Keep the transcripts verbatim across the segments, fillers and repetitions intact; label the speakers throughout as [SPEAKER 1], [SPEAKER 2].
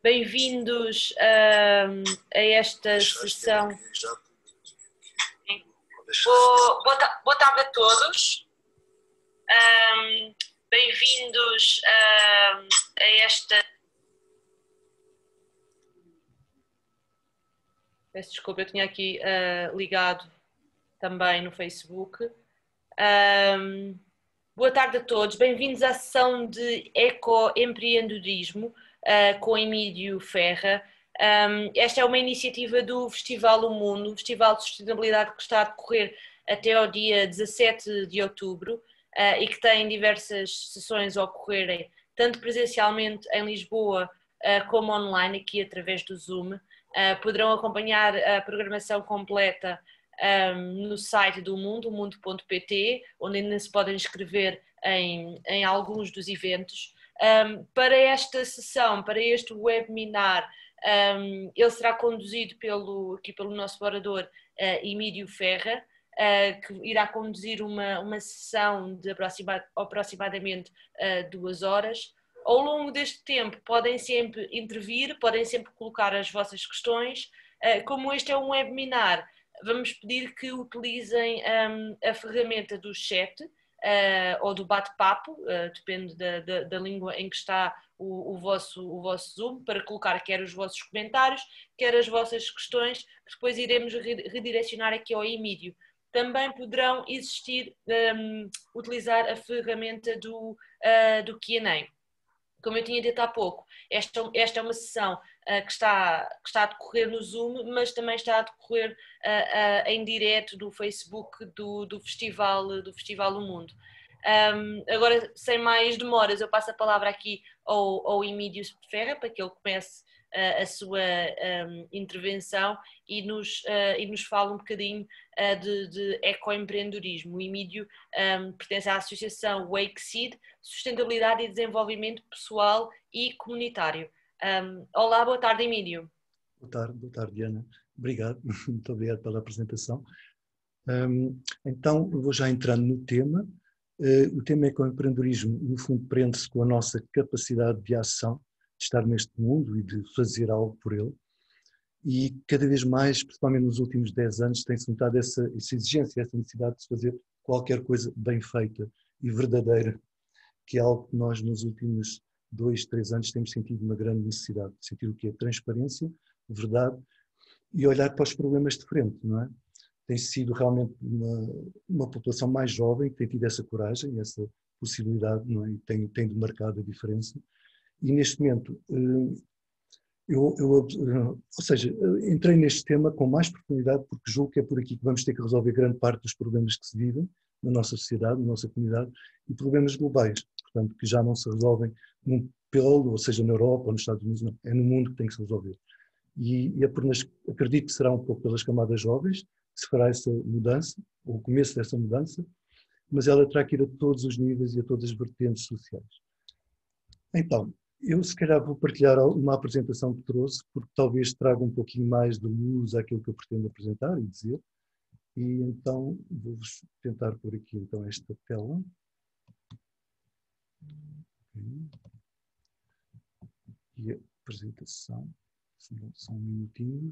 [SPEAKER 1] Bem-vindos a, a esta sessão. Boa, boa, ta- boa tarde a todos. Um, Bem-vindos a, a esta. Peço desculpa, eu tinha aqui uh, ligado também no Facebook. Um, boa tarde a todos. Bem-vindos à sessão de Ecoempreendedorismo uh, com Emílio Ferra. Um, esta é uma iniciativa do Festival O Mundo, um Festival de Sustentabilidade que está a decorrer até ao dia dezassete de outubro uh, e que tem diversas sessões a ocorrerem, tanto presencialmente em Lisboa uh, como online, aqui através do Zoom. Uh, poderão acompanhar a programação completa um, no site do Mundo, o mundo ponto pt, onde ainda se podem inscrever em, em alguns dos eventos. Um, para esta sessão, para este webinar, Um, ele será conduzido pelo, aqui pelo nosso orador uh, Emílio Ferra, uh, que irá conduzir uma, uma sessão de aproxima, aproximadamente uh, duas horas. Ao longo deste tempo podem sempre intervir, podem sempre colocar as vossas questões. Uh, como este é um webinar, vamos pedir que utilizem um, a ferramenta do chat uh, ou do bate-papo, uh, depende da, da, da língua em que está O, o, vosso, o vosso Zoom, para colocar quer os vossos comentários, quer as vossas questões, que depois iremos redirecionar aqui ao Emílio. Também poderão existir, um, utilizar a ferramenta do, uh, do Q and A. Como eu tinha dito há pouco, esta, esta é uma sessão uh, que, está, que está a decorrer no Zoom, mas também está a decorrer uh, uh, em direto do Facebook do, do, Festival, do Festival do Mundo. Um, agora, sem mais demoras, eu passo a palavra aqui ao, ao Emílio Ferra para que ele comece uh, a sua um, intervenção e nos, uh, e nos fale um bocadinho uh, de, de ecoempreendedorismo. O Emílio um, pertence à associação WakeSeed, Sustentabilidade e Desenvolvimento Pessoal e Comunitário. Um, olá, boa tarde, Emílio.
[SPEAKER 2] Boa tarde, boa tarde, Diana. Obrigado, muito obrigado pela apresentação. Um, então, eu vou já entrando no tema. Uh, o tema ecoempreendedorismo, no fundo, prende-se com a nossa capacidade de ação, de estar neste mundo e de fazer algo por ele. E cada vez mais, principalmente nos últimos dez anos, tem-se notado essa, essa exigência, essa necessidade de se fazer qualquer coisa bem feita e verdadeira, que é algo que nós nos últimos dois, três anos temos sentido uma grande necessidade, de sentir o que é transparência, verdade e olhar para os problemas de frente, não é? Tem sido realmente uma, uma população mais jovem que tem tido essa coragem, essa possibilidade, não é? E tem, tem demarcado a diferença. E neste momento, eu, eu, ou seja, entrei neste tema com mais profundidade porque julgo que é por aqui que vamos ter que resolver grande parte dos problemas que se vivem na nossa sociedade, na nossa comunidade, e problemas globais, portanto, que já não se resolvem num pelo, ou seja, na Europa ou nos Estados Unidos, não, é no mundo que tem que se resolver. E, e é por, acredito que será um pouco pelas camadas jovens que se fará essa mudança, ou o começo dessa mudança, mas ela terá que ir a todos os níveis e a todas as vertentes sociais. Então, eu se calhar vou partilhar uma apresentação que trouxe, porque talvez traga um pouquinho mais de luz àquilo que eu pretendo apresentar e dizer, e então vou-vos tentar pôr aqui então esta tela. E a apresentação, só um minutinho.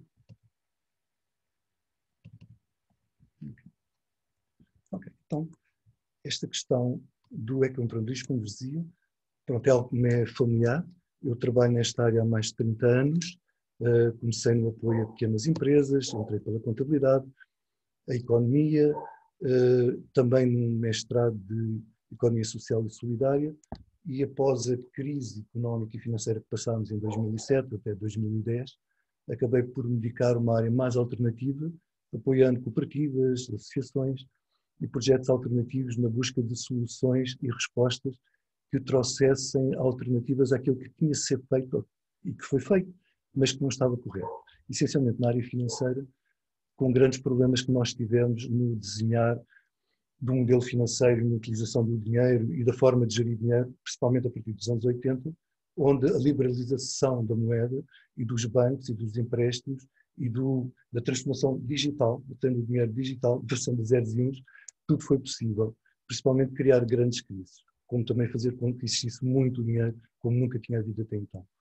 [SPEAKER 2] Ok, então, esta questão do ecoempreendedorismo, como vos dizia, pronto, é algo que me é familiar. Eu trabalho nesta área há mais de trinta anos, uh, comecei no apoio a pequenas empresas, entrei pela contabilidade, a economia, uh, também num mestrado de Economia Social e Solidária, e após a crise económica e financeira que passámos em dois mil e sete até dois mil e dez, acabei por me dedicar a uma área mais alternativa, apoiando cooperativas, associações e projetos alternativos na busca de soluções e respostas que trouxessem alternativas àquilo que tinha de ser feito e que foi feito, mas que não estava correto. Essencialmente na área financeira, com grandes problemas que nós tivemos no desenhar do modelo financeiro e na utilização do dinheiro e da forma de gerir dinheiro, principalmente a partir dos anos oitenta, onde a liberalização da moeda e dos bancos e dos empréstimos e do, da transformação digital, tendo o dinheiro digital, versão de zeros e uns, tudo foi possível, principalmente criar grandes crises, como também fazer com que existisse muito dinheiro, como nunca tinha havido até então.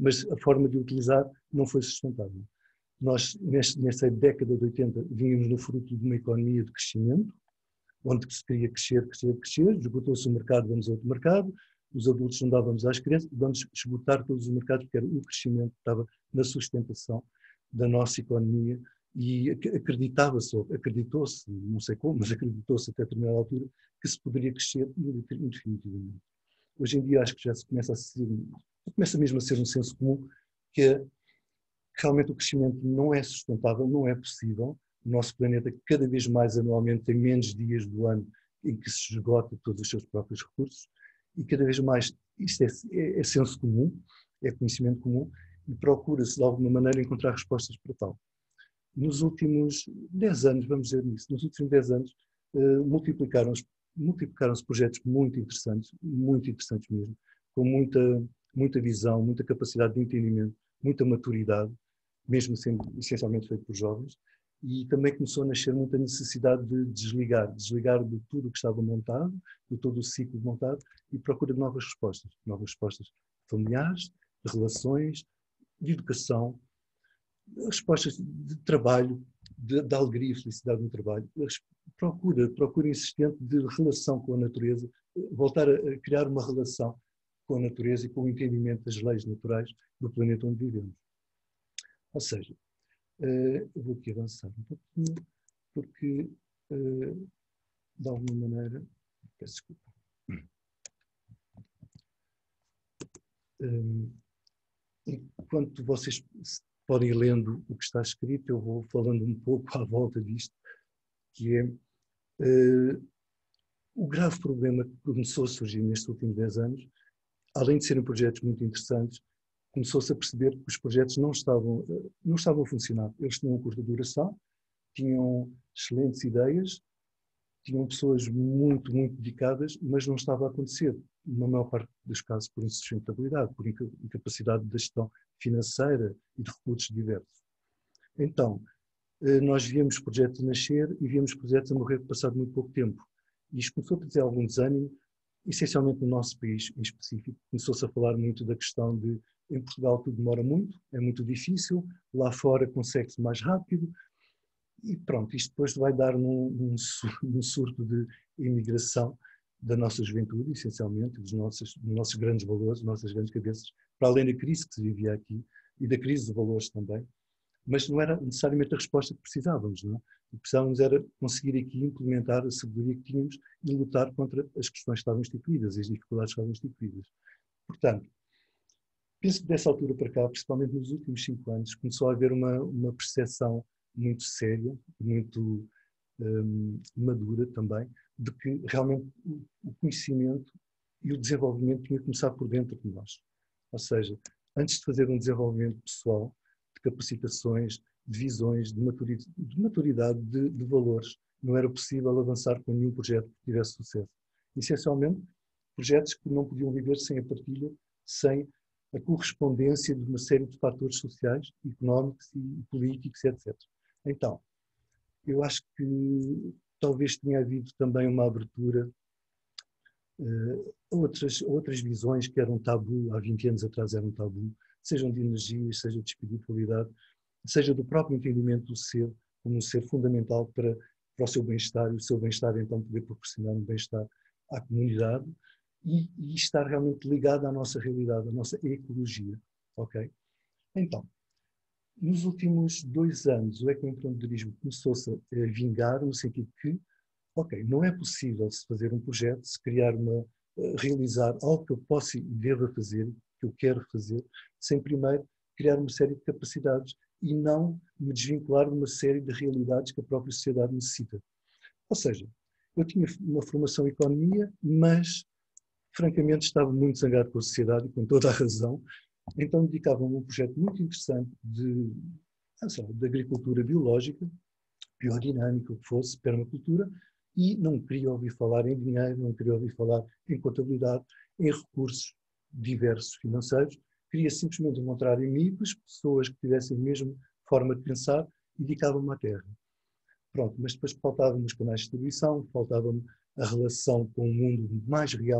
[SPEAKER 2] mas a forma de utilizar não foi sustentável. Nós, neste, nesta década de oitenta, vínhamos no fruto de uma economia de crescimento, onde se queria crescer, crescer, crescer, esgotou-se o mercado, vamos a outro mercado, os adultos não dávamos às crianças, vamos esgotar todos os mercados, porque era o crescimento que estava na sustentação da nossa economia, e acreditava-se, acreditou-se, não sei como, mas acreditou-se até determinada altura, que se poderia crescer indefinitivamente. Hoje em dia acho que já se começa a ser, começa mesmo a ser um senso comum, que, é, que realmente o crescimento não é sustentável, não é possível. O nosso planeta cada vez mais anualmente tem menos dias do ano em que se esgota todos os seus próprios recursos, e cada vez mais isto é, é, é senso comum, é conhecimento comum, e procura-se de alguma maneira encontrar respostas para tal. Nos últimos dez anos, vamos dizer isso, nos últimos dez anos, uh, multiplicaram-se multiplicaram-se projetos muito interessantes, muito interessantes mesmo, com muita, muita visão, muita capacidade de entendimento, muita maturidade, mesmo sendo essencialmente feito por jovens, e também começou a nascer muita necessidade de desligar, desligar de tudo o que estava montado, de todo o ciclo montado, e procura de novas respostas, novas respostas familiares, de relações, de educação, respostas de trabalho, de, de alegria e felicidade no trabalho, procura, procura insistente de relação com a natureza, voltar a criar uma relação com a natureza e com o entendimento das leis naturais do planeta onde vivemos. Ou seja, eu vou aqui avançar um pouquinho, porque, de alguma maneira, peço desculpa, enquanto vocês podem ir lendo o que está escrito, eu vou falando um pouco à volta disto, que é uh, o grave problema que começou a surgir nestes últimos dez anos, além de serem projetos muito interessantes, começou-se a perceber que os projetos não estavam, uh, não estavam a funcionar. Eles tinham uma curta duração, tinham excelentes ideias, tinham pessoas muito, muito dedicadas, mas não estava a acontecer, na maior parte dos casos, por insustentabilidade, por incapacidade de gestão financeira e de recursos diversos. Então, nós víamos projetos a nascer e víamos projetos a morrer passado muito pouco tempo. E isto começou a trazer algum desânimo, essencialmente no nosso país em específico. Começou-se a falar muito da questão de, em Portugal tudo demora muito, é muito difícil, lá fora consegue-se mais rápido, e pronto, isto depois vai dar num, num, num surto de imigração da nossa juventude, essencialmente, dos nossos, dos nossos grandes valores, das nossas grandes cabeças, para além da crise que se vivia aqui e da crise de valores também. Mas não era necessariamente a resposta que precisávamos, não é? O que precisávamos era conseguir aqui implementar a sabedoria que tínhamos e lutar contra as questões que estavam instituídas, as dificuldades que estavam instituídas. Portanto, penso que dessa altura para cá, principalmente nos últimos cinco anos, começou a haver uma, uma percepção muito séria, muito um, madura também, de que realmente o conhecimento e o desenvolvimento tinha que começar por dentro de nós. Ou seja, antes de fazer um desenvolvimento pessoal, de capacitações, de visões, de maturidade, de, maturidade de, de valores, não era possível avançar com nenhum projeto que tivesse sucesso. Essencialmente, projetos que não podiam viver sem a partilha, sem a correspondência de uma série de fatores sociais, económicos e políticos, etcétera. Então, eu acho que talvez tenha havido também uma abertura uh, a outras, outras visões que eram tabu, há vinte anos atrás eram tabu, sejam de energias, seja de espiritualidade, seja do próprio entendimento do ser como um ser fundamental para, para o seu bem-estar, e o seu bem-estar então poder proporcionar um bem-estar à comunidade e, e estar realmente ligado à nossa realidade, à nossa ecologia, ok? Então, nos últimos dois anos, o ecoempreendedorismo começou-se a vingar no sentido que, ok, não é possível se fazer um projeto, se criar uma, realizar algo que eu possa e deva fazer, que eu quero fazer, sem primeiro criar uma série de capacidades e não me desvincular de uma série de realidades que a própria sociedade necessita. Ou seja, eu tinha uma formação em economia, mas, francamente, estava muito zangado com a sociedade e com toda a razão. Então dedicava-me a um projeto muito interessante de, sei, de agricultura biológica, biodinâmica, o que fosse, permacultura, e não queria ouvir falar em dinheiro, não queria ouvir falar em contabilidade, em recursos diversos financeiros. Queria simplesmente encontrar amigos, pessoas que tivessem a mesma forma de pensar e dedicava-me à terra. Pronto, mas depois faltavam-me os canais de distribuição, faltava-me a relação com o mundo mais real,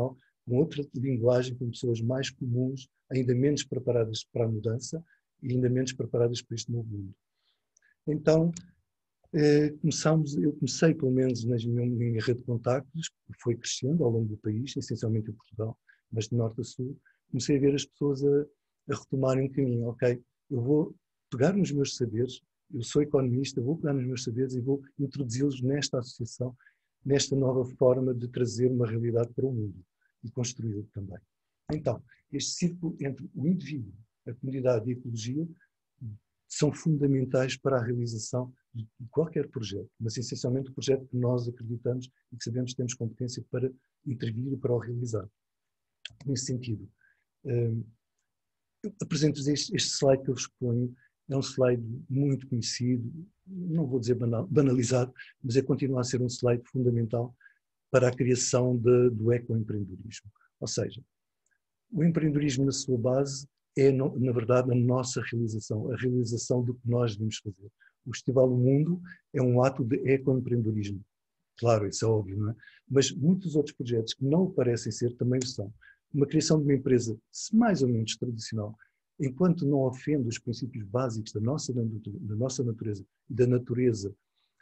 [SPEAKER 2] com outra linguagem, com pessoas mais comuns, ainda menos preparadas para a mudança e ainda menos preparadas para este novo mundo. Então, eh, começamos, eu comecei, pelo menos na minha rede de contactos, que foi crescendo ao longo do país, essencialmente em Portugal, mas de norte a sul, comecei a ver as pessoas a, a retomarem um caminho. Ok, eu vou pegar nos meus saberes, eu sou economista, vou pegar nos meus saberes e vou introduzi-los nesta associação, nesta nova forma de trazer uma realidade para o mundo e construí-lo também. Então, este círculo entre o indivíduo, a comunidade e a ecologia são fundamentais para a realização de qualquer projeto, mas essencialmente o projeto que nós acreditamos e que sabemos que temos competência para intervir e para o realizar. Nesse sentido, eu apresento-vos este, este slide que eu vos exponho, é um slide muito conhecido, não vou dizer banal, banalizado, mas é continua a ser um slide fundamental para a criação de, do ecoempreendedorismo. Ou seja, o empreendedorismo na sua base é, na verdade, a nossa realização, a realização do que nós devemos fazer. O Festival do Mundo é um ato de ecoempreendedorismo. Claro, isso é óbvio, não é? Mas muitos outros projetos que não parecem ser também o são. Uma criação de uma empresa mais ou menos tradicional, enquanto não ofende os princípios básicos da nossa, da nossa natureza e da natureza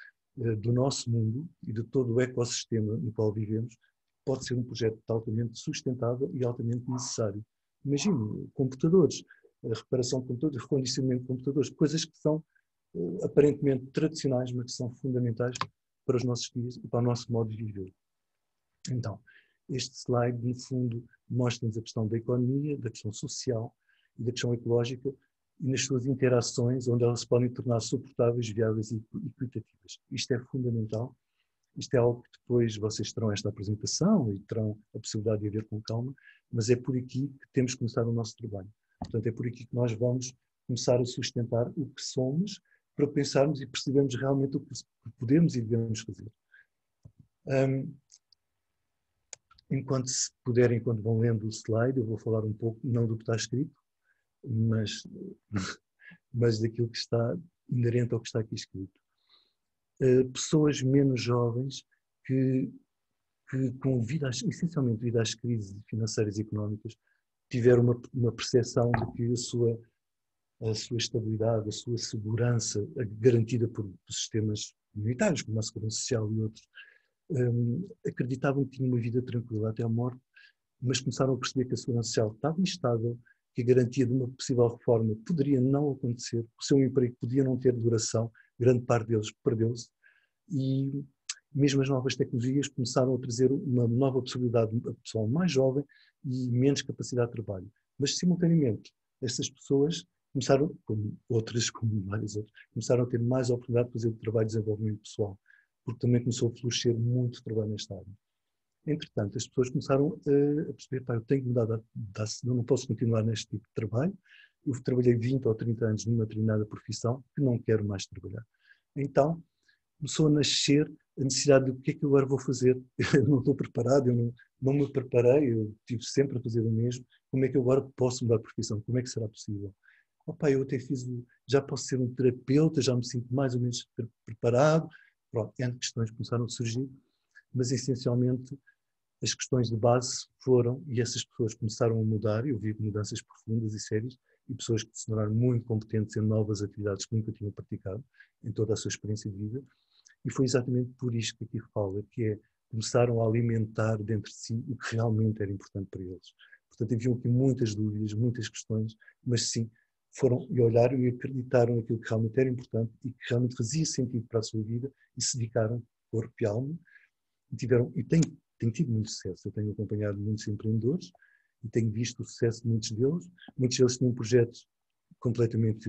[SPEAKER 2] do nosso mundo e de todo o ecossistema no qual vivemos, pode ser um projeto altamente sustentável e altamente necessário. Imagine, computadores, a reparação de computadores, recondicionamento de computadores, coisas que são uh, aparentemente tradicionais, mas que são fundamentais para os nossos dias e para o nosso modo de viver. Então, este slide, no fundo, mostra-nos a questão da economia, da questão social e da questão ecológica e nas suas interações, onde elas se podem tornar suportáveis, viáveis e equitativas. Isto é fundamental. Isto é algo que depois vocês terão esta apresentação e terão a possibilidade de a ver com calma, mas é por aqui que temos que começar o nosso trabalho. Portanto, é por aqui que nós vamos começar a sustentar o que somos para pensarmos e percebermos realmente o que podemos e devemos fazer. Um, enquanto se puderem, enquanto vão lendo o slide, eu vou falar um pouco, não do que está escrito, mas, mas daquilo que está inerente ao que está aqui escrito. Uh, pessoas menos jovens que, que com vida, essencialmente devido às crises financeiras e económicas, tiveram uma, uma percepção de que a sua, a sua estabilidade, a sua segurança, garantida por, por sistemas comunitários, como a Segurança Social e outros, um, acreditavam que tinham uma vida tranquila até à morte, mas começaram a perceber que a Segurança Social estava instável, que a garantia de uma possível reforma poderia não acontecer, o seu emprego podia não ter duração, grande parte deles perdeu-se, e mesmo as novas tecnologias começaram a trazer uma nova possibilidade a pessoal mais jovem e menos capacidade de trabalho. Mas, simultaneamente, essas pessoas começaram, como outras, como várias outras, começaram a ter mais oportunidade de fazer o trabalho de desenvolvimento pessoal, porque também começou a florescer muito trabalho nesta área. Entretanto, as pessoas começaram a perceber, pá, eu tenho que mudar, de, de, eu não posso continuar neste tipo de trabalho, eu trabalhei vinte ou trinta anos numa determinada profissão que não quero mais trabalhar. Então, começou a nascer a necessidade de o que é que eu agora vou fazer. Eu não estou preparado, eu não, não me preparei, eu estive sempre a fazer o mesmo. Como é que eu agora posso mudar de profissão? Como é que será possível? Opa, eu até fiz, já posso ser um terapeuta, já me sinto mais ou menos preparado. Pronto, N questões começaram a surgir, mas essencialmente as questões de base foram, e essas pessoas começaram a mudar, eu vi mudanças profundas e sérias, e pessoas que se tornaram muito competentes em novas atividades que nunca tinham praticado em toda a sua experiência de vida. E foi exatamente por isto que aqui fala, que é, começaram a alimentar dentro de si o que realmente era importante para eles. Portanto, haviam aqui muitas dúvidas, muitas questões, mas sim, foram e olharam e acreditaram naquilo que realmente era importante e que realmente fazia sentido para a sua vida e se dedicaram, corpo e alma, e tiveram, e têm, têm tido muito sucesso. Eu tenho acompanhado muitos empreendedores e tenho visto o sucesso de muitos deles. Muitos deles tinham projetos completamente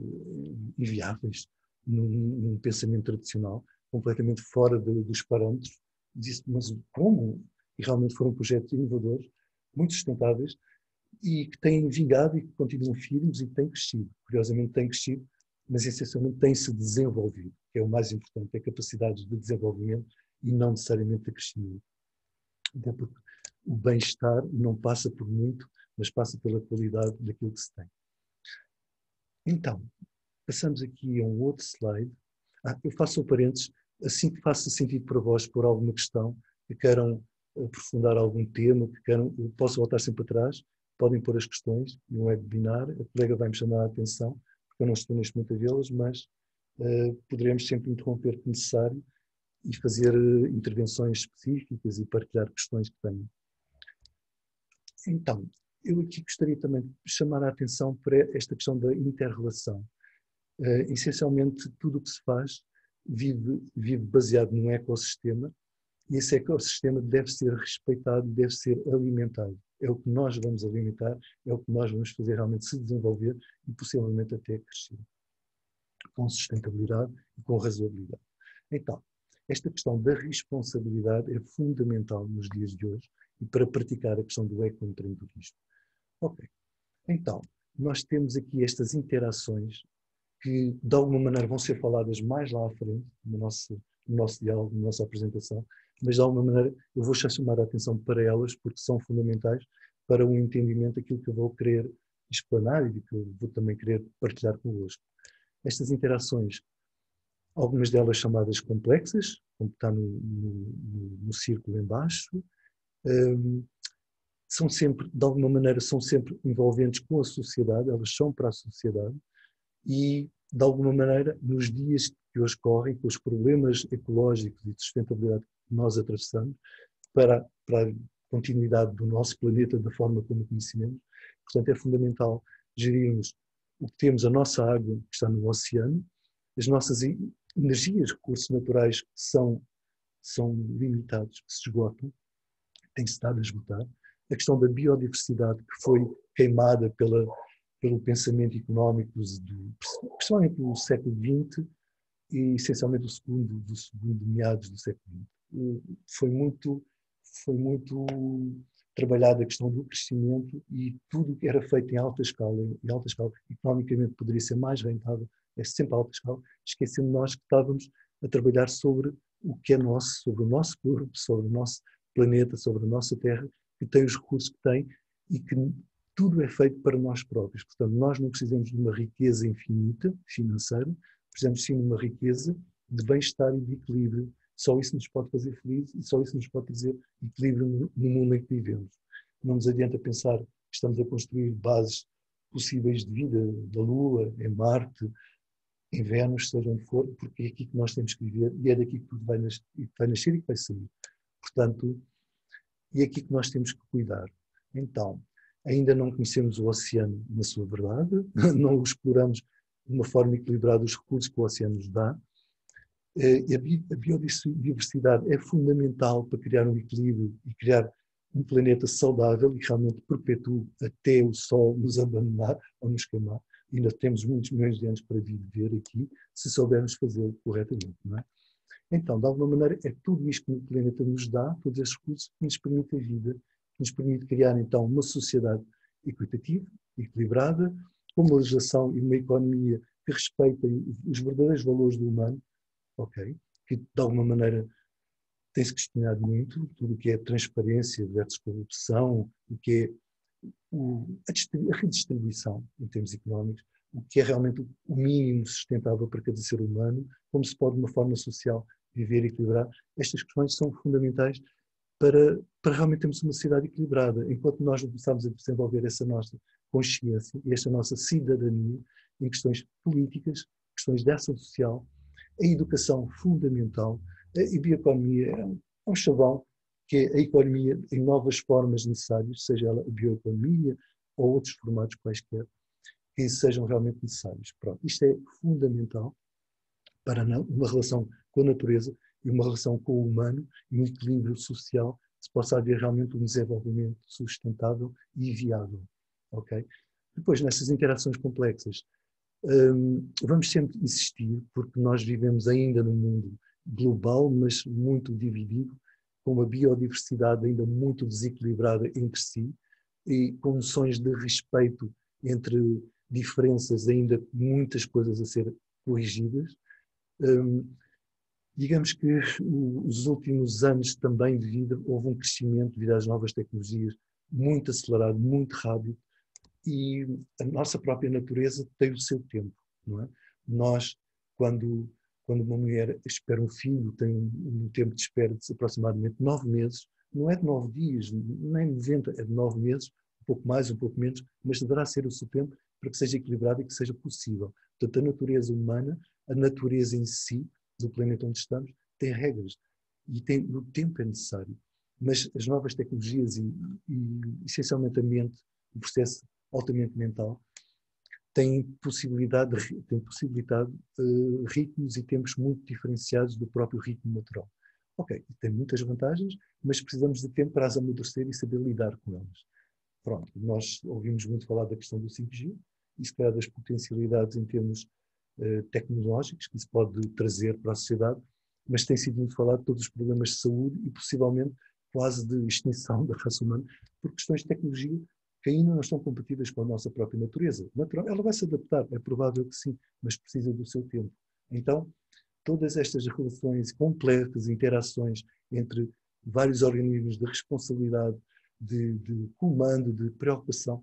[SPEAKER 2] inviáveis, num, num pensamento tradicional, completamente fora de, dos parâmetros. Disse, mas como? E realmente foram projetos inovadores, muito sustentáveis, e que têm vingado e que continuam firmes e que têm crescido. Curiosamente têm crescido, mas essencialmente têm-se desenvolvido, que é o mais importante, é a capacidade de desenvolvimento e não necessariamente de crescimento. Até porque o bem-estar não passa por muito, mas passa pela qualidade daquilo que se tem. Então, passamos aqui a um outro slide. Ah, eu faço um parênteses, assim que faça sentido para vós por alguma questão que queiram aprofundar algum tema que queiram, eu posso voltar sempre atrás, podem pôr as questões no webinar, a colega vai-me chamar a atenção, porque eu não estou neste momento a vê-las, mas uh, poderemos sempre interromper se necessário e fazer uh, intervenções específicas e partilhar questões que tenham. Então, eu aqui gostaria também de chamar a atenção para esta questão da inter-relação. Uh, essencialmente, tudo o que se faz vive, vive baseado num ecossistema, e esse ecossistema deve ser respeitado, deve ser alimentado. É o que nós vamos alimentar, é o que nós vamos fazer realmente se desenvolver e possivelmente até crescer, com sustentabilidade e com razoabilidade. Então, esta questão da responsabilidade é fundamental nos dias de hoje e para praticar a questão do ecoempreendedorismo. Ok, então, nós temos aqui estas interações que, de alguma maneira, vão ser faladas mais lá à frente, no nosso, no nosso diálogo, na nossa apresentação, mas, de alguma maneira, eu vou chamar a atenção para elas, porque são fundamentais para o entendimento daquilo que eu vou querer explanar e que eu vou também querer partilhar convosco. Estas interações, algumas delas chamadas complexas, como está no, no, no círculo em baixo, um, são sempre, de alguma maneira, são sempre envolventes com a sociedade, elas são para a sociedade e, de alguma maneira, nos dias que hoje correm, com os problemas ecológicos e de sustentabilidade que nós atravessamos, para, para a continuidade do nosso planeta da forma como o conhecemos, portanto, é fundamental gerirmos o que temos, a nossa água que está no oceano, as nossas energias, recursos naturais que são, são limitados, que se esgotam, tem-se estado a esgotar, a questão da biodiversidade que foi queimada pela, pelo pensamento económico, do, principalmente do século vinte e essencialmente do segundo, do segundo meados do século vinte. Foi muito, foi muito trabalhada a questão do crescimento e tudo o que era feito em alta escala, em alta escala, economicamente poderia ser mais rentável, é sempre a alta escala, esquecendo nós que estávamos a trabalhar sobre o que é nosso, sobre o nosso corpo, sobre o nosso planeta, sobre a nossa Terra, que tem os recursos que tem e que tudo é feito para nós próprios. Portanto, nós não precisamos de uma riqueza infinita, financeira, precisamos sim de uma riqueza de bem-estar e de equilíbrio. Só isso nos pode fazer felizes e só isso nos pode trazer equilíbrio no mundo em que vivemos. Não nos adianta pensar que estamos a construir bases possíveis de vida da Lua, em Marte, em Vênus, seja onde for, porque é aqui que nós temos que viver e é daqui que tudo vai nascer, vai nascer e que vai sair. Portanto, e é aqui que nós temos que cuidar. Então, ainda não conhecemos o oceano na sua verdade, não o exploramos de uma forma equilibrada os recursos que o oceano nos dá. A biodiversidade é fundamental para criar um equilíbrio e criar um planeta saudável e que realmente perpetue até o Sol nos abandonar ou nos queimar. Ainda temos muitos milhões de anos para viver aqui, se soubermos fazê-lo corretamente, não é? Então, de alguma maneira, é tudo isto que o planeta nos dá, todos esses recursos, que nos permite a vida, que nos permite criar, então, uma sociedade equitativa, equilibrada, com uma legislação e uma economia que respeitem os verdadeiros valores do humano, ok? Que, de alguma maneira, tem-se questionado muito, tudo o que é transparência versus corrupção, o que é o, a, a redistribuição, em termos económicos, o que é realmente o mínimo sustentável para cada ser humano, como se pode, de uma forma social, viver e equilibrar. Estas questões são fundamentais para, para realmente termos uma sociedade equilibrada. Enquanto nós não começarmos a desenvolver essa nossa consciência e esta nossa cidadania em questões políticas, questões de ação social, a educação fundamental, a bioeconomia é um, é um chavão, que é a economia em novas formas necessárias, seja ela a bioeconomia ou outros formatos quaisquer, que sejam realmente necessários. Pronto, isto é fundamental para uma relação com a natureza e uma relação com o humano e um equilíbrio social, se possa haver realmente um desenvolvimento sustentável e viável. Okay? Depois, nessas interações complexas, hum, vamos sempre insistir, porque nós vivemos ainda num mundo global, mas muito dividido, com uma biodiversidade ainda muito desequilibrada entre si e com noções de respeito entre diferenças, ainda muitas coisas a ser corrigidas. Um, digamos que os últimos anos também de vida houve um crescimento devido às novas tecnologias muito acelerado, muito rápido e a nossa própria natureza tem o seu tempo, não é? Nós, quando, quando uma mulher espera um filho, tem um, um tempo de espera de aproximadamente nove meses, não é de nove dias, nem noventa, é de nove meses, um pouco mais, um pouco menos, mas deverá ser o seu tempo para que seja equilibrado e que seja possível. Portanto, a natureza humana, a natureza em si, do planeta onde estamos, tem regras e tem, o tempo é necessário. Mas as novas tecnologias e, e essencialmente a mente, o processo altamente mental, têm possibilidade, de, têm possibilidade uh, ritmos e tempos muito diferenciados do próprio ritmo natural. Ok, tem muitas vantagens, mas precisamos de tempo para as amadurecer e saber lidar com elas. Pronto, nós ouvimos muito falar da questão do cinco G, e se calhar das potencialidades em termos uh, tecnológicos que isso pode trazer para a sociedade, mas tem sido muito falado de todos os problemas de saúde e possivelmente quase de extinção da raça humana por questões de tecnologia que ainda não estão compatíveis com a nossa própria natureza. Natural, ela vai se adaptar, é provável que sim, mas precisa do seu tempo. Então, todas estas relações complexas, interações entre vários organismos de responsabilidade, de, de comando, de preocupação,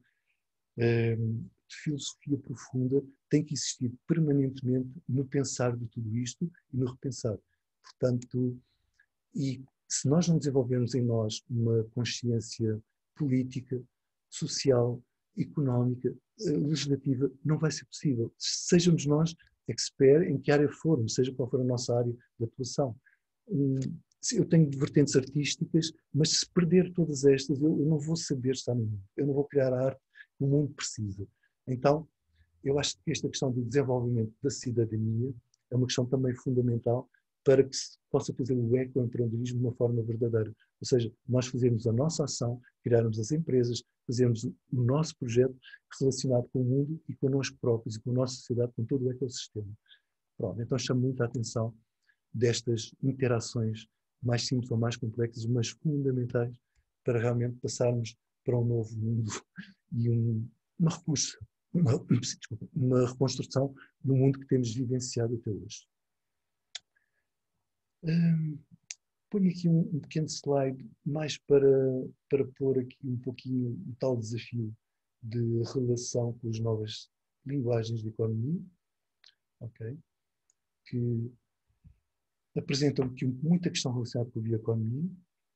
[SPEAKER 2] de filosofia profunda, tem que existir permanentemente no pensar de tudo isto e no repensar. Portanto, e se nós não desenvolvermos em nós uma consciência política, social, económica, legislativa, não vai ser possível. Sejamos nós expert em que área formos, seja qual for a nossa área de atuação. Eu tenho vertentes artísticas, mas se perder todas estas, eu não vou saber estar no mundo. Eu não vou criar a arte que o mundo precisa. Então, eu acho que esta questão do desenvolvimento da cidadania é uma questão também fundamental para que se possa fazer o ecoempreendedorismo de uma forma verdadeira. Ou seja, nós fazermos a nossa ação, criarmos as empresas, fazermos o nosso projeto relacionado com o mundo e connosco próprios e com a nossa sociedade, com todo o ecossistema. Pronto, então chamo muito a atenção destas interações mais simples ou mais complexas, mas fundamentais para realmente passarmos para um novo mundo e um, uma, uma, desculpa, uma reconstrução do mundo que temos vivenciado até hoje. Hum, ponho aqui um, um pequeno slide mais para, para pôr aqui um pouquinho o tal desafio de relação com as novas linguagens de economia, okay, que apresentam aqui muita questão relacionada com a bioeconomia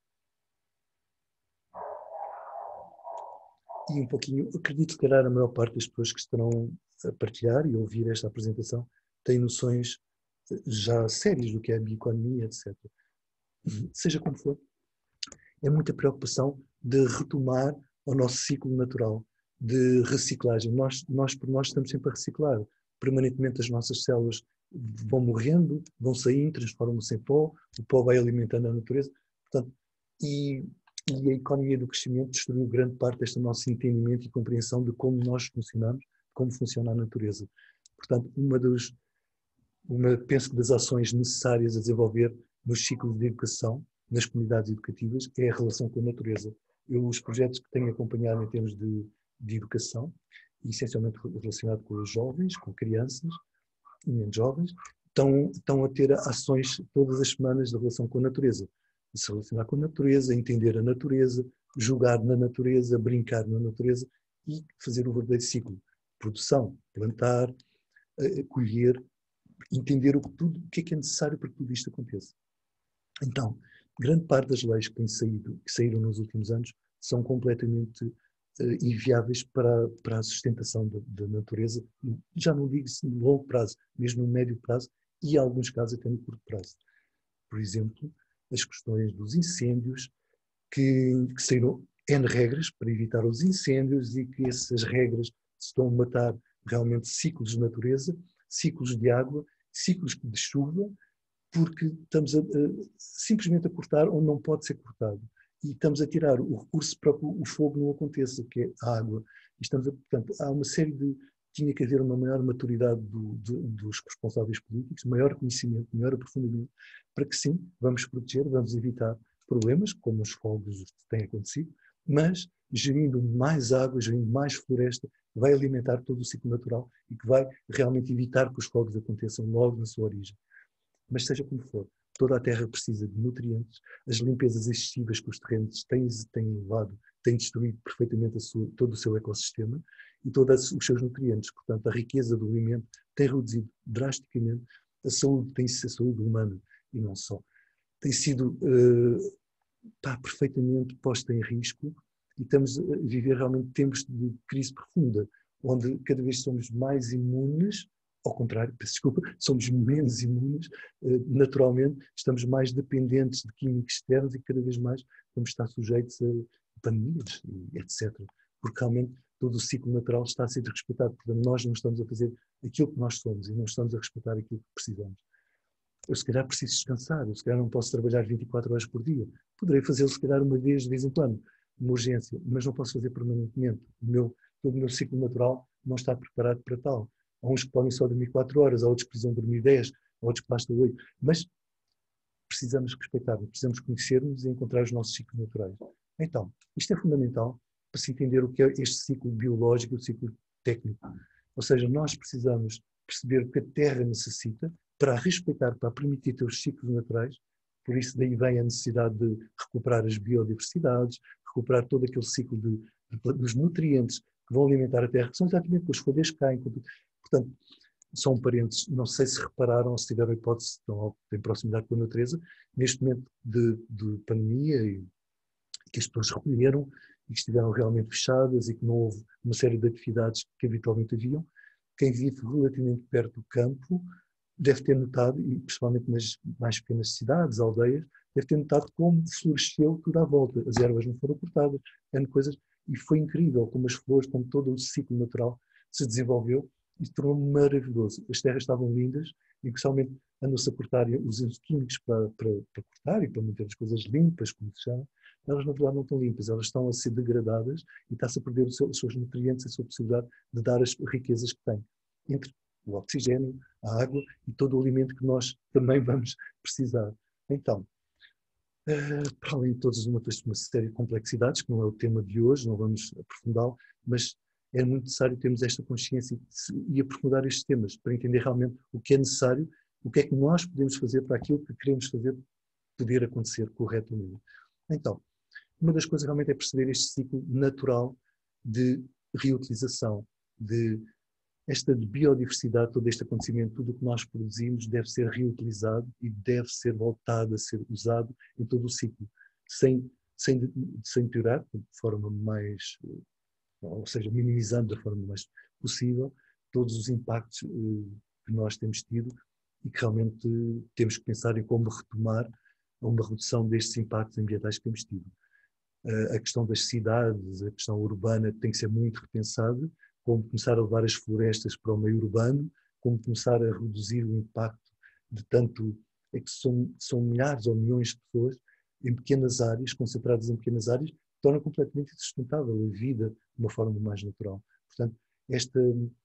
[SPEAKER 2] e um pouquinho, acredito que calhar a maior parte das pessoas que estarão a partilhar e a ouvir esta apresentação têm noções já sérias do que é a bioeconomia, etcétera. Seja como for, é muita preocupação de retomar o nosso ciclo natural de reciclagem. Nós, nós por nós, estamos sempre a reciclar. Permanentemente as nossas células vão morrendo, vão saindo, transformam-se em pó, o pó vai alimentando a natureza. Portanto, e, e a economia do crescimento destruiu grande parte deste nosso entendimento e compreensão de como nós funcionamos, como funciona a natureza. Portanto, uma dos, uma, penso que das ações necessárias a desenvolver nos ciclos de educação, nas comunidades educativas, é a relação com a natureza. Eu, os projetos que tenho acompanhado em termos de, de educação, essencialmente relacionado com os jovens, com crianças e menos jovens, estão, estão a ter ações todas as semanas de relação com a natureza. Se relacionar com a natureza, entender a natureza, jogar na natureza, brincar na natureza e fazer o verdadeiro ciclo. Produção, plantar, colher, entender o que, tudo, o que é que é necessário para que tudo isto aconteça. Então, grande parte das leis que têm saído, que saíram nos últimos anos, são completamente uh, inviáveis para, para a sustentação da, da natureza, já não digo no longo prazo, mesmo no médio prazo e, em alguns casos, até no curto prazo. Por exemplo, as questões dos incêndios, que, que saíram N regras para evitar os incêndios e que essas regras estão a matar realmente ciclos de natureza, ciclos de água, ciclos de chuva, porque estamos a, a, simplesmente a cortar onde não pode ser cortado. E estamos a tirar o recurso para que o fogo não aconteça, que é a água. E estamos a, portanto, há uma série de... Tinha que haver uma maior maturidade do, do, dos responsáveis políticos, maior conhecimento, maior aprofundamento, para que sim, vamos proteger, vamos evitar problemas, como os fogos que têm acontecido, mas gerindo mais água, gerindo mais floresta, vai alimentar todo o ciclo natural e que vai realmente evitar que os fogos aconteçam logo na sua origem. Mas seja como for, toda a terra precisa de nutrientes, as limpezas excessivas que os terrenos têm, têm levado, têm destruído perfeitamente a sua, todo o seu ecossistema e todos os seus nutrientes. Portanto, a riqueza do alimento tem reduzido drasticamente, a saúde tem sido a saúde humana e não só. Tem sido uh, está perfeitamente posta em risco e estamos a viver realmente tempos de crise profunda, onde cada vez somos mais imunes, ao contrário, peço desculpa, somos menos imunes, naturalmente, estamos mais dependentes de químicos externos e cada vez mais vamos estar sujeitos a pandemias, etcétera. Porque realmente todo o ciclo natural está a ser respeitado, portanto nós não estamos a fazer aquilo que nós somos e não estamos a respeitar aquilo que precisamos. Eu se calhar preciso descansar, eu se calhar não posso trabalhar vinte e quatro horas por dia. Poderei fazê-lo se calhar uma vez, de vez em quando, uma urgência, mas não posso fazer permanentemente. O meu, todo o meu ciclo natural não está preparado para tal. Há uns que podem só dormir quatro horas, há outros que precisam dormir dez, há outros que basta oito. Mas precisamos respeitar, precisamos conhecer-nos e encontrar os nossos ciclos naturais. Então, isto é fundamental para se entender o que é este ciclo biológico e o ciclo técnico. Ou seja, nós precisamos perceber o que a Terra necessita para a respeitar, para a permitir ter os ciclos naturais. Por isso daí vem a necessidade de recuperar as biodiversidades, recuperar todo aquele ciclo de, de, dos nutrientes que vão alimentar a Terra, que são exatamente com as folhas que caem. Portanto, são parentes, não sei se repararam ou se tiveram a hipótese, estão em proximidade com a natureza, neste momento de, de pandemia, e que as pessoas recolheram e que estiveram realmente fechadas e que não houve uma série de atividades que habitualmente haviam. Quem vive relativamente perto do campo deve ter notado, e principalmente nas mais pequenas cidades, aldeias, deve ter notado como floresceu tudo à volta. As ervas não foram cortadas, eram coisas, e foi incrível como as flores, como todo o ciclo natural se desenvolveu e se tornou maravilhoso. As terras estavam lindas e, principalmente, andam-se a cortar, usando químicos para, para, para cortar e para manter as coisas limpas, como se chama. Elas, na verdade, não estão limpas, elas estão a ser degradadas e está-se a perder os seus, os seus nutrientes, a sua possibilidade de dar as riquezas que têm. Entre o oxigênio, a água e todo o alimento que nós também vamos precisar. Então, uh, para além de todas uma, uma série de complexidades, que não é o tema de hoje, não vamos aprofundá-lo, mas é muito necessário termos esta consciência e aprofundar estes temas para entender realmente o que é necessário, o que é que nós podemos fazer para aquilo que queremos fazer poder acontecer corretamente. Então, uma das coisas realmente é perceber este ciclo natural de reutilização, de esta biodiversidade, todo este acontecimento, tudo o que nós produzimos deve ser reutilizado e deve ser voltado a ser usado em todo o ciclo, sem, sem, sem piorar, de forma mais, ou seja, minimizando da forma mais possível todos os impactos que nós temos tido e que realmente temos que pensar em como retomar uma redução destes impactos ambientais que temos tido. A questão das cidades, a questão urbana tem que ser muito repensada, como começar a levar as florestas para o meio urbano, como começar a reduzir o impacto de tanto, é que são, são milhares ou milhões de pessoas em pequenas áreas, concentradas em pequenas áreas, torna completamente insustentável a vida de uma forma mais natural. Portanto, esta,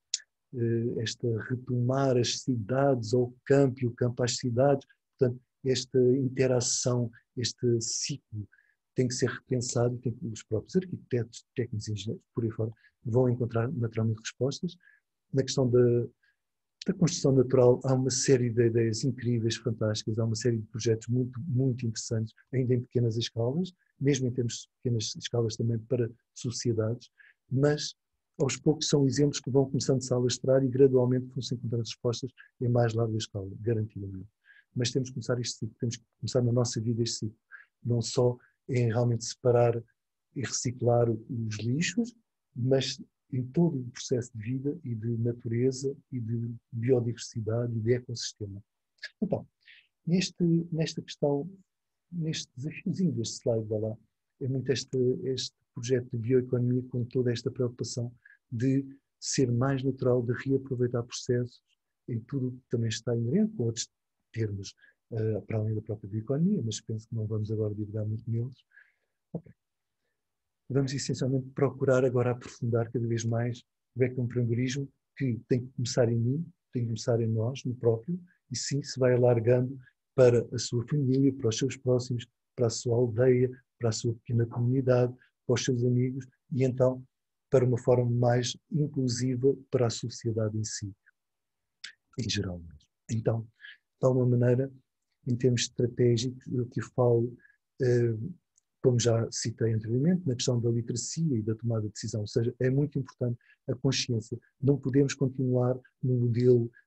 [SPEAKER 2] esta retomar as cidades ao campo e o campo às cidades, portanto, esta interação, este ciclo tem que ser repensado e tem que, os próprios arquitetos, técnicos e engenheiros, por aí fora, vão encontrar naturalmente respostas. Na questão da, da construção natural, há uma série de ideias incríveis, fantásticas, há uma série de projetos muito, muito interessantes, ainda em pequenas escalas, mesmo em termos de pequenas escalas também para sociedades, mas aos poucos são exemplos que vão começando-se a alastrar e gradualmente vão-se encontrar respostas em mais larga escala, garantidamente. Mas temos que começar este ciclo, temos que começar na nossa vida este ciclo, não só em realmente separar e reciclar os lixos, mas em todo o processo de vida e de natureza e de biodiversidade e de ecossistema. Então, neste, nesta questão, neste desafiozinho deste slide, vai lá, é muito este, este projeto de bioeconomia com toda esta preocupação de ser mais natural, de reaproveitar processos em tudo que também está inerente, com outros termos, uh, para além da própria bioeconomia, mas penso que não vamos agora divulgar muito neles. Okay. Vamos essencialmente procurar agora aprofundar cada vez mais o ecoempreendedorismo, que tem que começar em mim, tem que começar em nós, no próprio, e sim se vai alargando para a sua família, para os seus próximos, para a sua aldeia, para a sua pequena comunidade, para os seus amigos, e então para uma forma mais inclusiva para a sociedade em si, em geral. Então, de tal uma maneira, em termos estratégicos, eu que falo, como já citei anteriormente, na questão da literacia e da tomada de decisão, ou seja, é muito importante a consciência. Não podemos continuar no modelo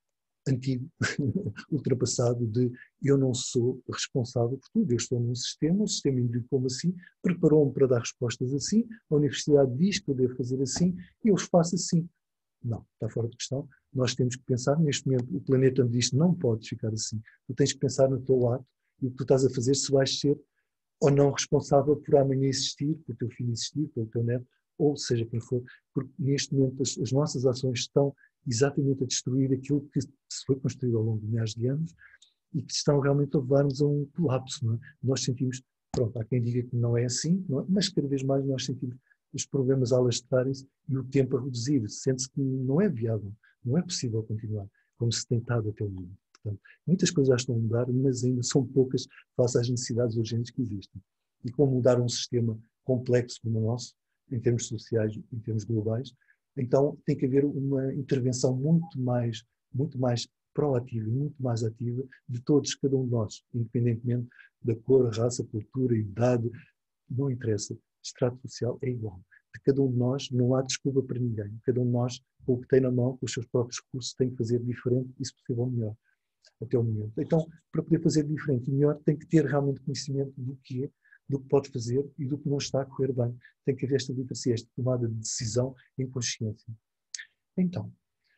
[SPEAKER 2] antigo, ultrapassado, de eu não sou responsável por tudo, eu estou num sistema, o sistema indicou-me assim, preparou-me para dar respostas assim, a universidade diz que eu devo fazer assim, e eu os faço assim. Não, está fora de questão. Nós temos que pensar, neste momento, o planeta me diz, não podes ficar assim. Tu tens que pensar no teu lado e o que tu estás a fazer, se vais ser ou não responsável por amanhã existir, por teu filho existir, pelo teu neto, ou seja quem for, porque neste momento as, as nossas ações estão exatamente a destruir aquilo que se foi construído ao longo de milhares de anos e que estão realmente a levar-nos a um colapso. Não é? Nós sentimos, pronto, há quem diga que não é assim, não é? Mas cada vez mais nós sentimos os problemas a alastrarem-se e o tempo a reduzir. Sente-se que não é viável, não é possível continuar como se tem estado até o momento. Portanto, muitas coisas já estão a mudar, mas ainda são poucas face às necessidades urgentes que existem. E como mudar um sistema complexo como o nosso, em termos sociais, em termos globais, então tem que haver uma intervenção muito mais, muito mais proativa e muito mais ativa de todos, cada um de nós, independentemente da cor, raça, cultura, idade, não interessa. Extrato social é igual. De cada um de nós não há desculpa para ninguém. Cada um de nós, com o que tem na mão, com os seus próprios recursos, tem que fazer diferente e, se possível, melhor. Até o momento. Então, para poder fazer diferente e melhor, tem que ter realmente conhecimento do que é, do que pode fazer e do que não está a correr bem. Tem que haver esta literacia, esta tomada de decisão em consciência. Então,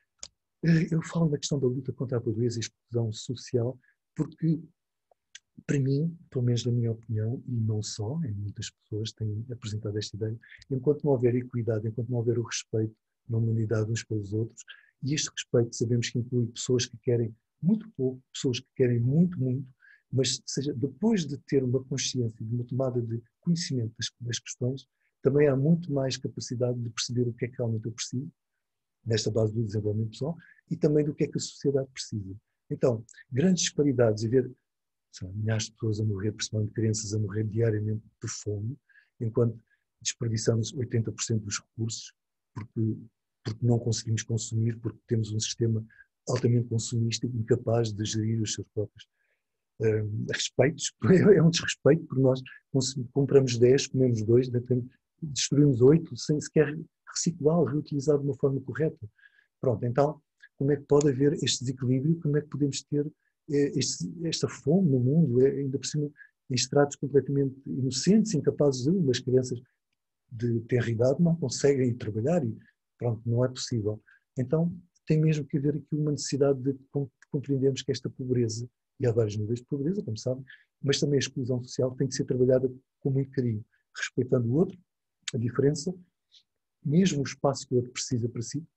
[SPEAKER 2] eu falo na questão da luta contra a pobreza e a exclusão social, porque, para mim, pelo menos na minha opinião, e não só, em muitas pessoas têm apresentado esta ideia, enquanto não houver equidade, enquanto não houver o respeito na humanidade uns pelos outros, e este respeito sabemos que inclui pessoas que querem muito pouco, pessoas que querem muito, muito, mas seja, depois de ter uma consciência, de uma tomada de conhecimento das, das questões, também há muito mais capacidade de perceber o que é que realmente eu preciso, nesta base do desenvolvimento pessoal, e também do que é que a sociedade precisa. Então, grandes disparidades e ver sabe, milhares de pessoas a morrer, principalmente crianças a morrer diariamente de fome, enquanto desperdiçamos oitenta por cento dos recursos, porque, porque não conseguimos consumir, porque temos um sistema altamente consumista e incapaz de gerir os seus próprios uh, respeitos. É um desrespeito, porque nós compramos dez, comemos dois, destruímos oito, sem sequer reciclá-lo, reutilizar de uma forma correta. Pronto, então, como é que pode haver este desequilíbrio? Como é que podemos ter este, esta fome no mundo, ainda por cima, em estratos completamente inocentes, incapazes de, umas crianças de tenra idade não conseguem trabalhar e, pronto, não é possível. Então, tem mesmo que haver aqui uma necessidade de compreendermos que esta pobreza, e há vários níveis de pobreza, como sabem, mas também a exclusão social tem que ser trabalhada com muito carinho, respeitando o outro, a diferença, mesmo o espaço que o outro precisa para si,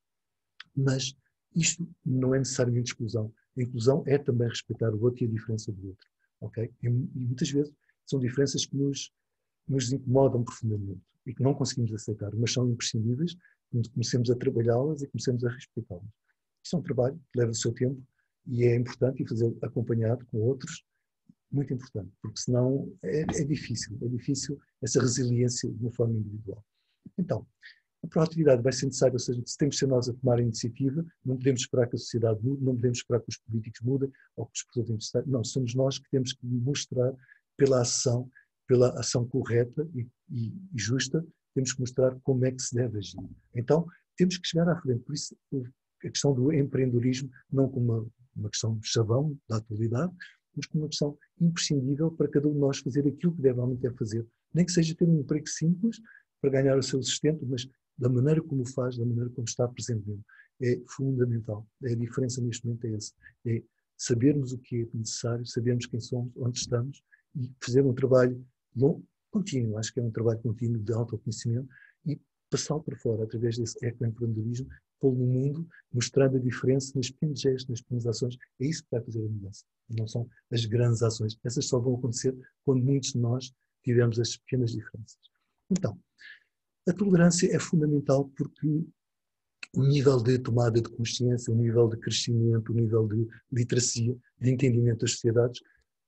[SPEAKER 2] mas isto não é necessariamente exclusão. A inclusão é também respeitar o outro e a diferença do outro. Okay? E, e muitas vezes são diferenças que nos, nos incomodam profundamente e que não conseguimos aceitar, mas são imprescindíveis quando comecemos a trabalhá-las e comecemos a respeitá-las. Isto é um trabalho que leva o seu tempo e é importante e fazê-lo acompanhado com outros, muito importante, porque senão é, é difícil, é difícil essa resiliência de uma forma individual. Então, a proatividade vai ser necessária, ou seja, se temos de ser nós a tomar a iniciativa, não podemos esperar que a sociedade mude, não podemos esperar que os políticos mudem ou que os pessoas interessantes. Não, somos nós que temos que mostrar pela ação, pela ação correta e, e, e justa, temos que mostrar como é que se deve agir. Então, temos que chegar à frente. Por isso, a questão do empreendedorismo, não como uma, uma questão de chavão da atualidade, mas como uma questão imprescindível para cada um de nós fazer aquilo que deve realmente é fazer. Nem que seja ter um emprego simples para ganhar o seu sustento, mas da maneira como o faz, da maneira como está presente mesmo. É fundamental. A diferença neste momento é essa. É sabermos o que é necessário, sabermos quem somos, onde estamos e fazer um trabalho longo, contínuo. Acho que é um trabalho contínuo de autoconhecimento e passá-lo para fora através desse ecoempreendedorismo, pô-lo no mundo, mostrando a diferença nos pequenos gestos, nas pequenas ações. É isso que vai fazer a mudança. Não são as grandes ações. Essas só vão acontecer quando muitos de nós tivermos as pequenas diferenças. Então, a tolerância é fundamental porque o nível de tomada de consciência, o nível de crescimento, o nível de literacia, de entendimento das sociedades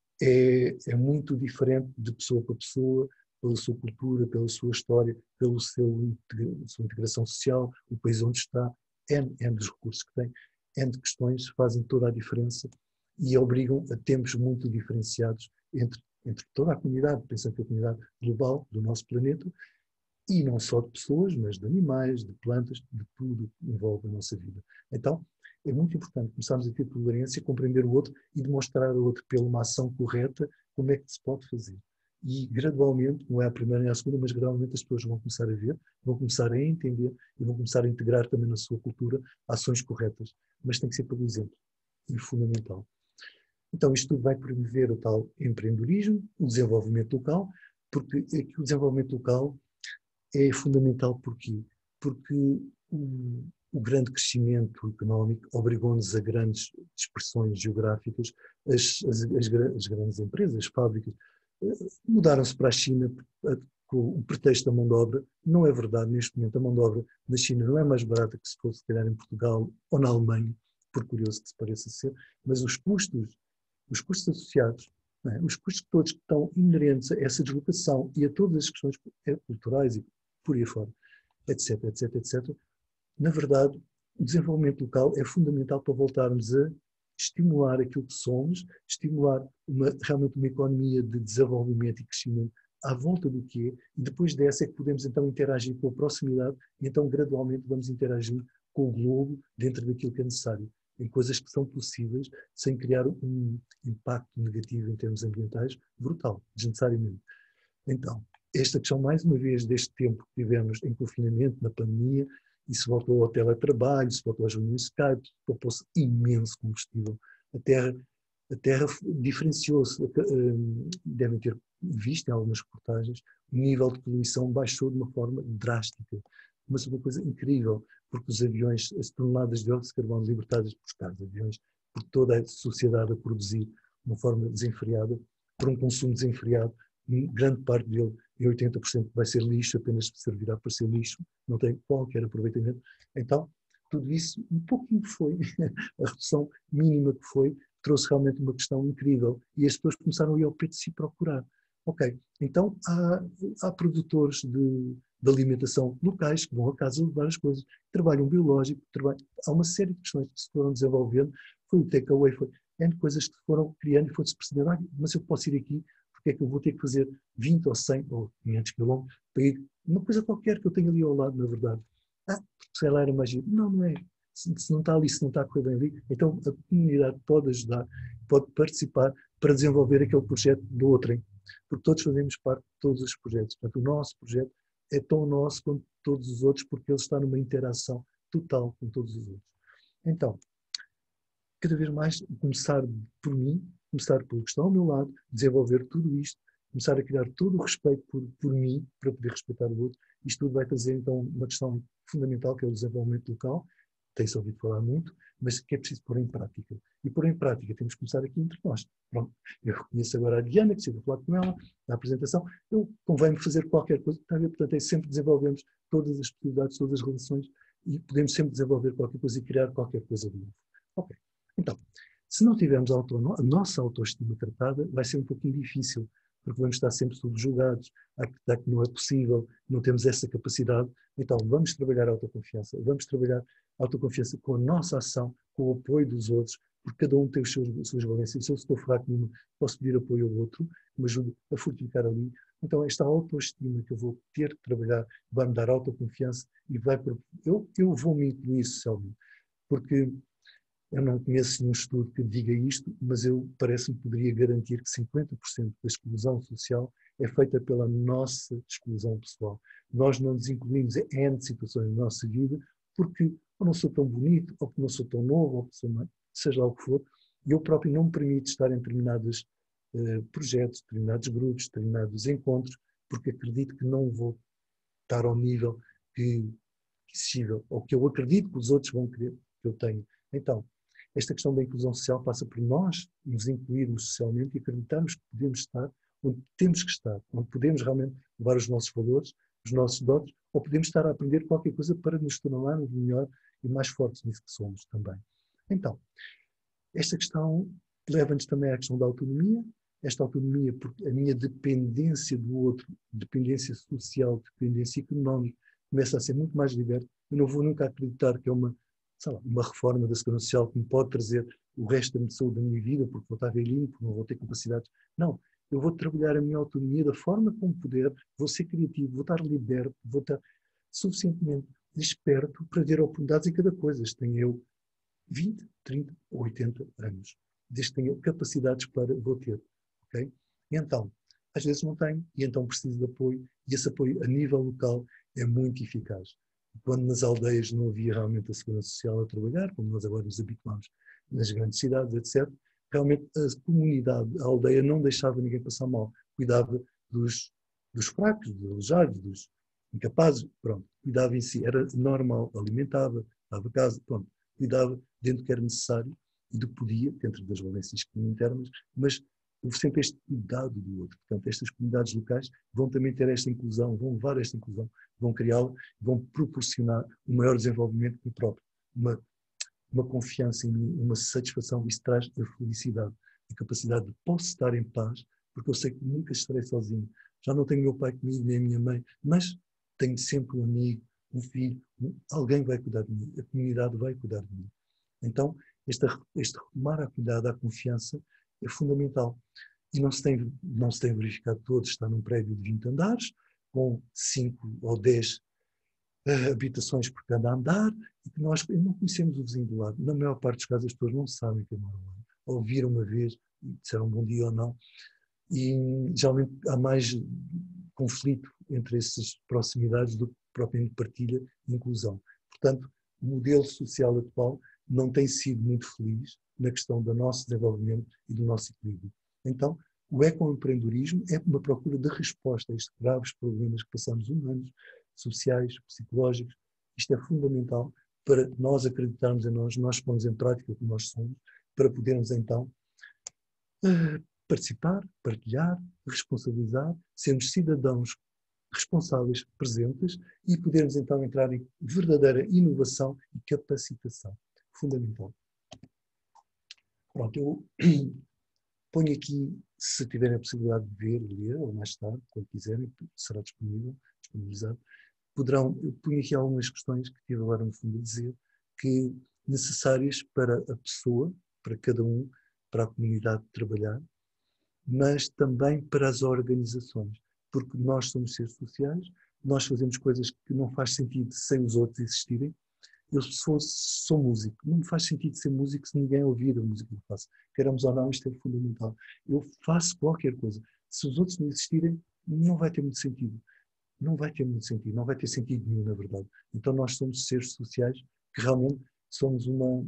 [SPEAKER 2] é, é muito diferente de pessoa para pessoa, pela sua cultura, pela sua história, pela sua integração social, o país onde está, N, N dos recursos que tem, N de questões fazem toda a diferença e obrigam a tempos muito diferenciados entre, entre toda a comunidade, pensando que a comunidade global do nosso planeta, e não só de pessoas, mas de animais, de plantas, de tudo que envolve a nossa vida. Então, é muito importante começarmos a ter tolerância, compreender o outro e demonstrar ao outro, pela uma ação correta, como é que se pode fazer. E gradualmente, não é a primeira nem a segunda, mas gradualmente as pessoas vão começar a ver, vão começar a entender e vão começar a integrar também na sua cultura ações corretas. Mas tem que ser pelo exemplo. E fundamental. Então, isto tudo vai promover o tal empreendedorismo, o desenvolvimento local, porque aqui o desenvolvimento local é fundamental porquê? Porque o, o grande crescimento económico obrigou-nos a grandes dispersões geográficas, as, as, as, as grandes empresas, as fábricas, mudaram-se para a China com o pretexto da mão de obra. Não é verdade, neste momento a mão de obra na China não é mais barata que se fosse, se calhar, em Portugal ou na Alemanha, por curioso que se pareça ser, mas os custos, os custos associados, não é? Os custos todos que estão inerentes a essa deslocação e a todas as questões culturais e por aí fora, etc, etc, etcétera. Na verdade, o desenvolvimento local é fundamental para voltarmos a estimular aquilo que somos, estimular uma, realmente uma economia de desenvolvimento e crescimento à volta do que é, e depois dessa é que podemos então interagir com a proximidade e então gradualmente vamos interagir com o globo dentro daquilo que é necessário, em coisas que são possíveis, sem criar um impacto negativo em termos ambientais brutal, desnecessariamente. Então, esta questão, mais uma vez, deste tempo que tivemos em confinamento, na pandemia, e se voltou ao teletrabalho, se voltou às reuniões Skype, poupou-se imenso combustível. A Terra, a terra diferenciou-se, devem ter visto em algumas reportagens, o nível de poluição baixou de uma forma drástica. Mas uma coisa incrível, porque os aviões, as toneladas de dióxido de carbono libertadas por caros aviões, por toda a sociedade a produzir de uma forma desenfreada, por um consumo desenfreado, grande parte dele, em oitenta por cento, vai ser lixo, apenas servirá para ser lixo, não tem qualquer aproveitamento. Então, tudo isso, um pouquinho que foi, a redução mínima que foi, trouxe realmente uma questão incrível e as pessoas começaram a ir ao pé de si procurar. Ok, então há, há produtores de, de alimentação locais que vão a casa levar as coisas, trabalham biológico, trabalham, há uma série de questões que se foram desenvolvendo, foi o takeaway, foi N coisas que se foram criando e foi-se percebendo, ah, mas eu posso ir aqui, porque é que eu vou ter que fazer vinte ou cem ou quinhentos quilómetros para ir, uma coisa qualquer que eu tenho ali ao lado, na verdade. Ah, porque sei lá, era mais giro. Não, não é. Se, se não está ali, se não está a correr bem ali, então a comunidade pode ajudar, pode participar para desenvolver aquele projeto do outrem. Porque todos fazemos parte de todos os projetos. Portanto, o nosso projeto é tão nosso quanto todos os outros, porque ele está numa interação total com todos os outros. Então, cada vez mais começar por mim, começar pelo que está ao meu lado, desenvolver tudo isto, começar a criar todo o respeito por, por mim, para poder respeitar o outro. Isto tudo vai trazer, então, uma questão fundamental, que é o desenvolvimento local, tem-se ouvido falar muito, mas que é preciso pôr em prática. E pôr em prática temos que começar aqui entre nós. Pronto, eu reconheço agora a Diana, que estive a falar com ela na apresentação, eu convém-me fazer qualquer coisa, está a ver? Portanto, é sempre desenvolvemos todas as possibilidades, todas as relações, e podemos sempre desenvolver qualquer coisa e criar qualquer coisa de novo. Ok. Então, se não tivermos a, auto, a nossa autoestima tratada, vai ser um pouquinho difícil, porque vamos estar sempre subjugados, a acreditar que não é possível, não temos essa capacidade. Então, vamos trabalhar a autoconfiança, vamos trabalhar a autoconfiança com a nossa ação, com o apoio dos outros, porque cada um tem os seus, as suas valências. Se eu estou fraco numa, posso pedir apoio ao outro, que me ajude a fortificar ali. Então, esta autoestima que eu vou ter que trabalhar vai me dar autoconfiança e vai... Eu, eu vou me incluir socialmente, porque... Eu não conheço nenhum estudo que diga isto, mas eu parece-me que poderia garantir que cinquenta por cento da exclusão social é feita pela nossa exclusão pessoal. Nós não nos incluímos em N situações na nossa vida porque ou não sou tão bonito, ou porque não sou tão novo, ou que sou mais, seja lá o que for, e eu próprio não me permito estar em determinados uh, projetos, determinados grupos, determinados encontros, porque acredito que não vou estar ao nível que, que exigível, ou que eu acredito que os outros vão querer que eu tenha. Então, esta questão da inclusão social passa por nós nos incluirmos socialmente e acreditarmos que podemos estar onde temos que estar, onde podemos realmente levar os nossos valores, os nossos dotes, ou podemos estar a aprender qualquer coisa para nos tornarmos melhor e mais fortes nisso que somos também. Então, esta questão leva-nos também à questão da autonomia. Esta autonomia, porque a minha dependência do outro, dependência social, dependência económica, começa a ser muito mais liberta. Eu não vou nunca acreditar que é uma sei lá, uma reforma da Segurança Social que me pode trazer o resto da saúde da minha vida, porque vou estar velhinho, porque não vou ter capacidades. Não, eu vou trabalhar a minha autonomia da forma como puder, vou ser criativo, vou estar liberto, vou estar suficientemente desperto para ver oportunidades em cada coisa. Tenho eu vinte, trinta ou oitenta anos, desde que tenha capacidades para vou ter. Okay? E então, às vezes não tenho, e então preciso de apoio, e esse apoio a nível local é muito eficaz. Quando nas aldeias não havia realmente a segurança social a trabalhar, como nós agora nos habituamos nas grandes cidades, etcétera, realmente a comunidade, a aldeia não deixava ninguém passar mal, cuidava dos, dos fracos, dos aleijados, dos incapazes, pronto, cuidava em si, era normal, alimentava, dava casa, pronto, cuidava dentro do que era necessário e do que podia, dentro das valências internas, mas houve sempre este cuidado do outro. Portanto, estas comunidades locais vão também ter esta inclusão, vão levar esta inclusão, vão criá-la, vão proporcionar um maior desenvolvimento do próprio, uma, uma confiança em mim, uma satisfação, isso traz a felicidade, a capacidade de posso estar em paz, porque eu sei que nunca estarei sozinho. Já não tenho meu pai comigo, nem a minha mãe, mas tenho sempre um amigo, um filho, um, alguém vai cuidar de mim, a comunidade vai cuidar de mim. Então, este, este retomar a cuidado, a confiança, é fundamental. E não se tem, não se tem verificado todos, está num prédio de vinte andares, com cinco ou dez uh, habitações por cada andar, e que nós não conhecemos o vizinho do lado. Na maior parte dos casos as pessoas não sabem quem mora lá. Ouviram uma vez, disseram bom dia ou não, e geralmente há mais conflito entre essas proximidades do que propriamente partilha e inclusão. Portanto, o modelo social atual não tem sido muito feliz na questão do nosso desenvolvimento e do nosso equilíbrio. Então, o ecoempreendedorismo é uma procura de resposta a estes graves problemas que passamos humanos, sociais, psicológicos. Isto é fundamental para nós acreditarmos em nós, nós pomos em prática o que nós somos, para podermos então participar, partilhar, responsabilizar, sermos cidadãos responsáveis, presentes e podermos então entrar em verdadeira inovação e capacitação. Fundamental. Pronto, eu ponho aqui, se tiverem a possibilidade de ver, ler, ou mais tarde, quando quiserem, será disponível, disponibilizado, poderão, eu ponho aqui algumas questões que tive agora no fundo a dizer, que necessárias para a pessoa, para cada um, para a comunidade trabalhar, mas também para as organizações, porque nós somos seres sociais, nós fazemos coisas que não faz sentido sem os outros existirem. Eu sou, sou músico, não me faz sentido ser músico se ninguém ouvir a música que eu faço. Queremos ou não, isto é fundamental. Eu faço qualquer coisa. Se os outros não existirem, não vai ter muito sentido. Não vai ter muito sentido, não vai ter sentido nenhum, na verdade. Então nós somos seres sociais que realmente somos uma,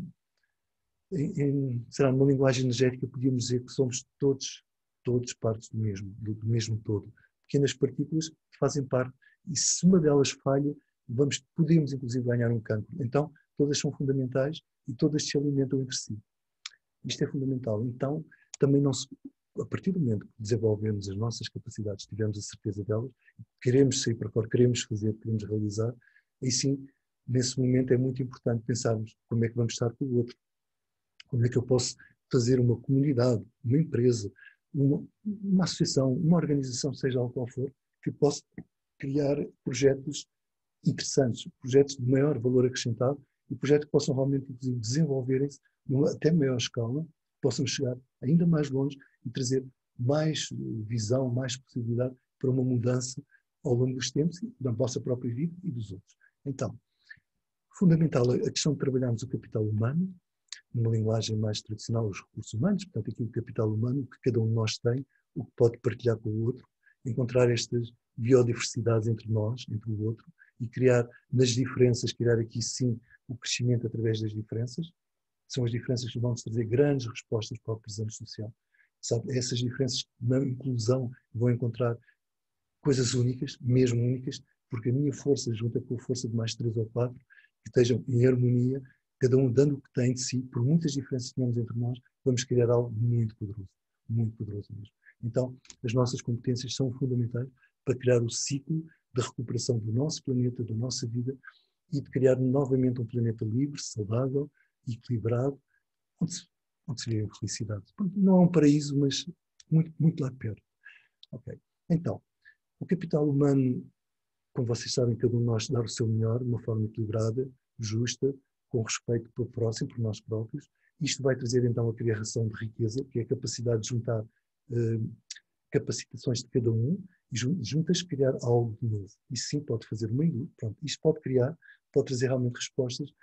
[SPEAKER 2] em, em, será numa linguagem energética, podíamos dizer que somos todos, todos partes do mesmo, do, do mesmo todo. Pequenas partículas que fazem parte, e se uma delas falha, vamos, podemos inclusive ganhar um cancro. Então, todas são fundamentais e todas se alimentam entre si. Isto é fundamental. Então, também não se, a partir do momento que desenvolvemos as nossas capacidades, tivermos a certeza delas, queremos sair para fora, queremos fazer, queremos realizar, aí sim, nesse momento é muito importante pensarmos como é que vamos estar com o outro. Como é que eu posso fazer uma comunidade, uma empresa, uma, uma associação, uma organização, seja ela qual for, que possa criar projetos interessantes, projetos de maior valor acrescentado e projetos que possam realmente desenvolverem-se numa até maior escala, possam chegar ainda mais longe e trazer mais visão, mais possibilidade para uma mudança ao longo dos tempos, da nossa própria vida e dos outros. Então, fundamental a questão de trabalharmos o capital humano, numa linguagem mais tradicional, os recursos humanos, portanto, aquilo que o capital humano, o que cada um de nós tem, o que pode partilhar com o outro, encontrar estas biodiversidades entre nós, entre o outro, e criar nas diferenças, criar aqui sim o crescimento através das diferenças. São as diferenças que vão nos trazer grandes respostas para o presente social. Sabe, essas diferenças na inclusão vão encontrar coisas únicas, mesmo únicas, porque a minha força junta com a força de mais três ou quatro, que estejam em harmonia, cada um dando o que tem de si, por muitas diferenças que temos entre nós, vamos criar algo muito poderoso, muito poderoso mesmo. Então, as nossas competências são fundamentais para criar o ciclo de recuperação do nosso planeta, da nossa vida, e de criar novamente um planeta livre, saudável, equilibrado, onde se, onde se vê a felicidade. Não é um paraíso, mas muito, muito lá perto. Okay. Então, o capital humano, como vocês sabem, cada um de nós dar o seu melhor, de uma forma equilibrada, justa, com respeito pelo próximo, por nós próprios. Isto vai trazer então a criação de riqueza, que é a capacidade de juntar uh, capacitações de cada um e juntas criar algo de novo. Isso sim pode fazer uma ilha. Pronto, isto pode criar, pode trazer realmente respostas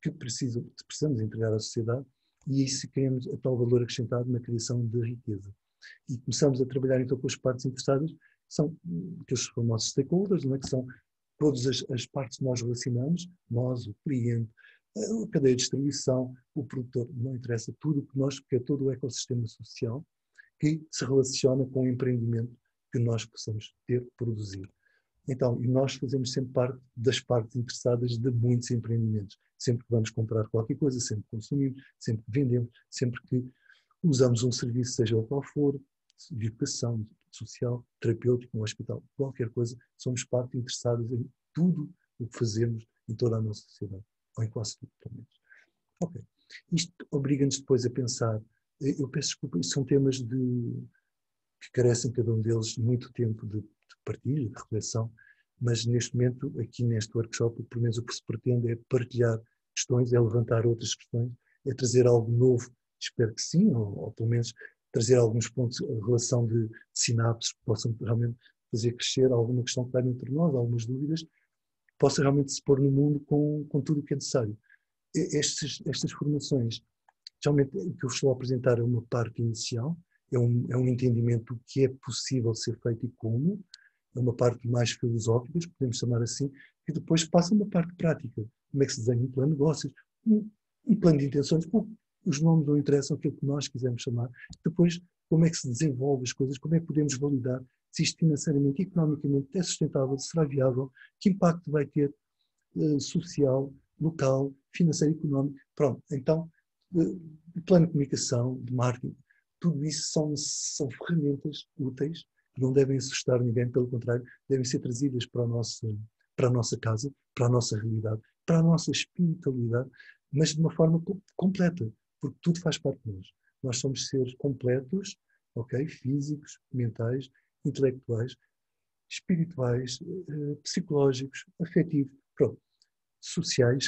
[SPEAKER 2] que precisam, precisamos entregar à sociedade, e isso criamos a tal valor acrescentado na criação de riqueza. E começamos a trabalhar então com as partes interessadas, que são aqueles famosos stakeholders, não é? Que são todas as, as partes que nós relacionamos, nós, o cliente, a cadeia de distribuição, o produtor, não interessa, tudo o que nós, porque é todo o ecossistema social que se relaciona com o empreendimento que nós possamos ter, produzir. Então, e nós fazemos sempre parte das partes interessadas de muitos empreendimentos. Sempre que vamos comprar qualquer coisa, sempre que consumimos, sempre que vendemos, sempre que usamos um serviço, seja o qual for, de educação, social, terapêutico, no hospital, qualquer coisa, somos parte interessadas em tudo o que fazemos em toda a nossa sociedade, ou em quase tudo, pelo menos. Ok. Isto obriga-nos depois a pensar, eu peço desculpa, isto são temas de, que carecem cada um deles muito tempo de, de partilha, de reflexão, mas neste momento, aqui neste workshop, pelo menos o que se pretende é partilhar questões, é levantar outras questões, é trazer algo novo, espero que sim, ou, ou pelo menos trazer alguns pontos em relação de, de sinapses que possam realmente fazer crescer alguma questão que está entre nós, algumas dúvidas, que possa realmente se pôr no mundo com, com tudo o que é necessário. Estes, estas formações, geralmente o que eu estou a apresentar é uma parte inicial, é um, é um entendimento do que é possível ser feito e como, é uma parte mais filosófica, podemos chamar assim, e depois passa uma parte prática. Como é que se desenha um plano de negócios, um, um plano de intenções, os nomes não interessam, aquilo que nós quisermos chamar. Depois, como é que se desenvolve as coisas, como é que podemos validar se isto financeiramente e economicamente é sustentável, será viável, que impacto vai ter uh, social, local, financeiro e económico. Pronto, então, uh, plano de comunicação, de marketing, tudo isso são, são ferramentas úteis que não devem assustar ninguém, pelo contrário, devem ser trazidas para a nossa, para a nossa casa, para a nossa realidade, para a nossa espiritualidade, mas de uma forma completa, porque tudo faz parte de nós. Nós somos seres completos, ok? Físicos, mentais, intelectuais, espirituais, eh, psicológicos, afetivos, pronto, sociais.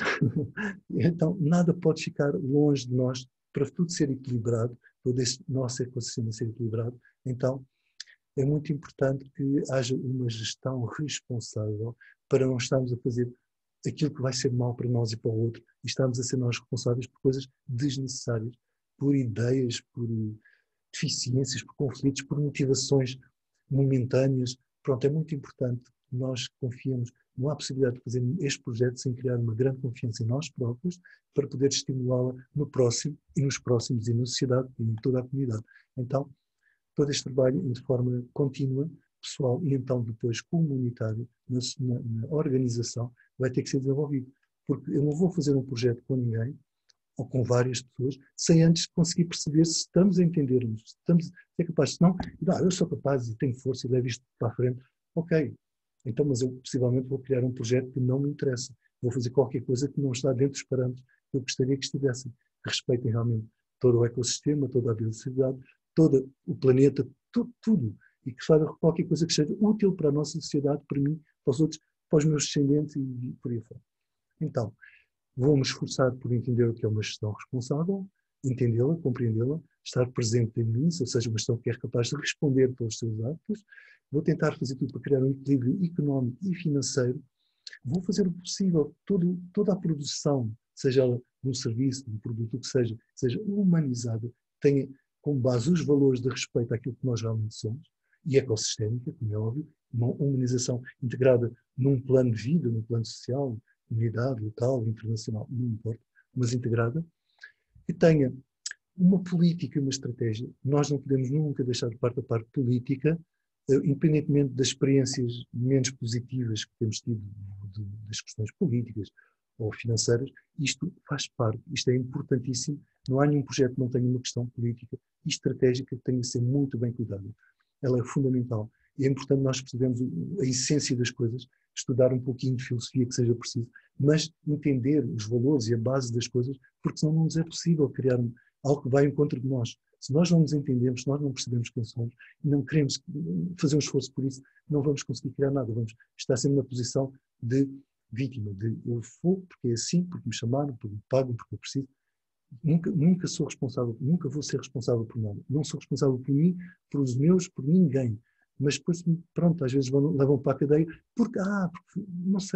[SPEAKER 2] Então, nada pode ficar longe de nós para tudo ser equilibrado, todo esse nosso ecossistema ser equilibrado. Então, é muito importante que haja uma gestão responsável para não estarmos a fazer aquilo que vai ser mal para nós e para o outro, e estamos a ser nós responsáveis por coisas desnecessárias, por ideias, por deficiências, por conflitos, por motivações momentâneas. Pronto, é muito importante que nós confiemos. Não há possibilidade de fazer este projeto sem criar uma grande confiança em nós próprios para poder estimulá-la no próximo e nos próximos e na sociedade e em toda a comunidade. Então, todo este trabalho de forma contínua, pessoal e então depois comunitário, na, na, na organização, vai ter que ser desenvolvido. Porque eu não vou fazer um projeto com ninguém, ou com várias pessoas, sem antes conseguir perceber se estamos a entender-nos, se estamos a ser capazes, senão, não, eu sou capaz e tenho força e levo isto para a frente, ok, então, mas eu possivelmente vou criar um projeto que não me interessa, vou fazer qualquer coisa que não está dentro dos parâmetros que eu gostaria que estivessem, que respeitem realmente todo o ecossistema, toda a biodiversidade, todo o planeta, tudo, tudo, e que faça qualquer coisa que seja útil para a nossa sociedade, para mim, para os outros, para os meus descendentes e por aí fora. Então, vou-me esforçar por entender o que é uma gestão responsável, entendê-la, compreendê-la, estar presente em mim, ou seja, uma gestão que é capaz de responder pelos seus atos. Vou tentar fazer tudo para criar um equilíbrio económico e financeiro. Vou fazer o possível, todo, toda a produção, seja ela de um serviço, de um produto, o que seja, seja humanizada, tenha como base os valores de respeito àquilo que nós realmente somos, e ecossistémica, como é óbvio, uma humanização integrada num plano de vida, num plano social, comunidade, local, internacional, não importa, mas integrada, que tenha uma política e uma estratégia. Nós não podemos nunca deixar de parte a parte política, independentemente das experiências menos positivas que temos tido de, das questões políticas ou financeiras, isto faz parte, isto é importantíssimo, não há nenhum projeto que não tenha uma questão política e estratégica que tenha de ser muito bem cuidada. Ela é fundamental e é importante nós percebermos a essência das coisas, estudar um pouquinho de filosofia que seja preciso, mas entender os valores e a base das coisas, porque senão não nos é possível criar algo que vai em contra de nós. Se nós não nos entendemos, se nós não percebemos quem somos, e não queremos fazer um esforço por isso, não vamos conseguir criar nada, vamos estar sempre na posição de vítima, de eu vou porque é assim, porque me chamaram, porque me pagam, porque eu preciso. Nunca, nunca sou responsável, nunca vou ser responsável por nada. Não sou responsável por mim, por os meus, por ninguém. Mas depois, pronto, às vezes vão, levam para a cadeia, porque, ah, porque, não sei.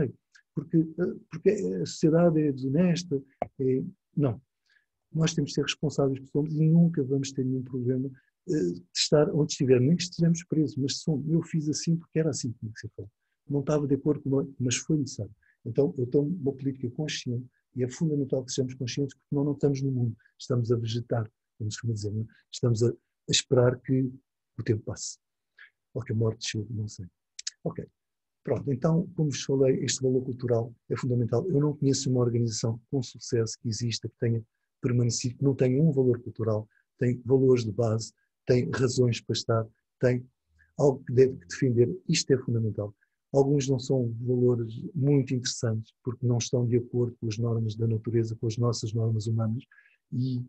[SPEAKER 2] porque, porque a sociedade é desonesta. É... Não. Nós temos de ser responsáveis que somos e nunca vamos ter nenhum problema de estar onde estiver, nem que estejamos presos, mas somos. Eu fiz assim porque era assim que tinha que ser feito. Não estava de acordo com, mas foi necessário. Então, eu tomo uma política consciente e é fundamental que sejamos conscientes porque nós não estamos no mundo, estamos a vegetar, como se costuma dizer, não? Estamos a, a esperar que o tempo passe. Ou que a morte chegue, não sei. Ok. Pronto, então, como vos falei, este valor cultural é fundamental. Eu não conheço uma organização com sucesso que exista, que tenha permanecido, que não tenha um valor cultural, tem valores de base, tem razões para estar, tem algo que deve defender. Isto é fundamental. Alguns não são valores muito interessantes, porque não estão de acordo com as normas da natureza, com as nossas normas humanas, e,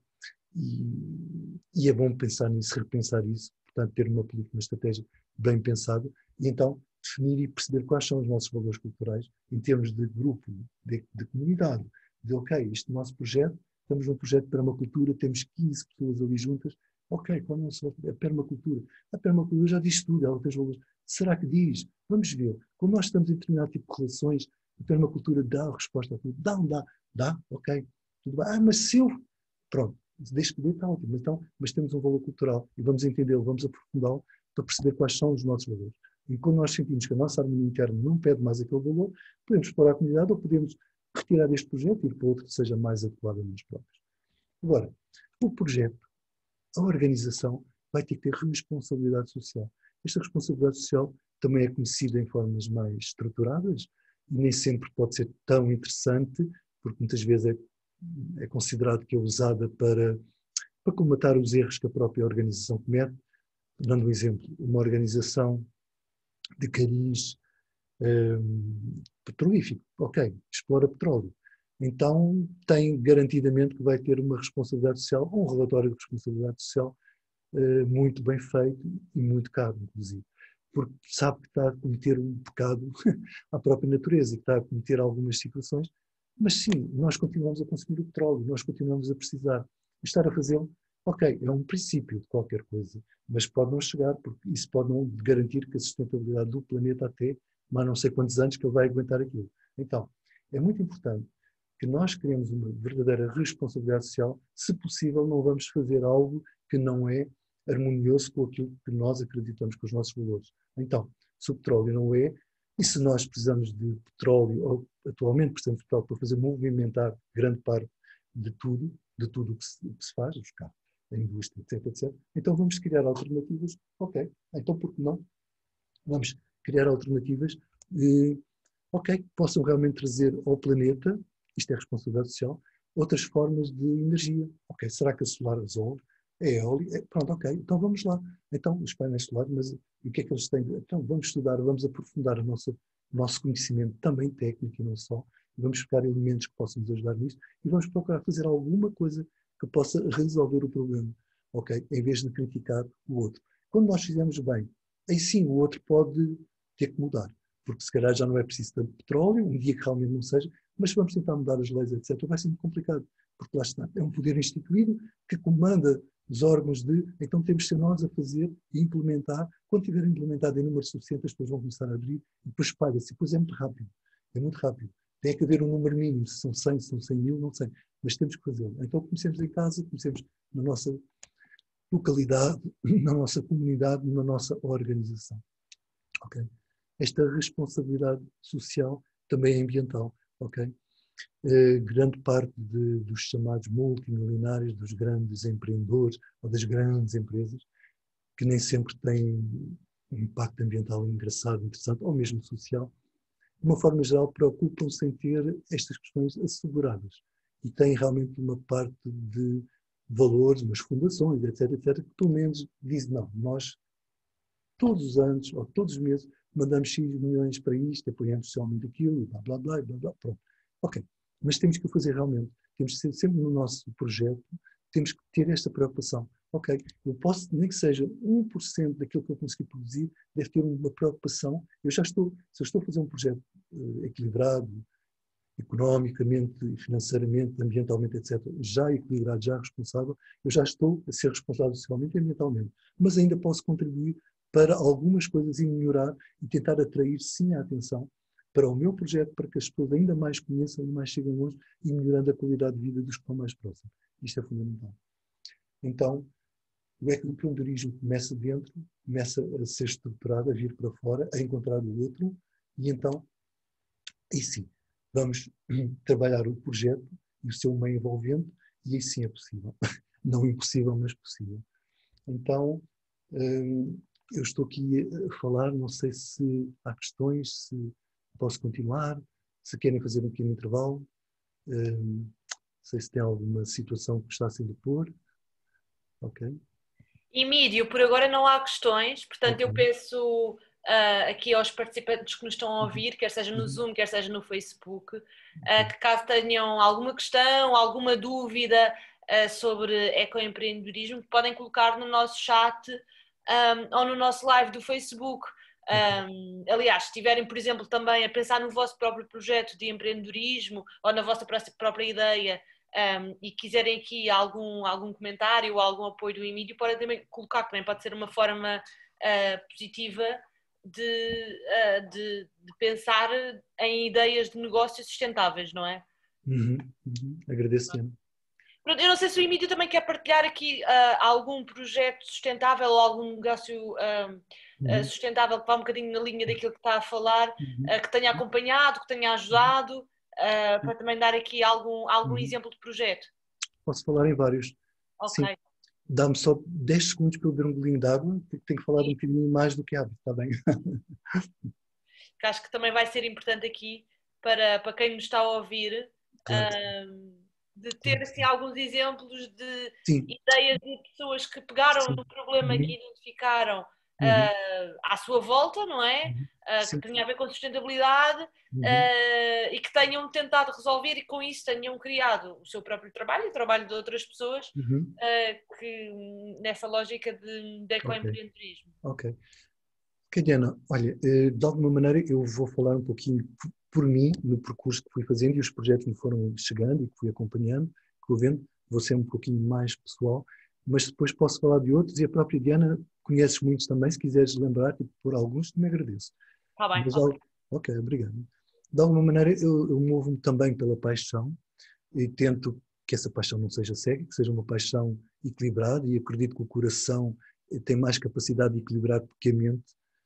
[SPEAKER 2] e, e é bom pensar nisso, repensar isso, portanto, ter uma política, uma estratégia bem pensada, e então definir e perceber quais são os nossos valores culturais em termos de grupo, de, de comunidade, de ok, este nosso projeto, estamos num projeto de permacultura, temos quinze pessoas ali juntas, ok, qual é a permacultura? A permacultura já diz tudo, ela tem valores. Será que diz? Vamos ver. Quando nós estamos em determinado tipo de relações, a permacultura dá a resposta a tudo. Dá ou não dá? Dá, ok. Tudo bem. Ah, mas se eu... Pronto, deixa que dê, está ótimo. Então, mas temos um valor cultural e vamos entendê-lo, vamos aprofundá-lo para perceber quais são os nossos valores. E quando nós sentimos que a nossa harmonia interna não pede mais aquele valor, podemos explorar a comunidade ou podemos retirar deste projeto e ir para outro que seja mais adequado a nós próprios. Agora, o projeto, a organização, vai ter que ter responsabilidade social. Esta responsabilidade social também é conhecida em formas mais estruturadas e nem sempre pode ser tão interessante, porque muitas vezes é, é considerado que é usada para, para colmatar os erros que a própria organização comete. Dando um exemplo, uma organização de cariz um, petrolífico, ok, explora petróleo. Então tem garantidamente que vai ter uma responsabilidade social, um relatório de responsabilidade social uh, muito bem feito e muito caro, inclusive. Porque sabe que está a cometer um pecado à própria natureza, que está a cometer algumas situações, mas sim, nós continuamos a consumir o petróleo, nós continuamos a precisar. Estar a fazê-lo, ok, é um princípio de qualquer coisa, mas pode não chegar, porque isso pode não garantir que a sustentabilidade do planeta até, mas não sei quantos anos que ele vai aguentar aquilo. Então, é muito importante que nós criemos uma verdadeira responsabilidade social. Se possível, não vamos fazer algo que não é harmonioso com aquilo que nós acreditamos, com os nossos valores. Então, se o petróleo não é, e se nós precisamos de petróleo, ou atualmente precisamos de petróleo para fazer movimentar grande parte de tudo, de tudo o que se, que se faz, os carros, a indústria, etc, etcétera, então vamos criar alternativas, ok, então por que não? Vamos criar alternativas eh, ok, que possam realmente trazer ao planeta, isto é responsabilidade social, outras formas de energia. Ok, será que a solar resolve? É eólica? É, pronto, ok, então vamos lá. Então, os painéis solares, mas o que é que eles têm? Então, vamos estudar, vamos aprofundar o nosso, nosso conhecimento, também técnico e não só, vamos buscar elementos que possam nos ajudar nisso e vamos procurar fazer alguma coisa que possa resolver o problema, ok? Em vez de criticar o outro. Quando nós fizermos bem, aí sim o outro pode ter que mudar, porque se calhar já não é preciso tanto petróleo, um dia que realmente não seja, mas se vamos tentar mudar as leis, etcétera, vai ser muito complicado, porque lá está, é um poder instituído que comanda os órgãos de, então temos de ser nós a fazer e implementar, quando tiver implementado em número suficiente, as pessoas vão começar a abrir e depois espalha-se, depois é muito rápido, é muito rápido. Tem que haver um número mínimo, se são cem, se são cem mil, não sei, mas temos que fazê-lo. Então comecemos em casa, comecemos na nossa localidade, na nossa comunidade, na nossa organização. Ok? Esta responsabilidade social também é ambiental, ok? Eh, grande parte de, dos chamados multimilionários, dos grandes empreendedores ou das grandes empresas, que nem sempre têm um impacto ambiental engraçado, interessante, ou mesmo social, de uma forma geral preocupam-se em ter estas questões asseguradas e têm realmente uma parte de valores, umas fundações, etc, etcétera, que pelo menos dizem, não, nós todos os anos, ou todos os meses, mandamos X milhões para isto, apoiamos socialmente aquilo, blá, blá, blá, blá, blá, pronto. Ok, mas temos que o fazer realmente. Temos que ser sempre no nosso projeto, temos que ter esta preocupação. Ok, eu posso, nem que seja um por cento daquilo que eu consegui produzir, deve ter uma preocupação. Eu já estou, se eu estou a fazer um projeto uh, equilibrado, economicamente, financeiramente, ambientalmente, etcétera, já equilibrado, já responsável, eu já estou a ser responsável socialmente e ambientalmente. Mas ainda posso contribuir para algumas coisas e melhorar e tentar atrair, sim, a atenção para o meu projeto, para que as pessoas ainda mais conheçam, ainda mais cheguem longe e melhorando a qualidade de vida dos que estão mais próximos. Isto é fundamental. Então, o empreendedorismo começa dentro, começa a ser estruturado, a vir para fora, a encontrar o outro, e então, aí sim, vamos trabalhar o projeto e o seu meio envolvente, e aí sim é possível. Não impossível, mas possível. Então, hum, eu estou aqui a falar, não sei se há questões, se posso continuar, se querem fazer um pequeno intervalo, hum, não sei se tem alguma situação que gostassem de pôr. Ok.
[SPEAKER 1] Emílio, por agora não há questões, portanto eu
[SPEAKER 2] Ok.
[SPEAKER 1] peço uh, aqui aos participantes que nos estão a
[SPEAKER 2] Uhum.
[SPEAKER 1] ouvir, quer seja no
[SPEAKER 2] Uhum.
[SPEAKER 1] Zoom, quer seja no Facebook, uh,
[SPEAKER 2] Ok.
[SPEAKER 1] que caso tenham alguma questão, alguma dúvida uh, sobre ecoempreendedorismo, podem colocar no nosso chat um, ou no nosso live do Facebook.
[SPEAKER 2] Ok.
[SPEAKER 1] Um, aliás, se estiverem, por exemplo, também a pensar no vosso próprio projeto de empreendedorismo ou na vossa própria ideia, Um, e quiserem aqui algum, algum comentário ou algum apoio do Emílio, podem também colocar, também pode ser uma forma uh, positiva de, uh, de, de pensar em ideias de negócios sustentáveis, não é?
[SPEAKER 2] Uhum. Uhum. Agradeço, Diana.
[SPEAKER 1] Eu não sei se o Emílio também quer partilhar aqui uh, algum projeto sustentável ou algum negócio uh, uh,
[SPEAKER 2] Uhum.
[SPEAKER 1] sustentável que vá um bocadinho na linha daquilo que está a falar,
[SPEAKER 2] Uhum.
[SPEAKER 1] uh, que tenha acompanhado, que tenha ajudado, uh, para também dar aqui algum, algum
[SPEAKER 2] Uhum.
[SPEAKER 1] exemplo de projeto.
[SPEAKER 2] Posso falar em vários.
[SPEAKER 1] Ok.
[SPEAKER 2] Sim. Dá-me só dez segundos para eu beber um golinho de água, porque tenho que falar um bocadinho mais do que hábito, está bem?
[SPEAKER 1] Que acho que também vai ser importante aqui para, para quem nos está a ouvir,
[SPEAKER 2] Claro que,
[SPEAKER 1] um, de
[SPEAKER 2] claro
[SPEAKER 1] ter
[SPEAKER 2] que
[SPEAKER 1] assim,
[SPEAKER 2] sim.
[SPEAKER 1] alguns exemplos de
[SPEAKER 2] Sim,
[SPEAKER 1] ideias de pessoas que pegaram
[SPEAKER 2] sim.
[SPEAKER 1] no problema que
[SPEAKER 2] Uhum.
[SPEAKER 1] identificaram
[SPEAKER 2] Uhum.
[SPEAKER 1] uh, à sua volta, não é?
[SPEAKER 2] Uhum.
[SPEAKER 1] Uh, que
[SPEAKER 2] Sim.
[SPEAKER 1] tinha a ver com sustentabilidade
[SPEAKER 2] Uhum.
[SPEAKER 1] uh, e que tenham tentado resolver e com isso tenham criado o seu próprio trabalho e o trabalho de outras pessoas
[SPEAKER 2] Uhum.
[SPEAKER 1] uh, que, nessa lógica de, de
[SPEAKER 2] Ok,
[SPEAKER 1] ecoempreendedorismo.
[SPEAKER 2] ok. Ok, Diana, olha, eh, de alguma maneira eu vou falar um pouquinho p- por mim, no percurso que fui fazendo e os projetos que me foram chegando e que fui acompanhando, que vou vendo, vou ser um pouquinho mais pessoal, mas depois posso falar de outros e a própria Diana conheces muitos também, se quiseres lembrar, tipo, por alguns, também agradeço.
[SPEAKER 1] Está bem,
[SPEAKER 2] Mas,
[SPEAKER 1] ok.
[SPEAKER 2] al- ok, obrigado. De alguma maneira eu, eu movo-me também pela paixão e tento que essa paixão não seja cega, que seja uma paixão equilibrada e acredito que o coração eh, tem mais capacidade de equilibrar do que a mente.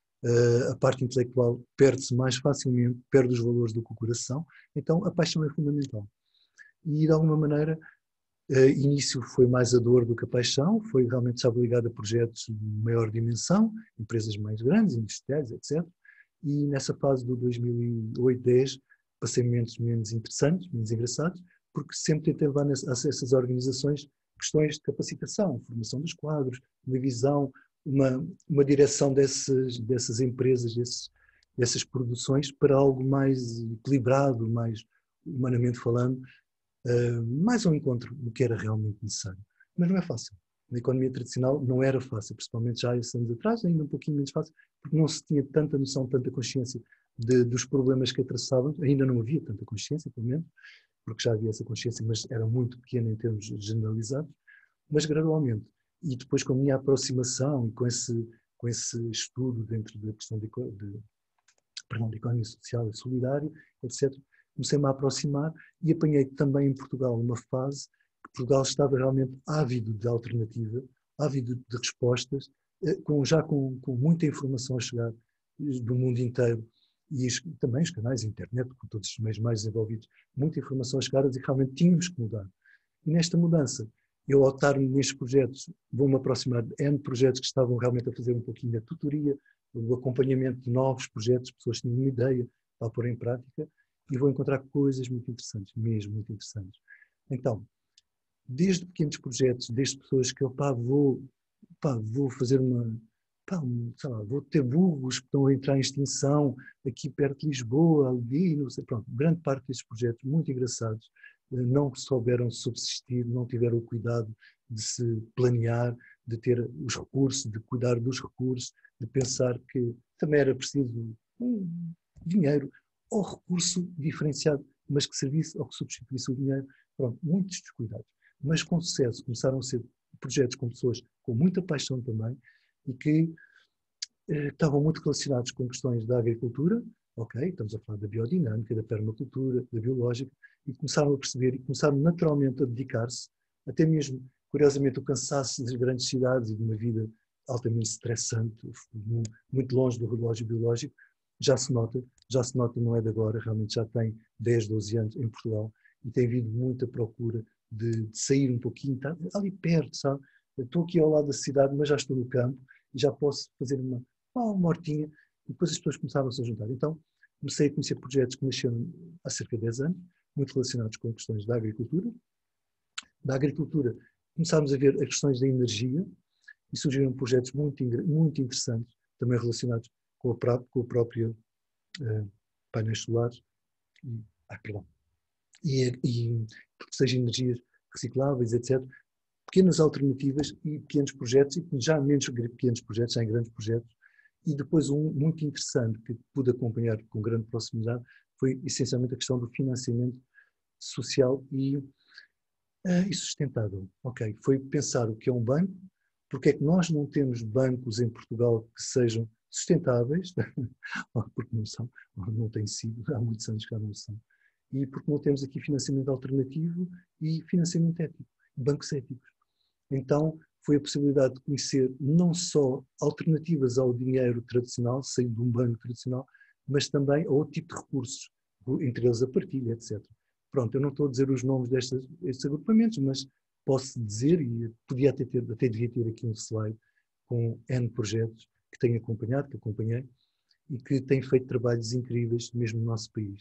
[SPEAKER 2] Uh, a parte intelectual perde-se mais facilmente, perde os valores do que o coração, então a paixão é fundamental. E de alguma maneira, uh, início foi mais a dor do que a paixão, foi realmente estava ligado a projetos de maior dimensão, empresas mais grandes, industriais, etcétera. E nessa fase do dois mil e oito, dez, passei momentos menos interessantes, menos engraçados, porque sempre tentei levar a essas organizações questões de capacitação, formação dos quadros, uma visão, uma, uma direção dessas, dessas empresas, desses, dessas produções para algo mais equilibrado, mais humanamente falando, uh, mais ao encontro do que era realmente necessário. Mas não é fácil. Na economia tradicional não era fácil, principalmente já há esses anos atrás, ainda um pouquinho menos fácil, porque não se tinha tanta noção, tanta consciência de, dos problemas que atravessavam, ainda não havia tanta consciência, pelo menos, porque já havia essa consciência, mas era muito pequena em termos generalizados, mas gradualmente. E depois com a minha aproximação e com esse, com esse estudo dentro da questão de, de, perdão, de economia social e solidária, etcétera, comecei-me a aproximar e apanhei também em Portugal uma fase que Portugal estava realmente ávido de alternativa, ávido de respostas, com, já com, com muita informação a chegar do mundo inteiro e os, também os canais de internet, com todos os meios mais desenvolvidos, muita informação a chegar e realmente tínhamos que mudar. E nesta mudança, eu ao estar nestes projetos, vou-me aproximar de N projetos que estavam realmente a fazer um pouquinho da tutoria, o acompanhamento de novos projetos, pessoas que tinham uma ideia para pôr em prática, e vou encontrar coisas muito interessantes, mesmo muito interessantes. Então, desde pequenos projetos, desde pessoas que eu pá, vou, pá, vou fazer uma, pá, um, sei lá, vou ter burros que estão a entrar em extinção aqui perto de Lisboa, ali, não sei, pronto, grande parte destes projetos muito engraçados não souberam subsistir, não tiveram o cuidado de se planear, de ter os recursos, de cuidar dos recursos, de pensar que também era preciso um dinheiro ou recurso diferenciado, mas que servisse ou que substituísse o dinheiro. Pronto, muitos descuidados. Mas com sucesso começaram a ser projetos com pessoas com muita paixão também e que eh, estavam muito relacionados com questões da agricultura, ok, estamos a falar da biodinâmica, da permacultura, da biológica, e começaram a perceber e começaram naturalmente a dedicar-se, até mesmo, curiosamente, o cansaço das grandes cidades e de uma vida altamente estressante, muito longe do relógio biológico, já se nota, já se nota, não é de agora, realmente já tem dez, doze anos em Portugal e tem havido muita procura de, de sair um pouquinho, tá ali perto, sabe? Eu estou aqui ao lado da cidade, mas já estou no campo e já posso fazer uma, uma hortinha, e depois as pessoas começaram-se a juntar. Então, comecei a conhecer projetos que nasceram há cerca de dez anos, muito relacionados com questões da agricultura. Da agricultura, começámos a ver as questões da energia e surgiram projetos muito, muito interessantes, também relacionados com a, pró com a própria uh, painéis solares, e, ah, perdão, e, e seja energias recicláveis, etcétera. Pequenas alternativas e pequenos projetos, e já menos pequenos projetos, já em grandes projetos. E depois um muito interessante que pude acompanhar com grande proximidade foi essencialmente a questão do financiamento social e, uh, e sustentável. Ok, foi pensar o que é um banco, porque é que nós não temos bancos em Portugal que sejam sustentáveis, porque não são, não têm sido, há muitos anos que já não são, e porque não temos aqui financiamento alternativo e financiamento ético, bancos éticos. Então, foi a possibilidade de conhecer não só alternativas ao dinheiro tradicional, saindo de um banco tradicional, mas também a outro tipo de recursos, entre eles a partilha, etcétera. Pronto, eu não estou a dizer os nomes destes, destes agrupamentos, mas posso dizer, e podia até, ter, até devia ter aqui um slide com N projetos que tenho acompanhado, que acompanhei, e que têm feito trabalhos incríveis mesmo no nosso país.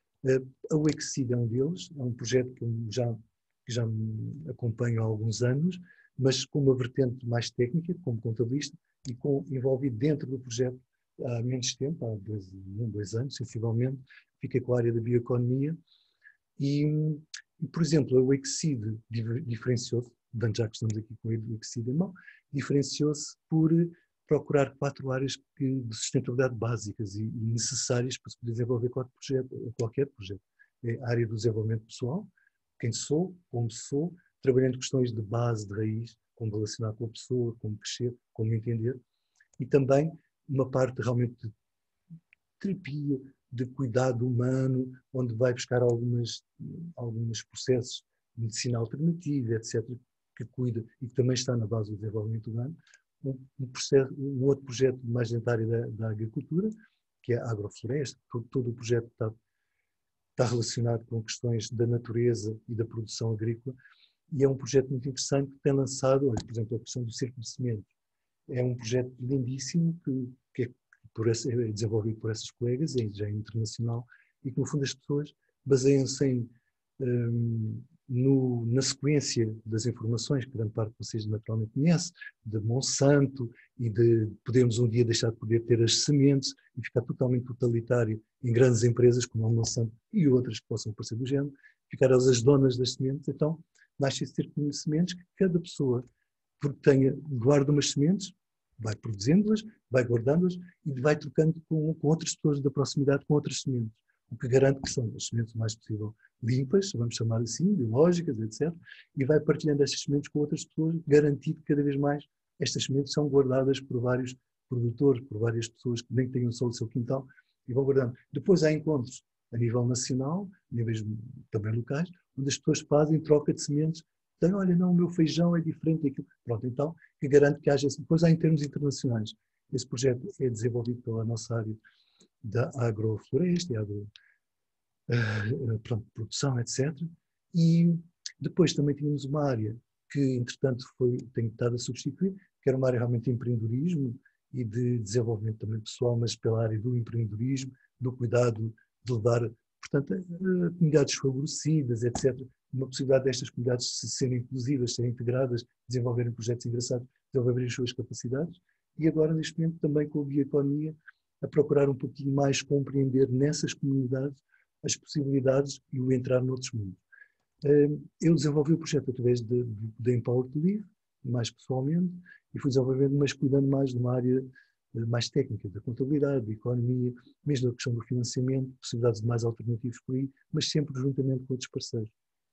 [SPEAKER 2] A Wexseed é um deles, é um projeto que eu já, já me acompanho há alguns anos, mas com uma vertente mais técnica, como contabilista, e com, envolvido dentro do projeto há menos tempo, há dois, um, dois anos, sensivelmente, fiquei com a área da bioeconomia, e, e por exemplo, a Wexseed diferenciou-se, já que estamos aqui com a Wexseed em mão, diferenciou-se por procurar quatro áreas que, de sustentabilidade básicas e, e necessárias para se poder desenvolver qualquer projeto, qualquer projeto. É a área do desenvolvimento pessoal, quem sou, como sou, trabalhando questões de base, de raiz, como relacionar com a pessoa, como crescer, como entender, e também uma parte realmente de terapia, de cuidado humano, onde vai buscar algumas, alguns processos de medicina alternativa, etcétera, que cuida e que também está na base do desenvolvimento humano. Um, um, processo, um outro projeto mais dentro da área da, da agricultura, que é a agrofloresta. Todo, todo o projeto está, está relacionado com questões da natureza e da produção agrícola, e é um projeto muito interessante que tem lançado, olha, por exemplo, a questão do Círculo de Sementes. É um projeto lindíssimo que, que é, por esse, é desenvolvido por esses colegas, é, já é internacional, e que no fundo as pessoas baseiam-se em, um, no, na sequência das informações que grande parte de vocês naturalmente conhece, de Monsanto, e de podermos um dia deixar de poder ter as sementes e ficar totalmente totalitário em grandes empresas como a Monsanto e outras que possam parecer do género, ficar elas as donas das sementes. Então, nasce esse círculo de sementes que cada pessoa, porque tenha, guarda umas sementes, vai produzindo-las, vai guardando-as e vai trocando com, com outras pessoas da proximidade com outras sementes, o que garante que são as sementes o mais possível limpas, vamos chamar assim, biológicas, etcétera, e vai partilhando estas sementes com outras pessoas, garantindo que cada vez mais estas sementes são guardadas por vários produtores, por várias pessoas que nem tenham só o seu quintal, e vão guardando. Depois há encontros a nível nacional, níveis também locais, onde as pessoas fazem troca de sementes. Então, olha, não, o meu feijão é diferente daquilo. Pronto, então, que garante que haja... Depois há em termos internacionais. Esse projeto é desenvolvido pela nossa área da agrofloresta, e agro, uh, pronto, produção, etcétera. E depois também tínhamos uma área que, entretanto, foi, tem estado a substituir, que era uma área realmente de empreendedorismo e de desenvolvimento também pessoal, mas pela área do empreendedorismo, do cuidado de levar, portanto, a comunidades desfavorecidas, etcétera, uma possibilidade destas comunidades se serem inclusivas, serem integradas, desenvolverem projetos engraçados, desenvolverem as suas capacidades, e agora, neste momento, também com a bioeconomia, a procurar um pouquinho mais compreender nessas comunidades as possibilidades e o entrar noutros mundos. Eu desenvolvi o projeto através da Empower to Live, mais pessoalmente, e fui desenvolvendo, mas cuidando mais de uma área mais técnica, da contabilidade, da economia, mesmo da questão do financiamento, possibilidades de mais alternativos por aí, mas sempre juntamente com outros parceiros.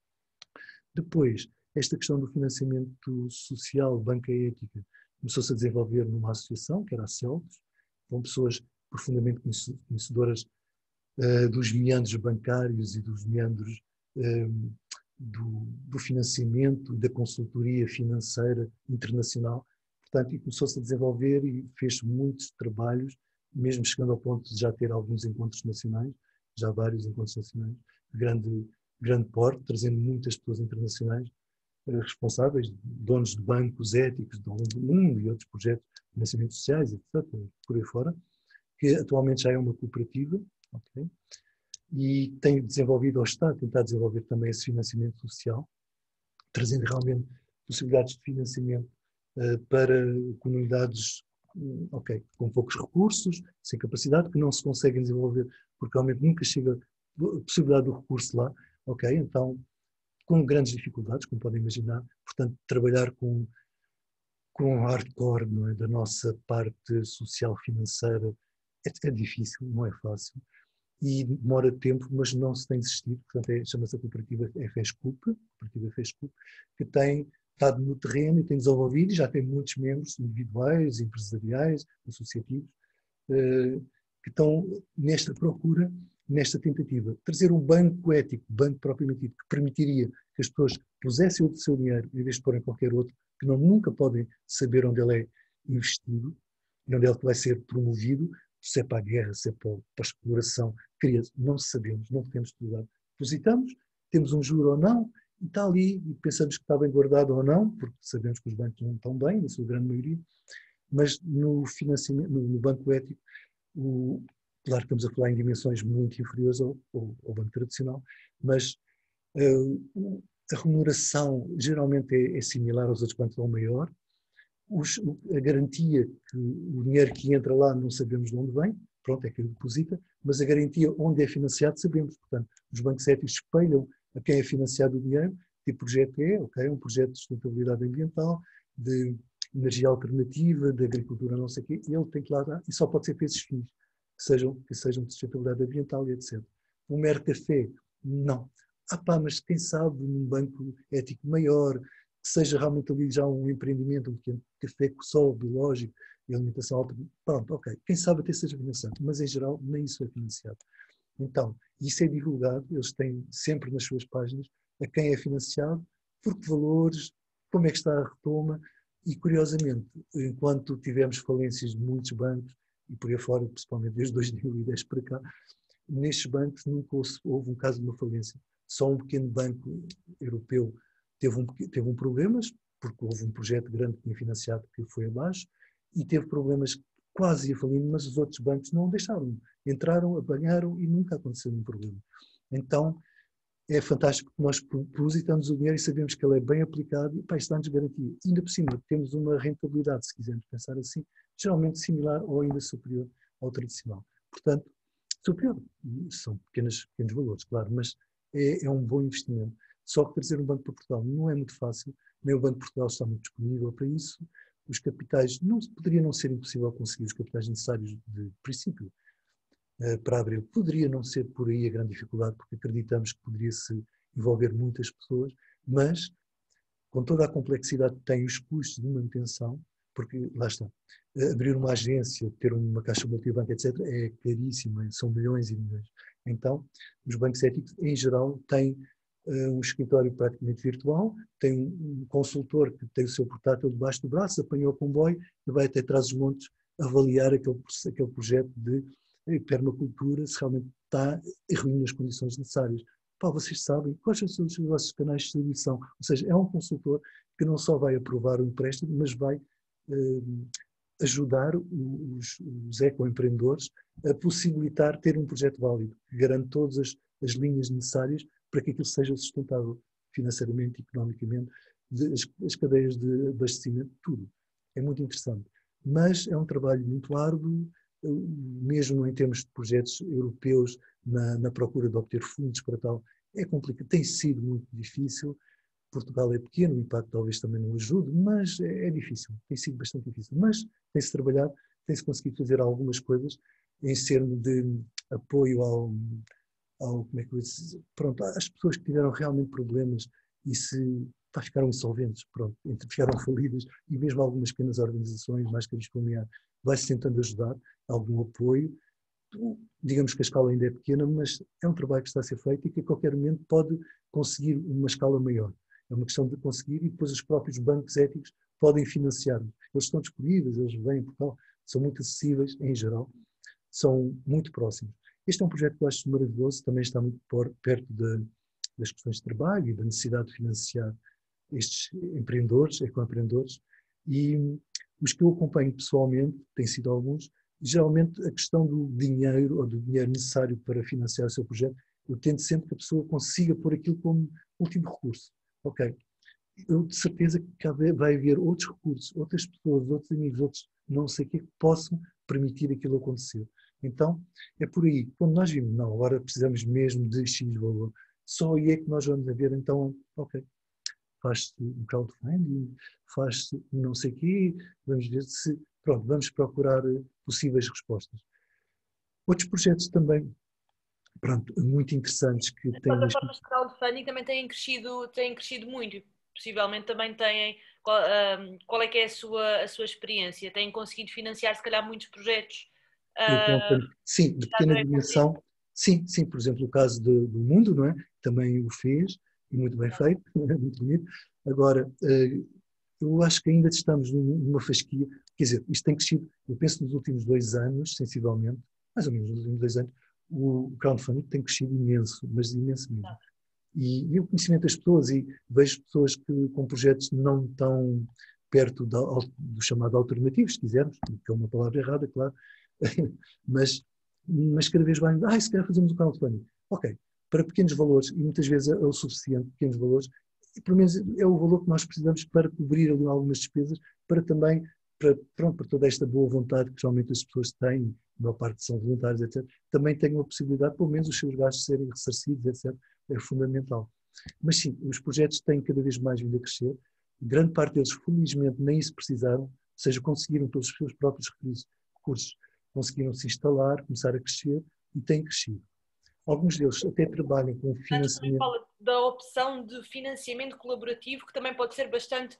[SPEAKER 2] Depois, esta questão do financiamento social, banca ética, começou-se a desenvolver numa associação, que era a CELTOS, com pessoas profundamente conhecedoras uh, dos meandros bancários e dos meandros um, do, do financiamento, da consultoria financeira internacional. Portanto, e começou-se a desenvolver e fez muitos trabalhos, mesmo chegando ao ponto de já ter alguns encontros nacionais, já vários encontros nacionais, de grande, grande porte, trazendo muitas pessoas internacionais responsáveis, donos de bancos éticos de ao longo do mundo e outros projetos de financiamentos sociais, etcétera, por aí fora, que atualmente já é uma cooperativa, okay? E tem desenvolvido, ou está a tentar desenvolver também esse financiamento social, trazendo realmente possibilidades de financiamento uh, para comunidades um, okay, com poucos recursos, sem capacidade, que não se conseguem desenvolver, porque realmente nunca chega a possibilidade do recurso lá, ok? Então, com grandes dificuldades, como podem imaginar, portanto, trabalhar com, com hardcore, não é, da nossa parte social financeira é, é difícil, não é fácil, e demora tempo, mas não se tem desistido, portanto, é, chama-se a cooperativa FESCUP, cooperativa FESCUP, que tem estado no terreno e tem desenvolvido, e já tem muitos membros individuais, empresariais, associativos, eh, que estão nesta procura, nesta tentativa, trazer um banco ético, banco propriamente dito, que permitiria que as pessoas pusessem o seu dinheiro, em vez de porem qualquer outro, que não, nunca podem saber onde ele é investido, onde ele vai ser promovido, se é para a guerra, se é para a exploração, não sabemos, não podemos estudar. Depositamos, temos um juro ou não, e está ali, e pensamos que está bem guardado ou não, porque sabemos que os bancos não estão bem, na sua grande maioria, mas no financiamento, no banco ético, o, claro que estamos a falar em dimensões muito inferiores ao, ao, ao banco tradicional, mas uh, a remuneração geralmente é, é similar aos outros bancos ou maior. Os, a garantia que o dinheiro que entra lá não sabemos de onde vem, pronto, é que deposita, mas a garantia onde é financiado sabemos. Portanto, os bancos éticos espelham a quem é financiado o dinheiro, que projeto é, ok, um projeto de sustentabilidade ambiental, de energia alternativa, de agricultura não sei o quê, e ele tem que lá dar, e só pode ser para esses fins, que sejam, que sejam de sustentabilidade ambiental e etcétera. Um mero café, não. Ah pá, mas quem sabe num banco ético maior, que seja realmente ali já um empreendimento, um pequeno café com sol biológico e alimentação alta, pronto, ok, quem sabe até seja financiado, mas em geral nem isso é financiado. Então, isso é divulgado, eles têm sempre nas suas páginas a quem é financiado, por que valores, como é que está a retoma, e curiosamente, enquanto tivemos falências de muitos bancos, e por aí fora, principalmente desde dois mil e dez para cá, nestes bancos nunca houve um caso de uma falência. Só um pequeno banco europeu teve um, teve um problemas, porque houve um projeto grande que tinha financiado que foi abaixo, e teve problemas quase a falir, mas os outros bancos não deixaram. Entraram, apanharam e nunca aconteceu nenhum problema. Então, é fantástico que nós depositamos o dinheiro e sabemos que ele é bem aplicado e, pá, isto dá-nos garantia. Ainda por cima, temos uma rentabilidade, se quisermos pensar assim, geralmente similar ou ainda superior ao tradicional. Portanto, superior, são pequenos, pequenos valores, claro, mas é, é um bom investimento. Só que trazer um banco para Portugal não é muito fácil, nem o Banco de Portugal está muito disponível para isso. Os capitais, não, poderia não ser impossível conseguir os capitais necessários de princípio para abrir. Poderia não ser por aí a grande dificuldade, porque acreditamos que poderia-se envolver muitas pessoas, mas com toda a complexidade que tem os custos de manutenção, porque lá está, abrir uma agência, ter uma caixa multibanco, etcétera, é caríssimo, são milhões e milhões. Então, os bancos éticos, em geral, têm uh, um escritório praticamente virtual, tem um consultor que tem o seu portátil debaixo do braço, apanhou o comboio e vai até trás dos montes avaliar aquele, aquele projeto de permacultura, se realmente está e reúne as condições necessárias. Pá, vocês sabem quais são os vossos canais de distribuição. Ou seja, é um consultor que não só vai aprovar o empréstimo, mas vai uh, ajudar os, os ecoempreendedores a possibilitar ter um projeto válido, que garante todas as, as linhas necessárias para que aquilo seja sustentável financeiramente, economicamente, de, as, as cadeias de abastecimento, tudo. É muito interessante. Mas é um trabalho muito árduo, mesmo em termos de projetos europeus, na, na procura de obter fundos para tal, é complicado, tem sido muito difícil. Portugal é pequeno, o impacto talvez também não ajude, mas é, é difícil, tem sido bastante difícil. Mas tem-se trabalhado, tem-se conseguido fazer algumas coisas em termos de apoio ao, ao como é que eu disse, pronto, às pessoas que tiveram realmente problemas e se pá, ficaram insolventes, pronto, ficaram falidas, e mesmo algumas pequenas organizações, mais que a familiar, vai-se tentando ajudar, algum apoio, digamos que a escala ainda é pequena, mas é um trabalho que está a ser feito e que a qualquer momento pode conseguir uma escala maior. É uma questão de conseguir e depois os próprios bancos éticos podem financiar. Eles estão disponíveis, eles vêm em Portugal, são muito acessíveis em geral, são muito próximos. Este é um projeto que eu acho maravilhoso, também está muito por, perto de, das questões de trabalho e da necessidade de financiar estes empreendedores, ecoempreendedores, e os que eu acompanho pessoalmente, têm sido alguns, geralmente a questão do dinheiro ou do dinheiro necessário para financiar o seu projeto, eu tento sempre que a pessoa consiga pôr aquilo como último recurso. Ok, eu de certeza que vai haver outros recursos, outras pessoas, outros amigos, outros não sei o que, que possam permitir aquilo acontecer. Então, é por aí. Quando nós vimos, não, agora precisamos mesmo de X valor, só aí é que nós vamos a ver, então, ok, faz-se um crowdfunding, faz-se não sei o quê, vamos ver se, pronto, vamos procurar possíveis respostas. Outros projetos também, pronto, muito interessantes que
[SPEAKER 1] As
[SPEAKER 2] têm...
[SPEAKER 1] plataformas de crowdfunding também têm crescido, têm crescido muito e possivelmente também têm... Qual, um, qual é que é a sua, a sua experiência? Têm conseguido financiar, se calhar, muitos projetos? Uh,
[SPEAKER 2] sim, de pequena dimensão. Sim, sim, por exemplo, o caso do, do Mundo, não é? Também o fez, e muito bem feito, muito bonito. Agora, eu acho que ainda estamos numa fasquia, quer dizer, isto tem crescido, eu penso nos últimos dois anos, sensivelmente, mais ou menos nos últimos dois anos, o crowdfunding tem crescido imenso, mas imenso mesmo. E, e o conhecimento das pessoas, e vejo pessoas que, com projetos não tão perto da, do chamado alternativo, se quisermos, que é uma palavra errada, claro, mas, mas cada vez mais, ah, se calhar fazemos o crowdfunding. Ok, para pequenos valores, e muitas vezes é o suficiente, pequenos valores, e pelo menos é o valor que nós precisamos para cobrir ali algumas despesas, para também, para, pronto, para toda esta boa vontade que geralmente as pessoas têm, a maior parte são voluntários, etcétera, também tenham a possibilidade, pelo menos, os seus gastos serem ressarcidos, etcétera, é fundamental. Mas sim, os projetos têm cada vez mais vindo a crescer, grande parte deles, felizmente, nem isso precisaram, ou seja, conseguiram pelos seus próprios recursos, conseguiram se instalar, começar a crescer e têm crescido. Alguns deles até trabalham com financiamento.
[SPEAKER 1] Fala da opção de financiamento colaborativo, que também pode ser bastante,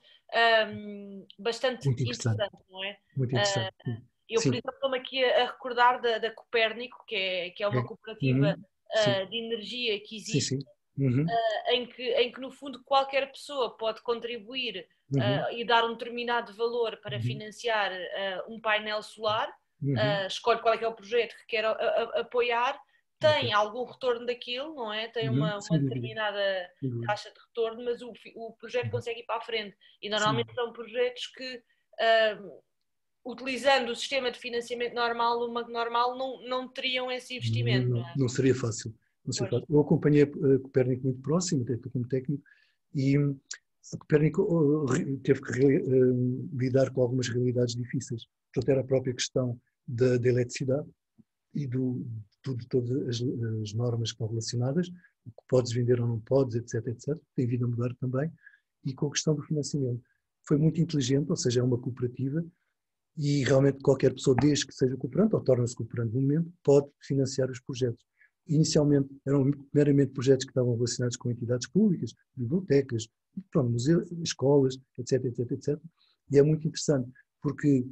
[SPEAKER 1] um, bastante
[SPEAKER 2] Muito interessante.
[SPEAKER 1] interessante, não é?
[SPEAKER 2] Muito interessante.
[SPEAKER 1] Uh, eu,
[SPEAKER 2] Sim.
[SPEAKER 1] por exemplo, estou-me aqui a, a recordar da, da Copérnico, que é, que é uma
[SPEAKER 2] é.
[SPEAKER 1] cooperativa
[SPEAKER 2] uhum.
[SPEAKER 1] uh, de energia que existe,
[SPEAKER 2] sim, sim. Uhum.
[SPEAKER 1] Uh, em, que, em que, no fundo, qualquer pessoa pode contribuir
[SPEAKER 2] uhum.
[SPEAKER 1] uh, e dar um determinado valor para
[SPEAKER 2] uhum.
[SPEAKER 1] financiar uh, um painel solar,
[SPEAKER 2] uhum.
[SPEAKER 1] uh, escolhe qual é que é o projeto que quer a, a, apoiar, tem okay. algum retorno daquilo, não é? Tem uma, uma determinada uhum. taxa de retorno, mas o, o projeto uhum. consegue ir para a frente. E normalmente Sim. são projetos que, uh, utilizando o sistema de financiamento normal, uma normal, não, não teriam esse investimento.
[SPEAKER 2] Não,
[SPEAKER 1] não, é?
[SPEAKER 2] não seria fácil. Não seria fácil. Eu acompanhei a Copérnico muito próximo, até como técnico, e a Copérnico teve que uh, lidar com algumas realidades difíceis. Portanto, era a própria questão da, da eletricidade e do, de todas as, as normas que estão relacionadas, o que podes vender ou não podes, etc, etcétera. Tem vindo a mudar também. E com a questão do financiamento. Foi muito inteligente, ou seja, é uma cooperativa, e realmente qualquer pessoa, desde que seja cooperante, ou torna-se cooperante no momento, pode financiar os projetos. Inicialmente eram meramente projetos que estavam relacionados com entidades públicas, bibliotecas, pronto, museus, escolas, etc, etc, etcétera. E é muito interessante, porque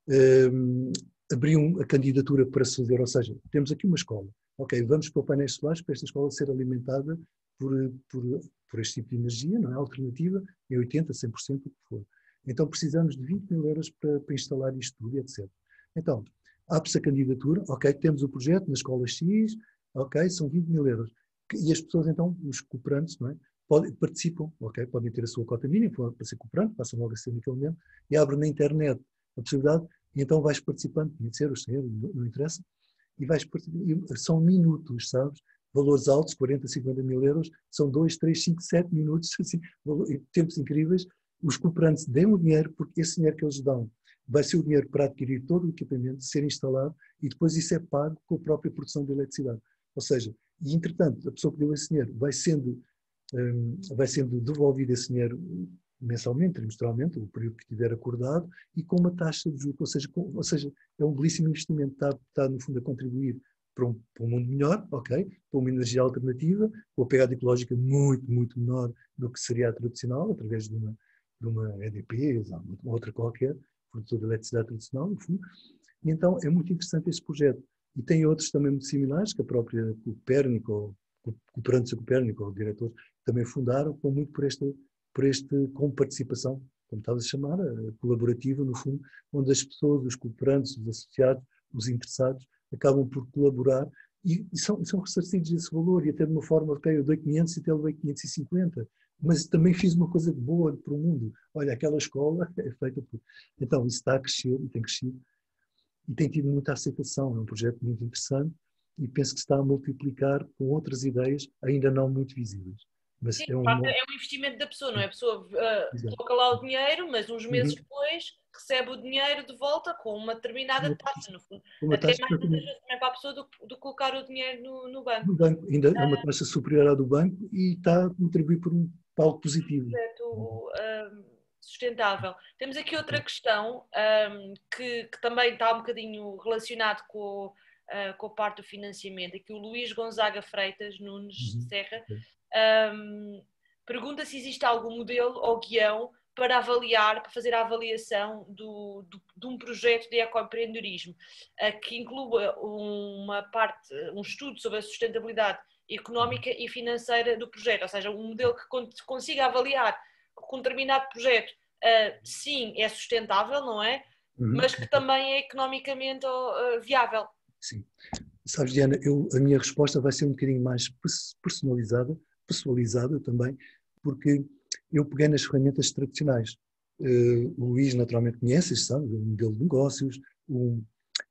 [SPEAKER 2] um, abriam a candidatura para se fazer, ou seja, temos aqui uma escola, ok, vamos para painéis solares para esta escola ser alimentada por, por, por este tipo de energia, não é? Alternativa, em oitenta, cem por cento, o que for. Então precisamos de vinte mil euros para, para instalar isto tudo, etcétera. Então, abre-se a candidatura, ok, temos o projeto na escola X, ok, são vinte mil euros. E as pessoas, então, os cooperantes, não é? Podem, participam, ok, podem ter a sua cota mínima para ser cooperante, passam logo a ser naquele momento, e abrem na internet a possibilidade, e então vais participando, quinhentos euros, cem euros, não, não interessa, e vais participando, são minutos, sabes? Valores altos, quarenta, cinquenta mil euros, são dois, três, cinco, sete minutos, assim, tempos incríveis. Os cooperantes dêem o dinheiro, porque esse dinheiro que eles dão vai ser o dinheiro para adquirir todo o equipamento, ser instalado, e depois isso é pago com a própria produção de eletricidade. Ou seja, e entretanto, a pessoa que deu esse dinheiro vai sendo, um, vai sendo devolvido esse dinheiro mensalmente, trimestralmente, o período que tiver acordado, e com uma taxa de juros, ou seja, com, ou seja, é um belíssimo investimento, está, está no fundo a contribuir para um, para um mundo melhor, ok, para uma energia alternativa, com a pegada ecológica muito, muito menor do que seria a tradicional, através de uma de uma E D P, ou outra qualquer, produtor de eletricidade tradicional, no fundo. E então é muito interessante este projeto. E tem outros também muito similares, que a própria Copérnico, ou Cooperantes a Copérnico, ou o diretor, também fundaram, com muito por este, por este com participação, como estava a chamar, colaborativa, no fundo, onde as pessoas, os cooperantes, os associados, os interessados, acabam por colaborar e, e são, são ressarcidos desse valor, e até de uma forma, ok, eu dei quinhentos e até ele dei quinhentos e cinquenta, mas também fiz uma coisa boa para o mundo. Olha, aquela escola é feita por... Então, isso está a crescer e tem crescido e tem tido muita aceitação. É um projeto muito interessante e penso que se está a multiplicar com outras ideias ainda não muito visíveis. Mas
[SPEAKER 1] Sim,
[SPEAKER 2] é um...
[SPEAKER 1] é um investimento da pessoa, não é? A pessoa uh, coloca lá o dinheiro, mas uns meses
[SPEAKER 2] Uhum.
[SPEAKER 1] depois recebe o dinheiro de volta com uma determinada taxa, no fundo.
[SPEAKER 2] Uma
[SPEAKER 1] Até
[SPEAKER 2] taxa
[SPEAKER 1] mais
[SPEAKER 2] exatamente
[SPEAKER 1] vantajoso também para a pessoa do que colocar o dinheiro no, no banco.
[SPEAKER 2] do banco. Ainda é uma taxa superior à do banco e está a contribuir por um algo positivo.
[SPEAKER 1] Projeto um, sustentável. Temos aqui outra
[SPEAKER 2] Okay.
[SPEAKER 1] questão um, que, que também está um bocadinho relacionado com, uh, com a parte do financiamento. Aqui o Luís Gonzaga Freitas Nunes
[SPEAKER 2] Uhum.
[SPEAKER 1] Serra
[SPEAKER 2] Okay.
[SPEAKER 1] um, pergunta se existe algum modelo ou guião para avaliar, para fazer a avaliação do, do, de um projeto de ecoempreendedorismo, uh, que inclua uma parte, um estudo sobre a sustentabilidade económica e financeira do projeto, ou seja, um modelo que consiga avaliar que um determinado projeto, uh, sim, é sustentável, não é?
[SPEAKER 2] Uhum.
[SPEAKER 1] Mas que também é economicamente uh, viável.
[SPEAKER 2] Sim. Sabes, Diana, eu, a minha resposta vai ser um bocadinho mais personalizada, pessoalizada também, porque eu peguei nas ferramentas tradicionais. Uh, o Luís naturalmente conhece, sabe, o modelo de negócios, um,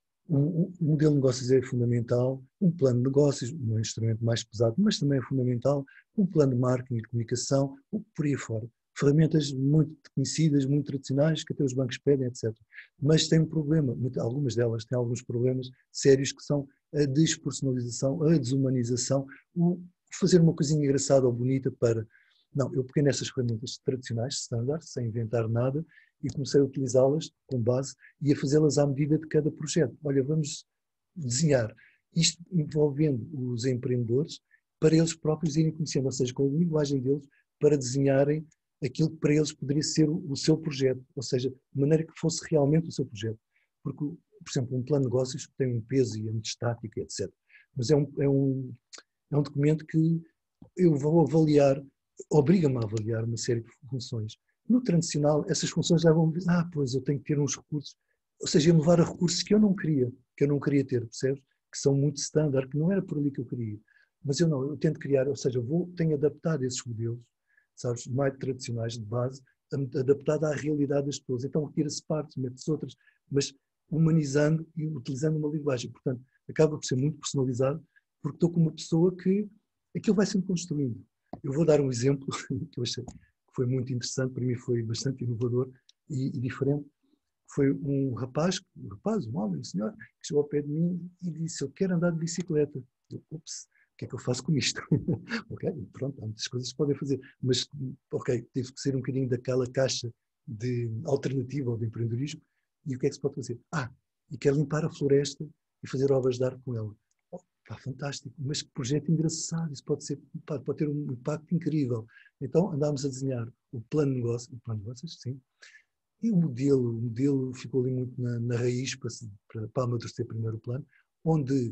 [SPEAKER 2] um, um modelo de negócios é fundamental, um plano de negócios, um instrumento mais pesado, mas também é fundamental, um plano de marketing e de comunicação, por aí fora. Ferramentas muito conhecidas, muito tradicionais, que até os bancos pedem, etcétera. Mas tem um problema, algumas delas têm alguns problemas sérios, que são a despersonalização, a desumanização, o fazer uma coisinha engraçada ou bonita para... Não, eu peguei nessas ferramentas tradicionais, standard, sem inventar nada, e comecei a utilizá-las com base e a fazê-las à medida de cada projeto. Olha, vamos desenhar isto envolvendo os empreendedores para eles próprios irem conhecendo, ou seja, com a linguagem deles, para desenharem aquilo que para eles poderia ser o, o seu projeto, ou seja, de maneira que fosse realmente o seu projeto. Porque, por exemplo, um plano de negócios tem um peso e é muito estático, etcétera. Mas é um, é um, é um documento que eu vou avaliar, obriga-me a avaliar uma série de funções. No tradicional, essas funções já vão dizer, ah, pois eu tenho que ter uns recursos, ou seja, levar a recursos que eu não queria, que eu não queria ter, percebes? Que são muito standard, que não era por ali que eu queria. Mas eu não, eu tento criar, ou seja, vou, tenho adaptado esses modelos, sabes, mais tradicionais de base, adaptado à realidade das pessoas. Então retira-se partes, mete-se outras, mas humanizando e utilizando uma linguagem. Portanto, acaba por ser muito personalizado, porque estou com uma pessoa que aquilo vai sendo construindo. Eu vou dar um exemplo que eu achei que foi muito interessante, para mim foi bastante inovador e, e diferente. Foi um rapaz, um rapaz, um homem, um senhor, que chegou ao pé de mim e disse: eu quero andar de bicicleta. Eu, ups, o que é que eu faço com isto? Ok, pronto, há muitas coisas que podem fazer, mas, ok, teve que ser um bocadinho daquela caixa de alternativa ao de empreendedorismo. E o que é que se pode fazer? Ah, e quer limpar a floresta e fazer obras de arte com ela. Oh, pá, fantástico, mas que projeto engraçado, isso pode, ser, pode ter um impacto incrível. Então andámos a desenhar o plano de negócio, o plano de negócios, sim. E o modelo, o modelo ficou ali muito na, na raiz para, para, para amadurecer primeiro o plano, onde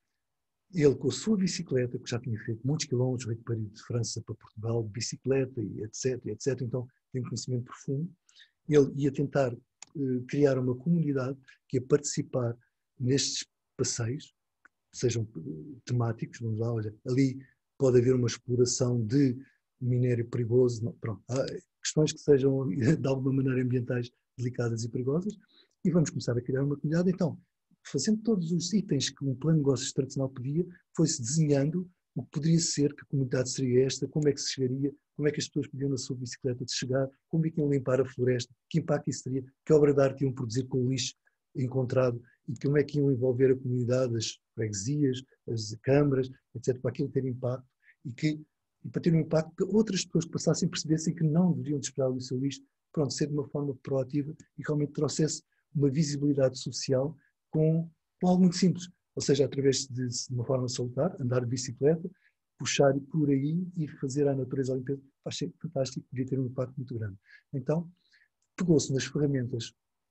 [SPEAKER 2] ele com a sua bicicleta, que já tinha feito muitos quilómetros, veio de Paris, de França para Portugal, de bicicleta, e etc, etcétera, então tem um conhecimento profundo, ele ia tentar uh, criar uma comunidade que ia participar nestes passeios, sejam temáticos, vamos lá, olha, ali pode haver uma exploração de minério perigoso, não, pronto, há questões que sejam de alguma maneira ambientais delicadas e perigosas, e vamos começar a criar uma comunidade. Então, fazendo todos os itens que um plano de negócios tradicional pedia, foi-se desenhando o que poderia ser, que comunidade seria esta, como é que se chegaria, como é que as pessoas podiam na sua bicicleta de chegar, como é que iam limpar a floresta, que impacto isso teria, que obra de arte iam produzir com o lixo encontrado e como é que iam envolver a comunidade, as freguesias, as câmaras, etcétera, para aquilo ter impacto e, que, e para ter um impacto que outras pessoas que passassem percebessem que não deveriam despejar o seu lixo, pronto, ser de uma forma proativa e realmente trouxesse uma visibilidade social com, com algo muito simples, ou seja, através de, de uma forma salutar, andar de bicicleta, puxar por aí e fazer a natureza a limpeza, faz ser fantástico, podia ter um impacto muito grande. Então, pegou-se nas ferramentas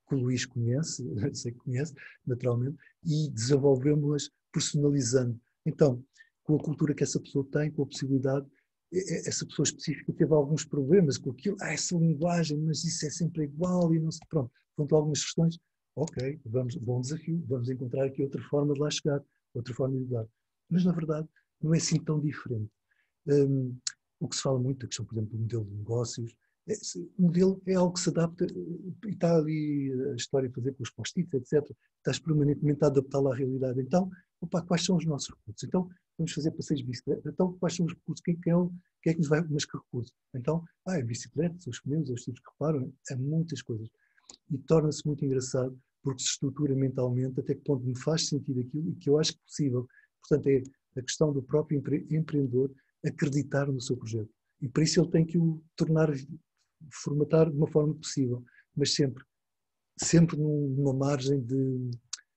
[SPEAKER 2] que o Luís conhece, sei que conhece, naturalmente, e desenvolvemos-las personalizando. Então, com a cultura que essa pessoa tem, com a possibilidade, essa pessoa específica teve alguns problemas com aquilo, ah, essa linguagem, mas isso é sempre igual e não sei, pronto, quanto a algumas questões, ok, vamos, bom desafio, vamos encontrar aqui outra forma de lá chegar, outra forma de dar. Mas, na verdade, não é assim tão diferente. Um, o que se fala muito, a questão, por exemplo, do modelo de negócios, é, o modelo é algo que se adapta, e está ali a história a fazer com os post-its, etcétera. Estás permanentemente a adaptá-la à realidade. Então, opa, quais são os nossos recursos? Então, vamos fazer passeios de bicicleta. Então, quais são os recursos? Quem, quem, é, o, quem é que nos vai, mas que recursos? Então, ah, é bicicleta, são os pneus, os tipos que reparam, é muitas coisas. E torna-se muito engraçado, porque se estrutura mentalmente até que ponto me faz sentido aquilo e que eu acho que é possível. Portanto, é a questão do próprio empre, empreendedor acreditar no seu projeto. E para isso ele tem que o tornar, formatar de uma forma possível, mas sempre, sempre numa margem de,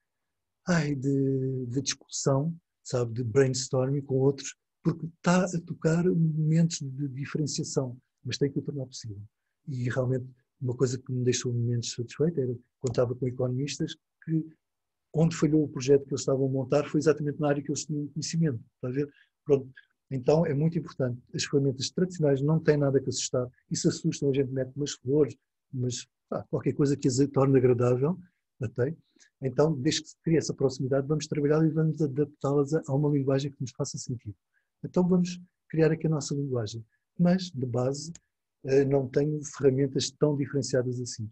[SPEAKER 2] ai, de, de discussão, sabe, de brainstorming com outros, porque está a tocar momentos de diferenciação, mas tem que o tornar possível. E realmente uma coisa que me deixou menos satisfeito era quando estava com economistas que onde falhou o projeto que eles estavam a montar foi exatamente na área que eles tinham conhecimento. Está a ver? Pronto. Então é muito importante. As ferramentas tradicionais não têm nada que assustar. E se assustam, a gente mete umas flores, mas ah, qualquer coisa que as torne agradável, até. Então, desde que se crie essa proximidade, vamos trabalhar e vamos adaptá-las a uma linguagem que nos faça sentido. Então vamos criar aqui a nossa linguagem. Mas, de base, não tenho ferramentas tão diferenciadas assim.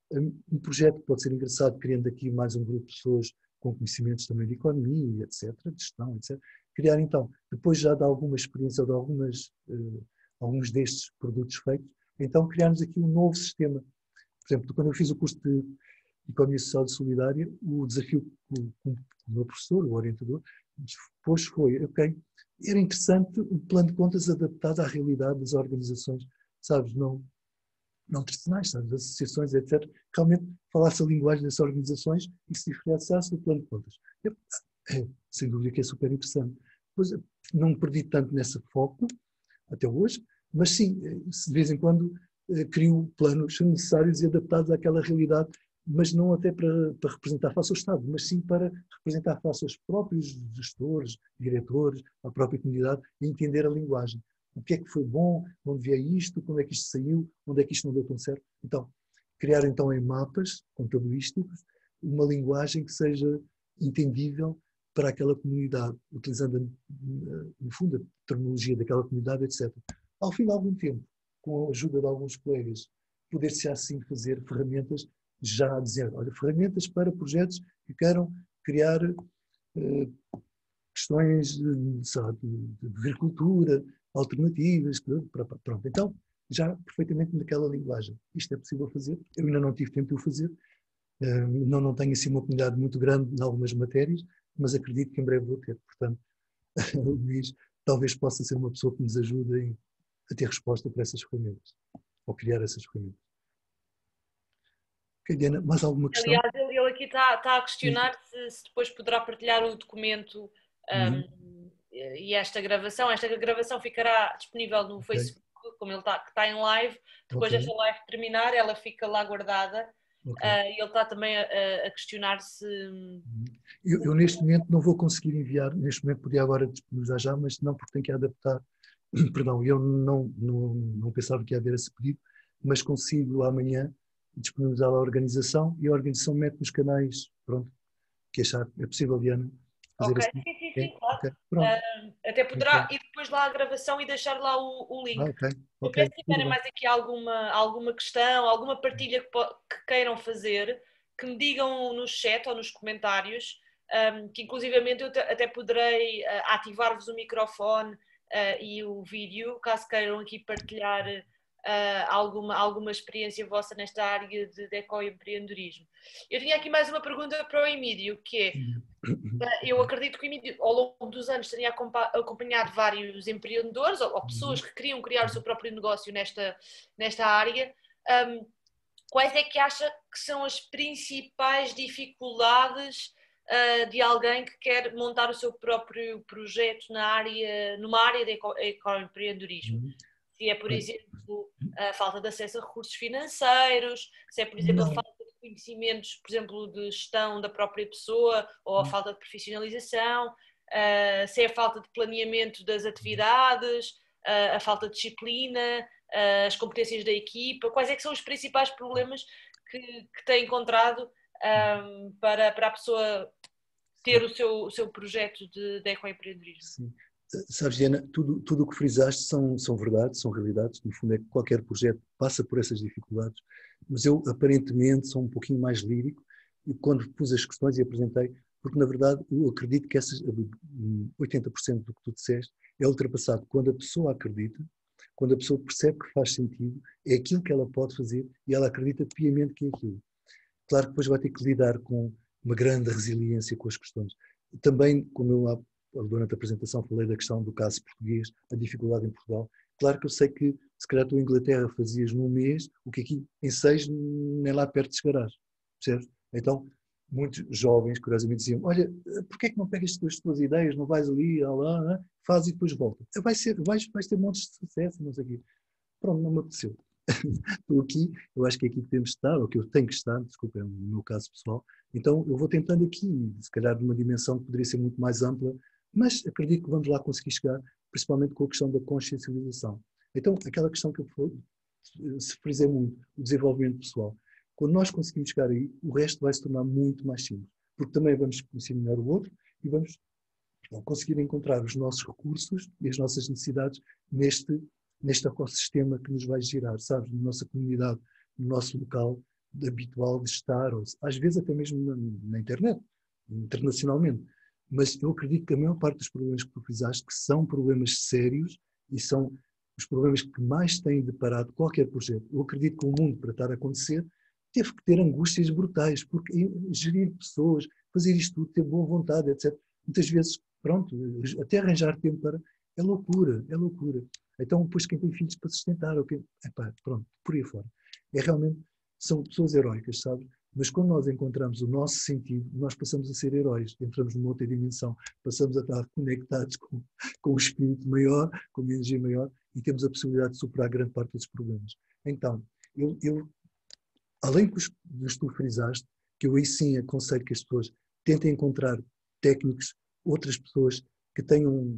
[SPEAKER 2] Um projeto pode ser engraçado, criando aqui mais um grupo de pessoas com conhecimentos também de economia, etcétera, de gestão, etcétera. Criar então, depois já de alguma experiência ou de algumas, uh, alguns destes produtos feitos, então criarmos aqui um novo sistema. Por exemplo, quando eu fiz o curso de Economia Social e Solidária, o desafio com, com o meu professor, o orientador, depois foi, ok, era interessante o plano de contas adaptado à realidade das organizações, sabes, não não tradicionais, sabe, das associações, etcétera, realmente falasse a linguagem dessas organizações e se diferenciasse do plano de contas. Eu, é, sem dúvida que é super interessante. Pois, não me perdi tanto nesse foco, até hoje, mas sim, de vez em quando crio planos necessários e adaptados àquela realidade, mas não até para, para representar face ao Estado, mas sim para representar face aos próprios gestores, diretores, à própria comunidade e entender a linguagem. O que é que foi bom, onde veio isto, como é que isto saiu, onde é que isto não deu tão certo. Então, criar então em mapas contabilísticos uma linguagem que seja entendível para aquela comunidade, utilizando, no fundo, a terminologia daquela comunidade, etcétera. Ao fim de algum tempo, com a ajuda de alguns colegas, poder-se assim fazer ferramentas, já a dizer, olha, ferramentas para projetos que queiram criar eh, questões de, sabe, de agricultura, alternativas, pronto. Então, já perfeitamente naquela linguagem. Isto é possível fazer. Eu ainda não tive tempo de o fazer. Não, não tenho assim uma comunidade muito grande em algumas matérias, mas acredito que em breve vou ter. Portanto, o Luís talvez possa ser uma pessoa que nos ajude a ter resposta para essas ferramentas, ou criar essas ferramentas. Ok, Diana, mais alguma questão?
[SPEAKER 1] Aliás, ele, ele aqui está, está a questionar se, se depois poderá partilhar o documento um, uhum. e esta gravação. Esta gravação ficará disponível no okay. Facebook, como ele está, que está em live. Depois okay. desta live terminar, ela fica lá guardada. Okay. Uh, e ele está também a, a questionar se...
[SPEAKER 2] Eu, eu neste momento não vou conseguir enviar, neste momento podia agora disponibilizar já, mas não porque tenho que adaptar. Perdão, eu não, não, não pensava que ia haver esse pedido, mas consigo amanhã disponibilizar a organização e a organização mete nos canais, pronto, que achar. É possível, Diana?
[SPEAKER 1] Fazer ok, assim? sim, sim, sim, é? claro. Okay. Uh, até poderá ir depois lá a gravação e deixar lá o, o link.
[SPEAKER 2] Ah, ok,
[SPEAKER 1] ok.
[SPEAKER 2] okay.
[SPEAKER 1] Se tiverem mais aqui alguma, alguma questão, alguma partilha que, que queiram fazer, que me digam no chat ou nos comentários, um, que inclusivamente eu até poderei uh, ativar-vos o microfone uh, e o vídeo, caso queiram aqui partilhar uh, alguma, alguma experiência vossa nesta área de, de ecoempreendedorismo. Eu tinha aqui mais uma pergunta para o Emílio, que é... Eu acredito que o Emílio, ao longo dos anos, teria acompanhado vários empreendedores ou, ou pessoas que queriam criar o seu próprio negócio nesta, nesta área. Um, quais é que acha que são as principais dificuldades uh, de alguém que quer montar o seu próprio projeto na área, numa área de ecoempreendedorismo? Se é, por exemplo, a falta de acesso a recursos financeiros, se é, por exemplo, a falta de conhecimentos, por exemplo, de gestão da própria pessoa, ou a falta de profissionalização, uh, se é a falta de planeamento das atividades, uh, a falta de disciplina, uh, as competências da equipa, quais é que são os principais problemas que, que tem encontrado um, para, para a pessoa ter o seu, o seu projeto de, de ecoempreendedorismo?
[SPEAKER 2] Sim. Sabes, Diana, tudo, tudo o que frisaste são, são verdades, são realidades. No fundo é que qualquer projeto passa por essas dificuldades, mas eu aparentemente sou um pouquinho mais lírico e quando pus as questões e apresentei, porque na verdade eu acredito que essas, oitenta por cento do que tu disseste é ultrapassado quando a pessoa acredita, quando a pessoa percebe que faz sentido, é aquilo que ela pode fazer e ela acredita piamente que é aquilo. Claro que depois vai ter que lidar com uma grande resiliência com as questões. Também, como eu durante a apresentação falei da questão do caso português, a dificuldade em Portugal. Claro que eu sei que se calhar tu em Inglaterra fazias num mês, o que aqui em seis nem lá perto chegarás, percebes? Então, muitos jovens, curiosamente, diziam, olha, porquê é que não pegas as tuas ideias, não vais ali, lá, lá, faz e depois volta. Vai ser, vais, vais ter montes de sucesso, não sei o quê. Pronto, não me apeteceu. Estou aqui, eu acho que é aqui que temos de estar, ou que eu tenho que estar, desculpa, é o meu caso pessoal. Então, eu vou tentando aqui, se calhar numa dimensão que poderia ser muito mais ampla, mas acredito que vamos lá conseguir chegar, principalmente com a questão da consciencialização. Então, aquela questão que eu se frisei muito, o desenvolvimento pessoal. Quando nós conseguimos chegar aí, o resto vai se tornar muito mais simples, porque também vamos conhecer melhor o outro e vamos conseguir encontrar os nossos recursos e as nossas necessidades neste, neste ecossistema que nos vai girar, sabes, na nossa comunidade, no nosso local habitual de estar, ou, às vezes até mesmo na, na internet, internacionalmente. Mas eu acredito que a maior parte dos problemas que tu frisaste, que são problemas sérios e são os problemas que mais têm deparado qualquer projeto. Eu acredito que o mundo, para estar a acontecer, teve que ter angústias brutais, porque gerir pessoas, fazer isto tudo, ter boa vontade, etcétera. Muitas vezes, pronto, até arranjar tempo para... É loucura, é loucura. Então, depois quem tem filhos para sustentar, ou quem... Epá, pronto, por aí fora. É realmente, são pessoas heróicas, sabes? Mas quando nós encontramos o nosso sentido, nós passamos a ser heróis, entramos numa outra dimensão, passamos a estar conectados com, com o espírito maior, com a energia maior, e temos a possibilidade de superar grande parte desses problemas. Então, eu, eu além dos que tu frisaste, que eu aí sim aconselho que as pessoas tentem encontrar técnicos, outras pessoas que tenham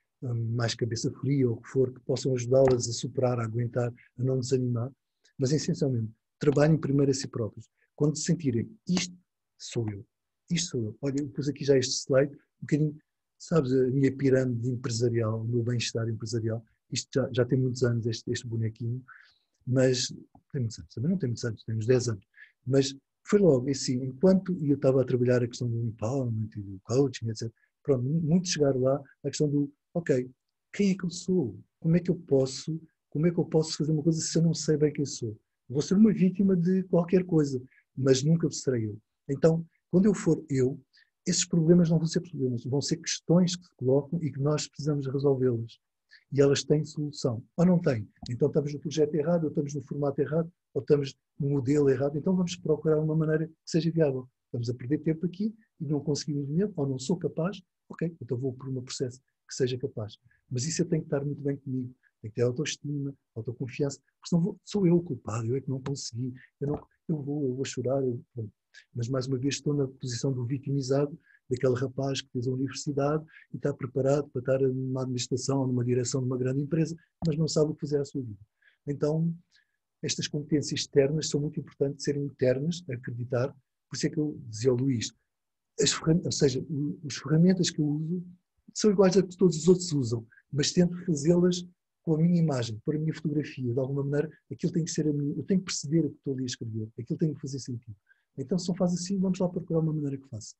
[SPEAKER 2] mais cabeça fria ou o que for, que possam ajudá-las a superar, a aguentar, a não desanimar, mas essencialmente, trabalhem primeiro a si próprios. Quando se sentirem, isto sou eu, isto sou eu. Olha, eu pus aqui já este slide, um bocadinho, sabes, a minha pirâmide empresarial, o meu bem-estar empresarial, isto já, já tem muitos anos, este, este bonequinho, mas tem muitos anos, também não tem muitos anos, tem uns dez anos, mas foi logo, assim, enquanto eu estava a trabalhar a questão do empowerment e do coaching, etcétera, pronto, muito chegar lá, a questão do, ok, quem é que eu sou? Como é que eu posso, como é que eu posso fazer uma coisa se eu não sei bem quem sou? Vou ser uma vítima de qualquer coisa, mas nunca serei eu. Então, quando eu for eu, esses problemas não vão ser problemas, vão ser questões que se colocam e que nós precisamos resolvê-las. E elas têm solução. Ou não têm. Então estamos no projeto errado, ou estamos no formato errado, ou estamos no modelo errado. Então vamos procurar uma maneira que seja viável. Estamos a perder tempo aqui e não conseguimos dinheiro, ou não sou capaz, ok, então vou por um processo que seja capaz. Mas isso eu tenho que estar muito bem comigo. Tenho que ter autoestima, autoconfiança, porque senão vou, sou eu o culpado, eu é que não consegui, eu, não, eu vou, eu vou chorar. Eu, mas mais uma vez estou na posição do vitimizado, daquele rapaz que fez a universidade e está preparado para estar numa administração ou numa direção de uma grande empresa, mas não sabe o que fazer à sua vida. Então, estas competências externas são muito importantes de serem internas, a acreditar. Por isso é que eu dizia ao Luís, as ferramentas, ou seja, as ferramentas que eu uso são iguais a que todos os outros usam, mas tento fazê-las com a minha imagem, por a minha fotografia. De alguma maneira, aquilo tem que ser a minha, eu tenho que perceber o que estou ali a escrever, aquilo tem que fazer sentido. Então, se não faz assim, vamos lá procurar uma maneira que faça.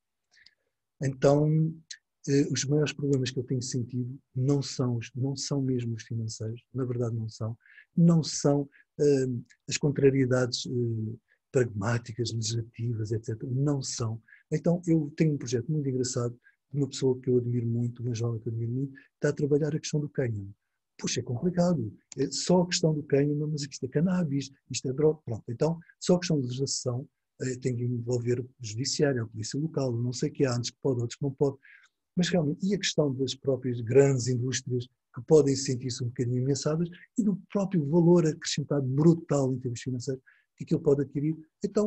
[SPEAKER 2] Então, eh, os maiores problemas que eu tenho sentido não são, não são mesmo os financeiros, na verdade não são, não são eh, as contrariedades eh, pragmáticas, legislativas, etcétera. Não são. Então, eu tenho um projeto muito engraçado de uma pessoa que eu admiro muito, uma jovem que eu admiro muito, está a trabalhar a questão do cânhamo. Puxa, é complicado. É só a questão do cânhamo, mas isto é cannabis, isto é droga. Pronto, então, só a questão de legislação tem que envolver o judiciário, a polícia local, não sei o que há, antes que pode, outros que não pode. Mas realmente, e a questão das próprias grandes indústrias que podem sentir-se um bocadinho ameaçadas e do próprio valor acrescentado brutal em termos financeiros que aquilo pode adquirir. Então,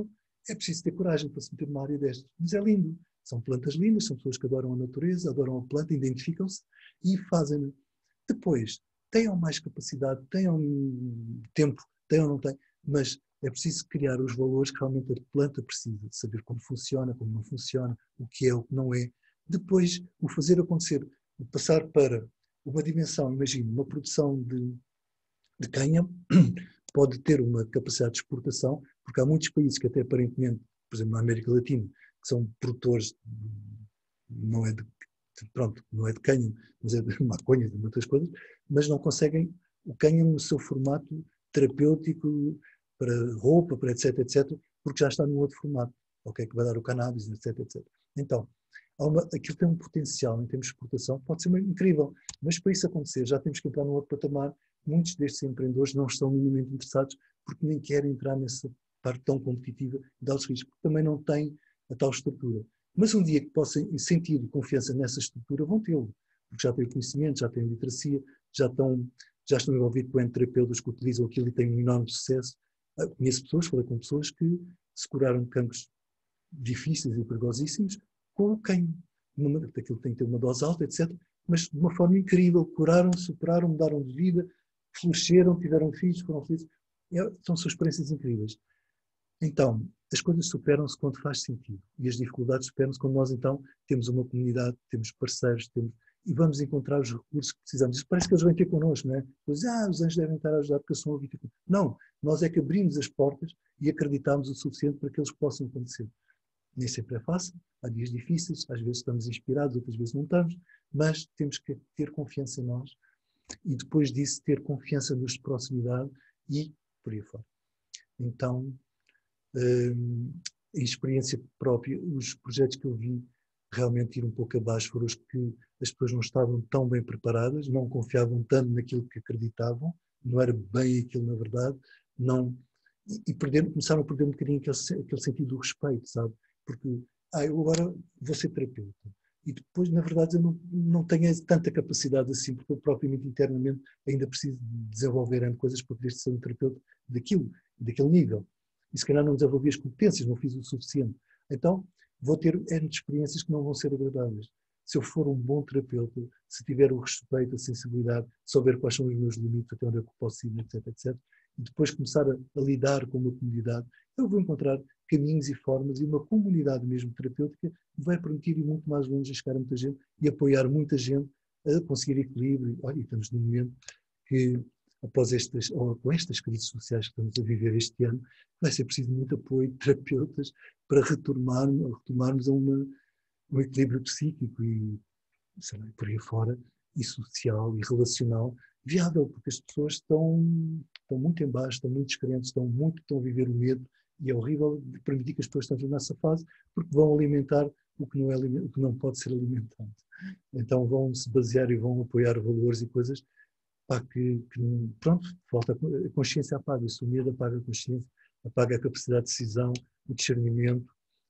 [SPEAKER 2] é preciso ter coragem para se meter numa área destas. Mas é lindo. São plantas lindas, são pessoas que adoram a natureza, adoram a planta, identificam-se e fazem. Depois, tenham mais capacidade, tenham tempo, tenham ou não têm, mas é preciso criar os valores que realmente a planta precisa, saber como funciona, como não funciona, o que é, o que não é. Depois, o fazer acontecer, o passar para uma dimensão, imagine, uma produção de, de cânhamo, pode ter uma capacidade de exportação, porque há muitos países que até aparentemente, por exemplo, na América Latina, que são produtores, não é de, pronto, não é de cânhamo, mas é de maconha, de outras coisas, mas não conseguem o cânhamo no seu formato terapêutico, para roupa, para etc, etc, porque já está num outro formato, ok, que vai dar o cannabis, etc, etc. Então, há uma, aquilo tem um potencial em termos de exportação, pode ser incrível, mas para isso acontecer já temos que entrar num outro patamar. Muitos destes empreendedores não estão minimamente interessados porque nem querem entrar nessa parte tão competitiva de altos riscos, porque também não têm a tal estrutura. Mas um dia que possam sentir confiança nessa estrutura, vão tê-lo, porque já têm conhecimento, já têm literacia, já estão, já estão envolvidos com terapeutas que utilizam aquilo e têm um enorme sucesso. Eu conheço pessoas, falei com pessoas que se curaram de cancros difíceis e perigosíssimos com o cânhamo. Aquilo tem que ter uma dose alta, etcétera, mas de uma forma incrível, curaram, superaram, mudaram de vida, floresceram, tiveram filhos, foram felizes. São suas experiências incríveis. Então, as coisas superam-se quando faz sentido. E as dificuldades superam-se quando nós, então, temos uma comunidade, temos parceiros, temos, e vamos encontrar os recursos que precisamos. Isso parece que eles vêm ter connosco, não é? Pois, ah, os anjos devem estar a ajudar porque eu sou ouvido. Não, nós é que abrimos as portas e acreditamos o suficiente para que eles possam acontecer. Nem sempre é fácil, há dias difíceis, às vezes estamos inspirados, outras vezes não estamos, mas temos que ter confiança em nós e depois disso ter confiança nos de proximidade e por aí fora. Então, hum, em experiência própria, os projetos que eu vi realmente ir um pouco abaixo foram os que as pessoas não estavam tão bem preparadas, não confiavam tanto naquilo que acreditavam, não era bem aquilo na verdade, não, e, e perderam, começaram a perder um bocadinho aquele, aquele sentido do respeito, sabe? Porque, ah, eu agora vou ser terapeuta. E depois, na verdade, eu não, não tenho tanta capacidade assim, porque eu propriamente, internamente, ainda preciso desenvolver coisas para poder ser um terapeuta daquilo, daquele nível. E se calhar não desenvolvi as competências, não fiz o suficiente. Então, vou ter N de experiências que não vão ser agradáveis. Se eu for um bom terapeuta, se tiver o respeito, a sensibilidade, souber quais são os meus limites, até onde eu posso ir, etc, etcétera, e depois começar a, a lidar com uma comunidade, eu vou encontrar caminhos e formas e uma comunidade mesmo terapêutica que vai permitir ir muito mais longe a chegar a muita gente e apoiar muita gente a conseguir equilíbrio. Olha, estamos num momento que, após estas, ou com estas crises sociais que estamos a viver este ano, vai ser preciso muito apoio de terapeutas para retornarmos, retomarmos a uma, um equilíbrio psíquico e, sei lá, por aí fora, e social e relacional viável, porque as pessoas estão, estão muito em baixo, estão muito descrentes, estão muito, estão a viver o medo, e é horrível permitir que as pessoas estejam nessa fase, porque vão alimentar o que não, é, o que não pode ser alimentado. Então vão se basear e vão apoiar valores e coisas pá, que, que, pronto, falta a consciência apaga-se, o medo apaga a consciência, apaga a capacidade de decisão, o discernimento,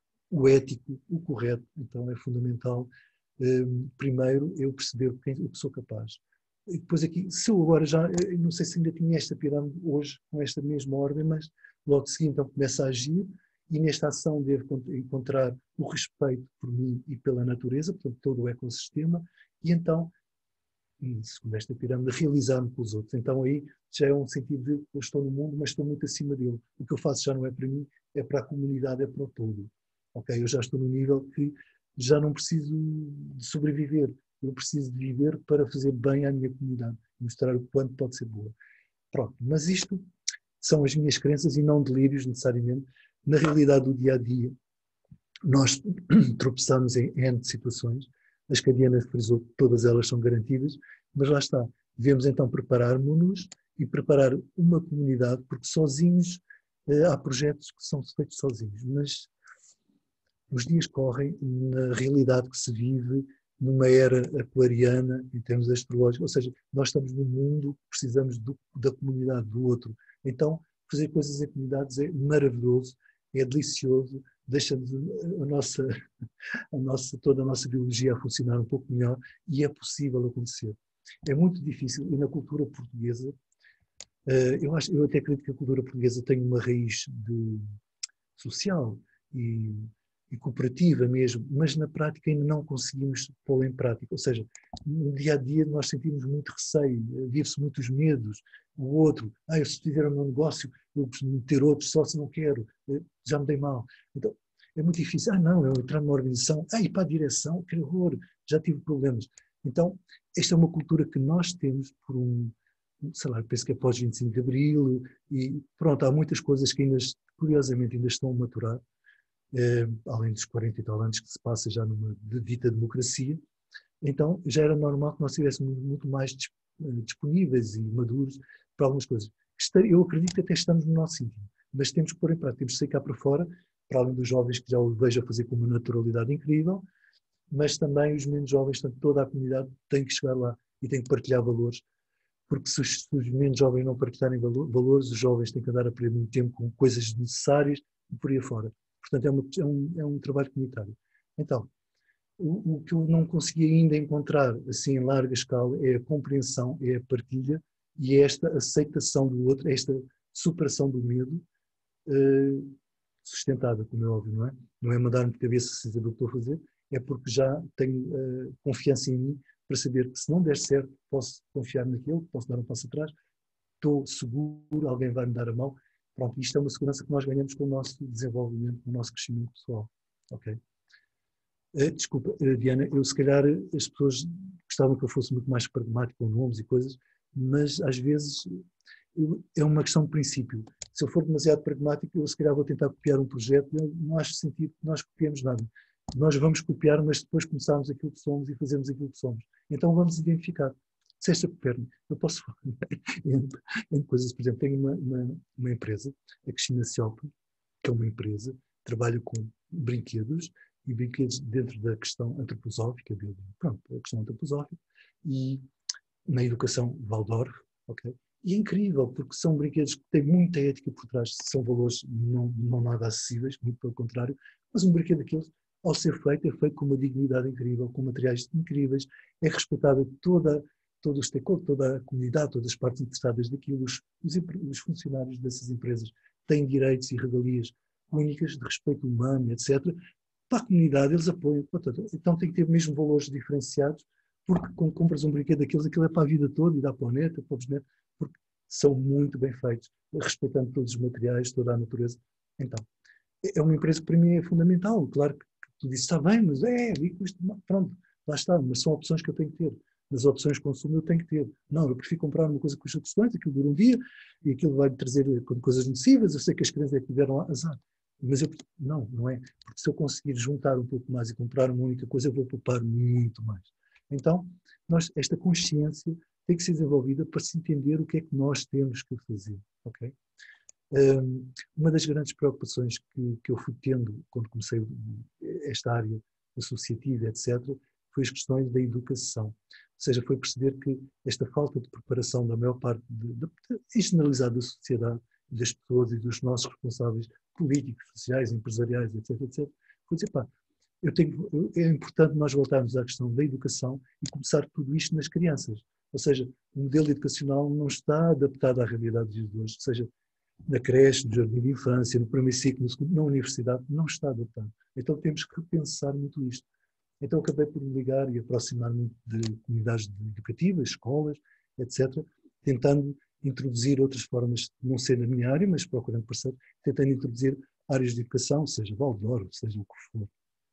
[SPEAKER 2] o ético, o correto. Então é fundamental, um, primeiro, eu perceber o que, o que sou capaz. E depois aqui, se eu agora já, eu não sei se ainda tinha esta pirâmide hoje, com esta mesma ordem, mas logo de seguinte então começo a agir e nesta ação devo encontrar o respeito por mim e pela natureza, portanto todo o ecossistema, e então, segundo esta pirâmide, realizar-me com os outros. Então aí já é um sentido de eu estou no mundo, mas estou muito acima dele. O que eu faço já não é para mim, é para a comunidade, é para o todo. Ok? Eu já estou no nível que já não preciso de sobreviver. Eu preciso de viver para fazer bem à minha comunidade, mostrar o quanto pode ser boa. Pronto, mas isto são as minhas crenças e não delírios necessariamente. Na realidade do dia-a-dia, nós tropeçamos em N situações, as que a Diana frisou, todas elas são garantidas, mas lá está, devemos então preparar-nos e preparar uma comunidade, porque sozinhos, há projetos que são feitos sozinhos, mas os dias correm na realidade que se vive, numa era aquariana, em termos astrológicos, ou seja, nós estamos num mundo, precisamos do, da comunidade do outro. Então, fazer coisas em comunidades é maravilhoso, é delicioso, deixa a nossa, a nossa, toda a nossa biologia a funcionar um pouco melhor e é possível acontecer. É muito difícil, e na cultura portuguesa, eu, acho, eu até acredito que a cultura portuguesa tem uma raiz de social e, e cooperativa mesmo, mas na prática ainda não conseguimos pô-la em prática. Ou seja, no dia a dia nós sentimos muito receio, vive-se muitos medos. O outro, ah, eu se tiver o meu negócio, eu preciso meter outro só se não quero, já me dei mal. Então, é muito difícil. Ah, não, eu entrar numa organização, ah, ir para a direção, que horror, já tive problemas. Então, esta é uma cultura que nós temos por um, sei lá, penso que é após vinte e cinco de Abril, e pronto, há muitas coisas que ainda, curiosamente, ainda estão a maturar, eh, além dos quarenta e tal anos que se passa já numa dita democracia. Então, já era normal que nós estivéssemos muito mais disponíveis e maduros para algumas coisas. Eu acredito que até estamos no nosso íntimo, mas temos que pôr em prática, temos que sair cá para fora, para além dos jovens que já o vejo a fazer com uma naturalidade incrível, mas também os menos jovens, portanto, toda a comunidade tem que chegar lá e tem que partilhar valores, porque se os, se os menos jovens não partilharem valor, valores, os jovens têm que andar a perder muito tempo com coisas necessárias e por aí afora. Portanto, é, uma, é, um, é um trabalho comunitário. Então, o, o que eu não consegui ainda encontrar, assim, em larga escala, é a compreensão, é a partilha e é esta aceitação do outro, esta superação do medo, eh, sustentada, como é óbvio, não é? Não é mandar-me de cabeça se saber o que estou a fazer, é porque já tenho uh, confiança em mim para saber que se não der certo, posso confiar naquilo, posso dar um passo atrás, estou seguro, alguém vai me dar a mão. Pronto, isto é uma segurança que nós ganhamos com o nosso desenvolvimento, com o nosso crescimento pessoal. Ok? Uh, desculpa, uh, Diana, eu se calhar as pessoas gostavam que eu fosse muito mais pragmático com nomes e coisas, mas às vezes eu, é uma questão de princípio. Se eu for demasiado pragmático, eu se calhar vou tentar copiar um projeto, eu não acho sentido que nós copiemos nada. Nós vamos copiar, mas depois começarmos aquilo que somos e fazermos aquilo que somos. Então vamos identificar. Sexta Perna, eu posso falar em coisas, por exemplo, tenho uma, uma, uma empresa, a Cristina Cialpa, que é uma empresa, trabalha com brinquedos, e brinquedos dentro da questão antroposófica, pronto, a questão antroposófica, e na educação Waldorf, ok? E é incrível, porque são brinquedos que têm muita ética por trás, são valores não, não nada acessíveis, muito pelo contrário, mas um brinquedo daqueles, ao ser feito, é feito com uma dignidade incrível, com materiais incríveis, é respeitada toda, todo o stakeholder, toda a comunidade, todas as partes interessadas daquilo, os, os, os funcionários dessas empresas têm direitos e regalias únicas de respeito humano, etcétera. Para a comunidade, eles apoiam, portanto, então tem que ter mesmo valores diferenciados, porque quando compras um brinquedo daqueles, aquilo é para a vida toda e dá para o neto, para o bisneto, porque são muito bem feitos, respeitando todos os materiais, toda a natureza. Então, é uma empresa que para mim é fundamental. Claro que tu dizes, está bem, mas é, isto, pronto, lá está, mas são opções que eu tenho que ter. Nas opções de consumo eu tenho que ter. Não, eu prefiro comprar uma coisa que custa questões, aquilo dura um dia, e aquilo vai-me trazer coisas nocivas, eu sei que as crianças é que tiveram azar. Mas eu, não, não é. Porque se eu conseguir juntar um pouco mais e comprar uma única coisa, eu vou poupar muito mais. Então, nós, esta consciência tem que ser desenvolvida para se entender o que é que nós temos que fazer. Okay? Um, uma das grandes preocupações que, que eu fui tendo quando comecei esta área associativa, etcétera, foi as questões da educação. Ou seja, foi perceber que esta falta de preparação da maior parte, de, de, de, generalizada da sociedade, das pessoas e dos nossos responsáveis políticos, sociais, empresariais, etcétera, etcétera, foi dizer, pá, eu tenho, é importante nós voltarmos à questão da educação e começar tudo isto nas crianças. Ou seja, o modelo educacional não está adaptado à realidade de hoje. Ou seja, na creche, no jardim de infância, no primeiro ciclo, no segundo, na universidade, não está adaptado. Então temos que repensar muito isto. Então acabei por me ligar e aproximar-me de comunidades educativas, escolas, etcétera, tentando introduzir outras formas, não ser na minha área, mas procurando parceiros, tentando introduzir áreas de educação, seja Waldorf, seja o que for.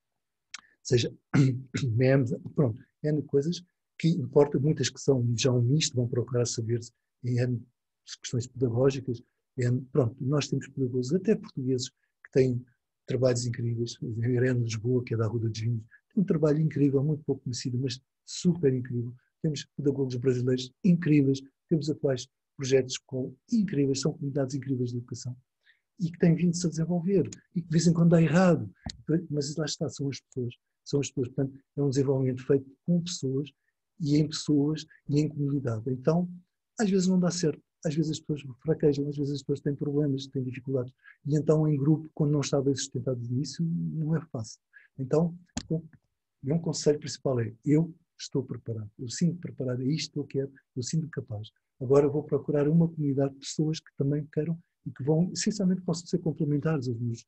[SPEAKER 2] Seja memes, pronto, N coisas que importa, muitas que são já um misto, vão procurar saber-se em N questões pedagógicas, N, pronto, nós temos pedagogos, até portugueses, que têm trabalhos incríveis, a Irene Lisboa, que é da Rua dos Vinhos, tem um trabalho incrível, muito pouco conhecido, mas super incrível. Temos pedagogos brasileiros incríveis, temos atuais projetos com incríveis, são comunidades incríveis de educação, e que têm vindo-se a desenvolver, e que de vez em quando dá errado, mas lá está, são as pessoas, são as pessoas, portanto é um desenvolvimento feito com pessoas, e em pessoas, e em comunidade. Então, às vezes não dá certo, às vezes as pessoas fraquejam, às vezes as pessoas têm problemas, têm dificuldades, e então em grupo, quando não está bem sustentado nisso, não é fácil. Então, o meu conselho principal é, eu estou preparado, eu sinto preparado, é isto que eu quero, eu sinto capaz. Agora vou procurar uma comunidade de pessoas que também queiram e que vão, essencialmente, possam ser complementares aos meus,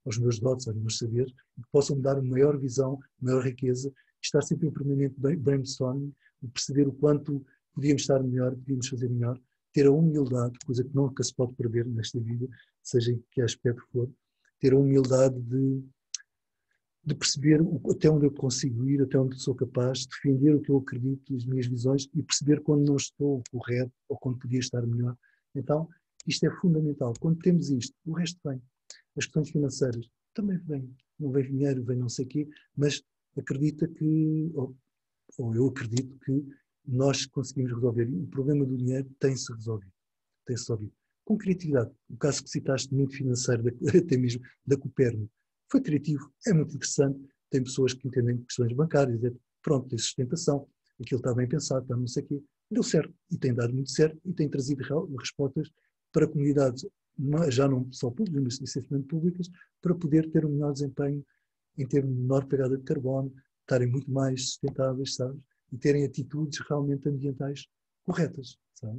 [SPEAKER 2] aos meus dotes, aos meus saberes, e que possam me dar uma maior visão, maior riqueza, estar sempre em permanente brainstorming, perceber o quanto podíamos estar melhor, podíamos fazer melhor, ter a humildade, coisa que nunca se pode perder nesta vida, seja em que aspecto for, ter a humildade de, de perceber até onde eu consigo ir, até onde sou capaz, defender o que eu acredito, as minhas visões e perceber quando não estou correto ou quando podia estar melhor. Então, isto é fundamental. Quando temos isto, o resto vem. As questões financeiras também vêm. Não vem dinheiro, vem não sei o quê, mas acredita que, ou, ou eu acredito que nós conseguimos resolver. O problema do dinheiro tem-se resolvido. Tem-se resolvido. Com criatividade. O caso que citaste muito financeiro, até mesmo da Cooperno, foi criativo, é muito interessante. Tem pessoas que entendem questões bancárias, é, pronto, tem sustentação, aquilo está bem pensado, está não sei o quê. Deu certo e tem dado muito certo e tem trazido respostas para comunidades, já não só públicas, mas essencialmente públicas, para poder ter um melhor desempenho em ter menor pegada de carbono, estarem muito mais sustentáveis, sabes? E terem atitudes realmente ambientais corretas, sabes?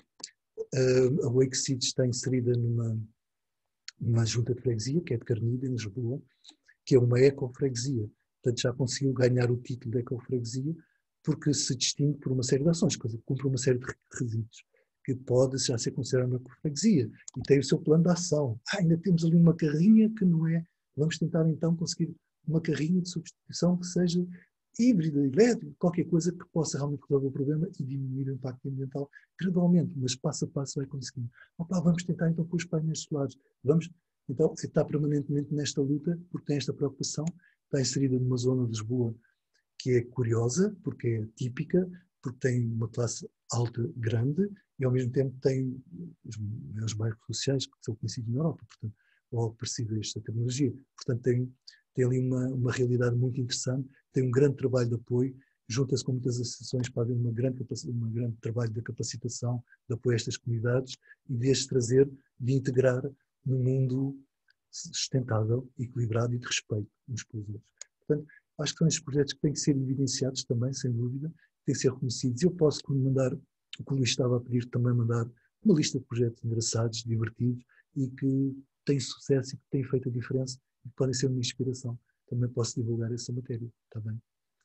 [SPEAKER 2] A Wake Seeds está inserida numa, numa junta de freguesia, que é de Carnide, em Lisboa, que é uma ecofreguesia. Portanto, já conseguiu ganhar o título de ecofreguesia porque se distingue por uma série de ações, cumpre uma série de requisitos que pode já ser considerada uma ecofreguesia e tem o seu plano de ação. Ah, ainda temos ali uma carrinha que não é. Vamos tentar então conseguir uma carrinha de substituição que seja híbrida, elétrica, qualquer coisa que possa realmente resolver o problema e diminuir o impacto ambiental gradualmente, mas passo a passo vai conseguindo. Opa, vamos tentar então com os painéis solares. Vamos, então, está permanentemente nesta luta porque tem esta preocupação, está inserida numa zona de Lisboa que é curiosa, porque é típica, porque tem uma classe alta grande e ao mesmo tempo tem os maiores bairros sociais que são conhecidos na Europa, portanto, ou algo parecido a esta tecnologia. Portanto, tem, tem ali uma, uma realidade muito interessante, tem um grande trabalho de apoio, junta-se com muitas associações para haver uma grande, uma grande trabalho de capacitação, de apoio a estas comunidades e de as trazer, de integrar no mundo sustentável, equilibrado e de respeito uns pelos outros. Portanto, acho que são estes projetos que têm que ser evidenciados também, sem dúvida, têm que ser reconhecidos. Eu posso mandar, o que o Luís estava a pedir, também mandar uma lista de projetos engraçados, divertidos e que têm sucesso e que têm feito a diferença e que podem ser uma inspiração. Também posso divulgar essa matéria, está bem?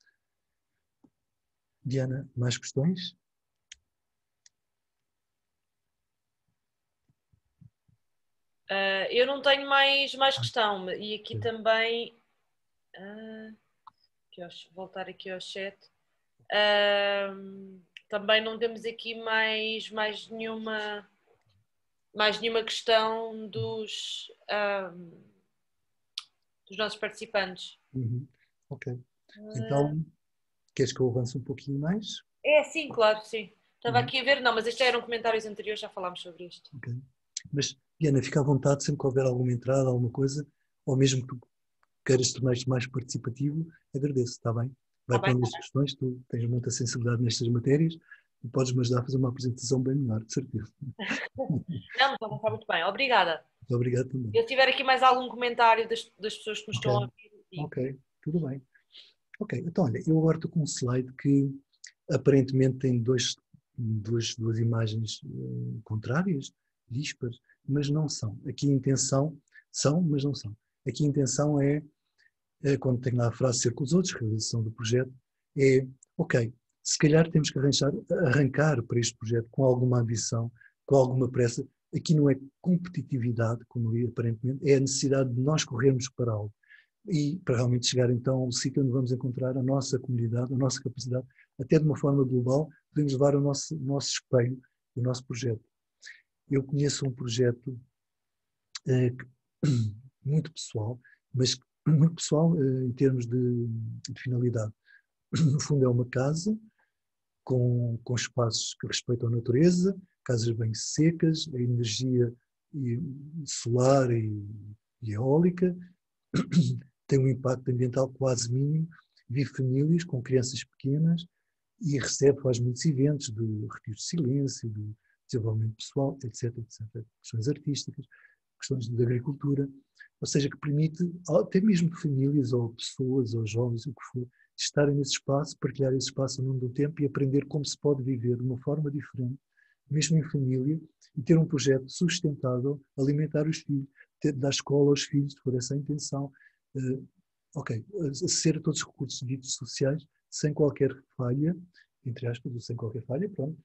[SPEAKER 2] Diana, mais questões?
[SPEAKER 1] Uh, eu não tenho mais, mais questão e aqui Sim. também uh, aqui ao, voltar aqui ao chat uh, também não temos aqui mais, mais nenhuma mais nenhuma questão dos, uh, dos nossos participantes.
[SPEAKER 2] Uhum. Ok. Então, uh, queres que eu avance um pouquinho mais?
[SPEAKER 1] É, sim, claro, sim. Estava uhum. aqui a ver, não, mas estes eram comentários anteriores, já falámos sobre isto.
[SPEAKER 2] Ok. Mas, Diana, fica à vontade, sempre que houver alguma entrada, alguma coisa, ou mesmo que tu queiras tornar-te mais participativo, agradeço, está bem? Vai
[SPEAKER 1] tá
[SPEAKER 2] pondo as questões, tu tens muita sensibilidade nestas matérias e podes-me ajudar a fazer uma apresentação bem melhor, de certeza.
[SPEAKER 1] Não, mas está muito bem, obrigada.
[SPEAKER 2] Muito obrigado também.
[SPEAKER 1] Se tiver aqui mais algum comentário das, das pessoas que nos
[SPEAKER 2] okay.
[SPEAKER 1] estão a ouvir.
[SPEAKER 2] Sim. Ok, tudo bem. Ok, então olha, eu agora estou com um slide que aparentemente tem dois, duas, duas imagens uh, contrárias, dispares, mas não são. Aqui a intenção, são, mas não são. Aqui a intenção é, é quando tem lá a frase ser com os outros, realização do projeto, é, ok, se calhar temos que arranjar, arrancar para este projeto com alguma ambição, com alguma pressa. Aqui não é competitividade, como ali aparentemente, é a necessidade de nós corrermos para algo. E para realmente chegar então ao sítio onde vamos encontrar a nossa comunidade, a nossa capacidade, até de uma forma global, podemos levar o nosso, nosso espelho, o nosso projeto. Eu conheço um projeto eh, muito pessoal, mas muito pessoal eh, em termos de, de finalidade. No fundo é uma casa com, com espaços que respeitam a natureza, casas bem secas, a energia solar e, e eólica, tem um impacto ambiental quase mínimo, vive famílias com crianças pequenas e recebe, faz muitos eventos de retiros de silêncio, de desenvolvimento pessoal, etc, etcétera. Questões artísticas, questões de agricultura, ou seja, que permite até mesmo famílias ou pessoas ou jovens, o que for, estarem nesse espaço, partilhar esse espaço ao longo do tempo e aprender como se pode viver de uma forma diferente, mesmo em família, e ter um projeto sustentável, alimentar os filhos. ter, dar escola aos filhos, se for essa a intenção. Uh, ok, acessar todos os recursos ditos sociais sem qualquer falha, entre aspas, ou sem qualquer falha, pronto,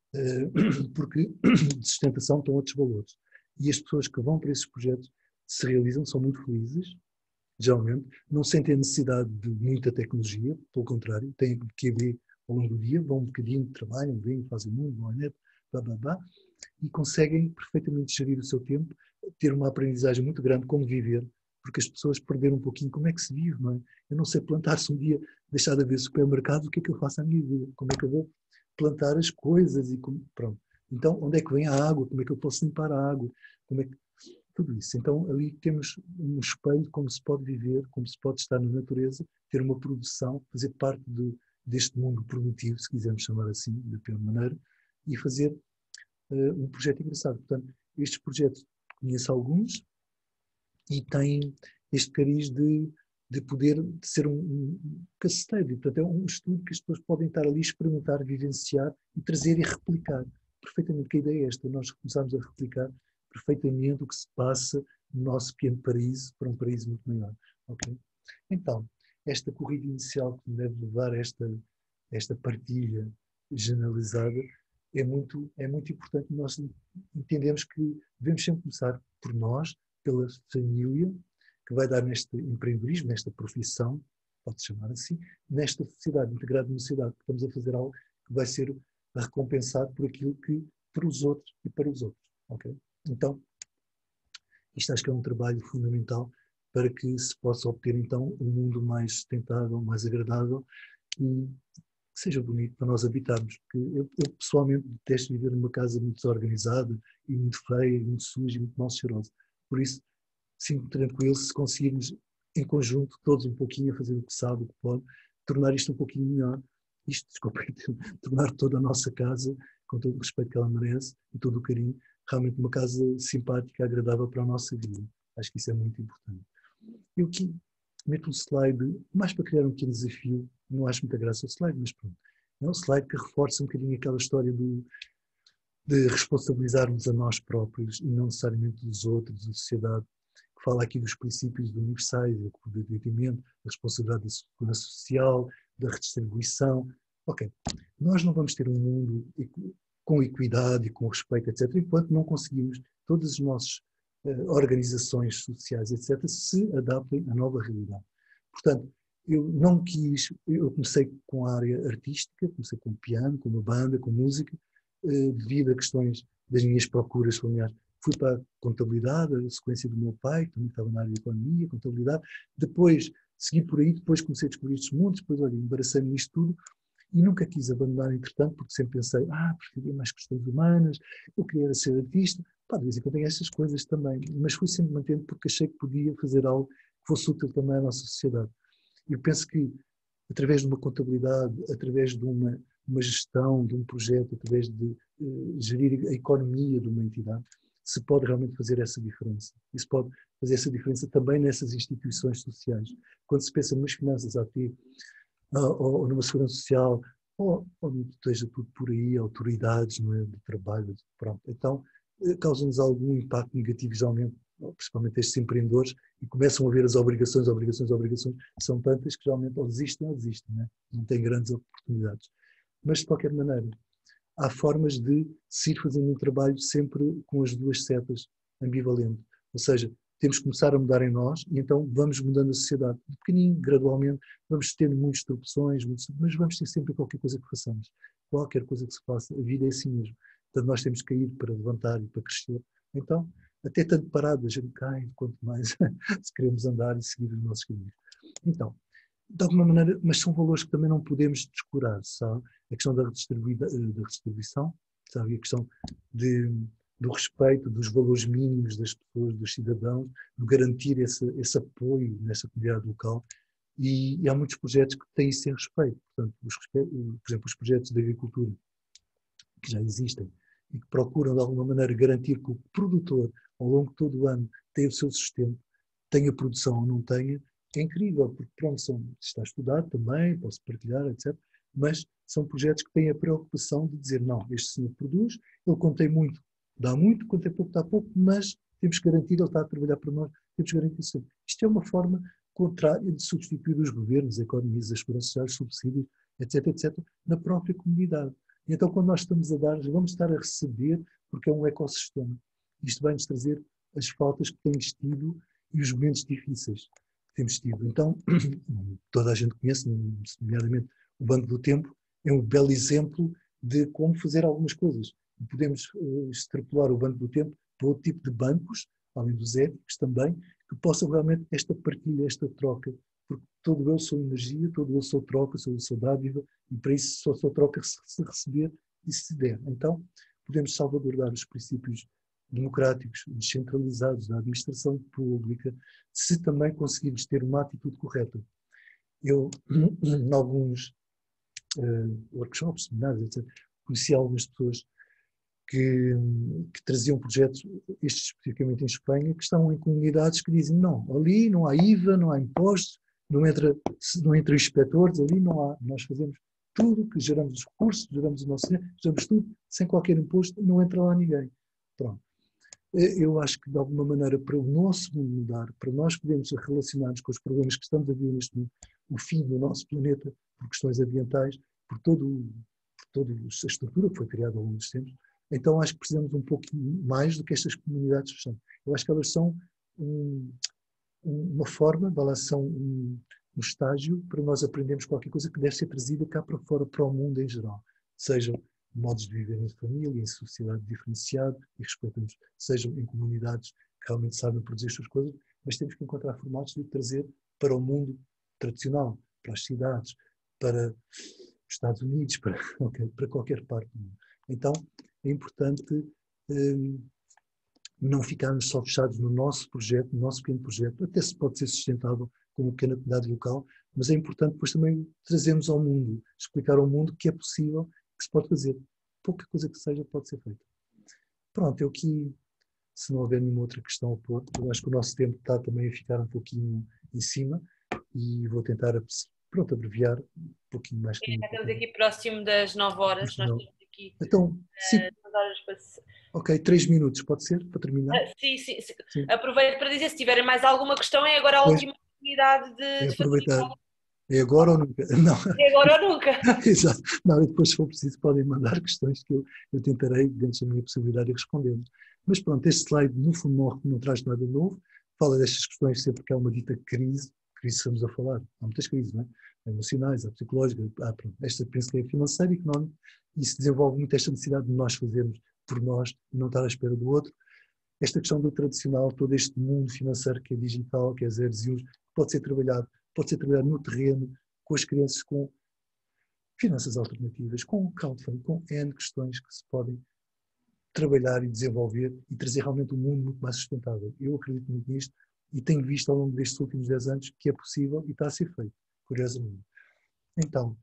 [SPEAKER 2] uh, porque de sustentação estão outros valores. E as pessoas que vão para esses projetos se realizam, são muito felizes, geralmente, não sentem a necessidade de muita tecnologia, pelo contrário, têm que abrir ao longo do dia, vão um bocadinho, trabalham, vêm, fazem muito, vão à net, blá, blá, blá, e conseguem perfeitamente gerir o seu tempo, ter uma aprendizagem muito grande como viver, porque as pessoas perderam um pouquinho como é que se vive, não é? Eu não sei plantar, se um dia deixar de haver supermercado, o que é que eu faço à minha vida? Como é que eu vou plantar as coisas? E como, pronto. Então, onde é que vem a água? Como é que eu posso limpar a água? Como é que... Tudo isso. Então, ali temos um espelho de como se pode viver, como se pode estar na natureza, ter uma produção, fazer parte de, deste mundo produtivo, se quisermos chamar assim, da pior maneira, e fazer uh, um projeto engraçado. Portanto, estes projetos, conheço alguns, e têm este cariz de, de poder de ser um, um case study. Portanto, é um estudo que as pessoas podem estar ali, experimentar, vivenciar e trazer e replicar. Perfeitamente, que a ideia é esta, nós começarmos a replicar perfeitamente o que se passa no nosso pequeno paraíso para um paraíso muito maior. Okay? Então, esta corrida inicial que deve levar a esta, esta partilha generalizada é muito, é muito importante. Nós entendemos que devemos sempre começar por nós, pela família, que vai dar neste empreendedorismo, nesta profissão, pode-se chamar assim, nesta sociedade, integrada na sociedade, que estamos a fazer algo que vai ser recompensado por aquilo que, para os outros e para os outros. Okay? Então, isto acho que é um trabalho fundamental para que se possa obter, então, um mundo mais sustentável, mais agradável e que seja bonito para nós habitarmos. Porque eu, eu, pessoalmente, detesto viver numa casa muito desorganizada e muito feia, e muito suja e muito mal cheirosa. Por isso, sinto-me tranquilo se conseguirmos, em conjunto, todos um pouquinho a fazer o que sabe, o que pode, tornar isto um pouquinho melhor. Isto, desculpa, tornar toda a nossa casa, com todo o respeito que ela merece e todo o carinho, realmente uma casa simpática, agradável para a nossa vida. Acho que isso é muito importante. Eu aqui meto um slide, mais para criar um pequeno desafio, não acho muita graça o slide, mas pronto. É um slide que reforça um bocadinho aquela história do, de responsabilizarmos a nós próprios e não necessariamente dos outros, da sociedade, que fala aqui dos princípios universais, do divertimento, da responsabilidade da segurança social, da redistribuição. Ok, nós não vamos ter um mundo com equidade e com respeito, etcétera, enquanto não conseguimos todas as nossas uh, organizações sociais, etcétera, se adaptem à nova realidade. Portanto, eu não quis, eu comecei com a área artística, comecei com piano, com uma banda, com música, uh, devido a questões das minhas procuras familiares. Fui para a contabilidade, a sequência do meu pai, que também estava na área de economia, contabilidade. Depois, segui por aí, depois comecei a descobrir estes mundos, depois, olha, embaraçei-me nisto tudo. E nunca quis abandonar, entretanto, porque sempre pensei, ah, preferia mais questões humanas, eu queria ser artista. Pá, de vez em quando tenho estas coisas também, mas fui sempre mantendo porque achei que podia fazer algo que fosse útil também à nossa sociedade. Eu penso que, através de uma contabilidade, através de uma, uma gestão, de um projeto, através de uh, gerir a economia de uma entidade, se pode realmente fazer essa diferença. E se pode fazer essa diferença também nessas instituições sociais. Quando se pensa nas finanças ativas, ou, ou numa segurança social, ou, ou esteja tudo por aí, autoridades, não é, de trabalho, pronto. Então, causa-nos algum impacto negativo, geralmente, principalmente estes empreendedores, e começam a ver as obrigações, obrigações, obrigações, são tantas que geralmente ou desistem ou desistem, não é? Não têm grandes oportunidades. Mas, de qualquer maneira, há formas de se ir fazendo um trabalho sempre com as duas setas ambivalentes. Ou seja, temos que começar a mudar em nós e então vamos mudando a sociedade. De pequenininho, gradualmente, vamos tendo muitas interrupções, mas vamos ter sempre qualquer coisa que façamos. Qualquer coisa que se faça, a vida é assim mesmo. Portanto, nós temos que cair para levantar e para crescer. Então, até tanto parado, a gente cai, quanto mais se queremos andar e seguir os nossos caminhos. Então, de alguma maneira, mas são valores que também não podemos descurar, sabe? A questão da redistribuição, sabe? A questão de, do respeito, dos valores mínimos das pessoas, dos cidadãos, de garantir esse, esse apoio nessa comunidade local. E, e há muitos projetos que têm esse respeito. Portanto, os, por exemplo, os projetos de agricultura, que já existem, e que procuram, de alguma maneira, garantir que o produtor, ao longo de todo o ano, tenha o seu sustento, tenha produção ou não tenha, é incrível, porque pronto, são, está estudado também, posso partilhar, etcétera. Mas são projetos que têm a preocupação de dizer, não, este senhor produz, ele contém muito, dá muito, contém pouco, dá pouco, mas temos que garantir, ele está a trabalhar para nós, temos que garantir isso. Isto é uma forma contrária de substituir os governos, a economia, as seguranças sociais, subsídios, etc, etcétera, na própria comunidade. E então, quando nós estamos a dar, vamos estar a receber, porque é um ecossistema. Isto vai-nos trazer as faltas que temos tido e os momentos difíceis que temos tido. Então, toda a gente conhece, nomeadamente o Banco do Tempo, é um belo exemplo de como fazer algumas coisas. Podemos uh, extrapolar o Banco do Tempo para outro tipo de bancos, além dos éticos também, que possam realmente esta partilha, esta troca, porque todo eu sou energia, todo eu sou troca, sou, sou dádiva, e para isso só sou troca se, se receber e se der. Então, podemos salvaguardar os princípios democráticos, descentralizados da administração pública, se também conseguirmos ter uma atitude correta. Eu, em alguns uh, workshops, seminários, etcétera, conheci algumas pessoas que, que traziam projetos, estes especificamente em Espanha, que estão em comunidades que dizem não, ali não há I V A, não há impostos, não entra, não entra inspectores, ali não há, nós fazemos tudo, que geramos os recursos, geramos o nosso dinheiro, geramos tudo, sem qualquer imposto, não entra lá ninguém. Pronto. Eu acho que de alguma maneira para o nosso mundo mudar, para nós podermos relacionar-nos com os problemas que estamos a viver neste momento, o fim do nosso planeta por questões ambientais, por todo, por toda a estrutura que foi criada ao longo dos tempos, então acho que precisamos um pouco mais do que estas comunidades fechadas. Eu acho que elas são um, uma forma, elas são um, um estágio para nós aprendermos qualquer coisa que deve ser trazida cá para fora, para o mundo em geral. Sejam modos de viver em família, em sociedade diferenciada e respeitamos, sejam em comunidades que realmente sabem produzir as suas coisas, mas temos que encontrar formatos de trazer para o mundo tradicional, para as cidades, para os Estados Unidos, para, okay, para qualquer parte do mundo. Então, é importante um, não ficarmos só fechados no nosso projeto, no nosso pequeno projeto, até se pode ser sustentável como pequena comunidade local, mas é importante depois também trazermos ao mundo, explicar ao mundo que é possível, que se pode fazer. Pouca coisa que seja pode ser feita. Pronto, eu aqui, se não houver nenhuma outra questão a pôr, eu acho que o nosso tempo está também a ficar um pouquinho em cima e vou tentar, pronto, abreviar um pouquinho mais.
[SPEAKER 1] Sim, já estamos aqui próximo das nove horas, nós temos aqui
[SPEAKER 2] então,
[SPEAKER 1] uh, horas para...
[SPEAKER 2] Ok, três minutos, pode ser, para terminar?
[SPEAKER 1] Uh, sim, sim, sim, sim. Aproveito para dizer, se tiverem mais alguma questão, é agora a última oportunidade de,
[SPEAKER 2] é
[SPEAKER 1] de
[SPEAKER 2] aproveitar.
[SPEAKER 1] fazer.
[SPEAKER 2] É agora ou nunca? Não.
[SPEAKER 1] É agora ou nunca.
[SPEAKER 2] Exato. Não, e depois, se for preciso, podem mandar questões que eu, eu tentarei, dentro da minha possibilidade, responder. Mas pronto, este slide, no fundo, não, não traz nada novo. Fala destas questões sempre que há uma dita crise. Crise estamos a falar. Há muitas crises, não é? Há emocionais, há psicológicas, há, pronto, esta penso que é financeira e económica, e se desenvolve muito esta necessidade de nós fazermos por nós e não estar à espera do outro. Esta questão do tradicional, todo este mundo financeiro que é digital, que é zeros e uns, pode ser trabalhado, pode ser trabalhado no terreno, com as crianças, com finanças alternativas, com crowdfunding, com N questões que se podem trabalhar e desenvolver e trazer realmente um mundo muito mais sustentável. Eu acredito muito nisto e tenho visto ao longo destes últimos dez anos que é possível e está a ser feito, curiosamente. Então,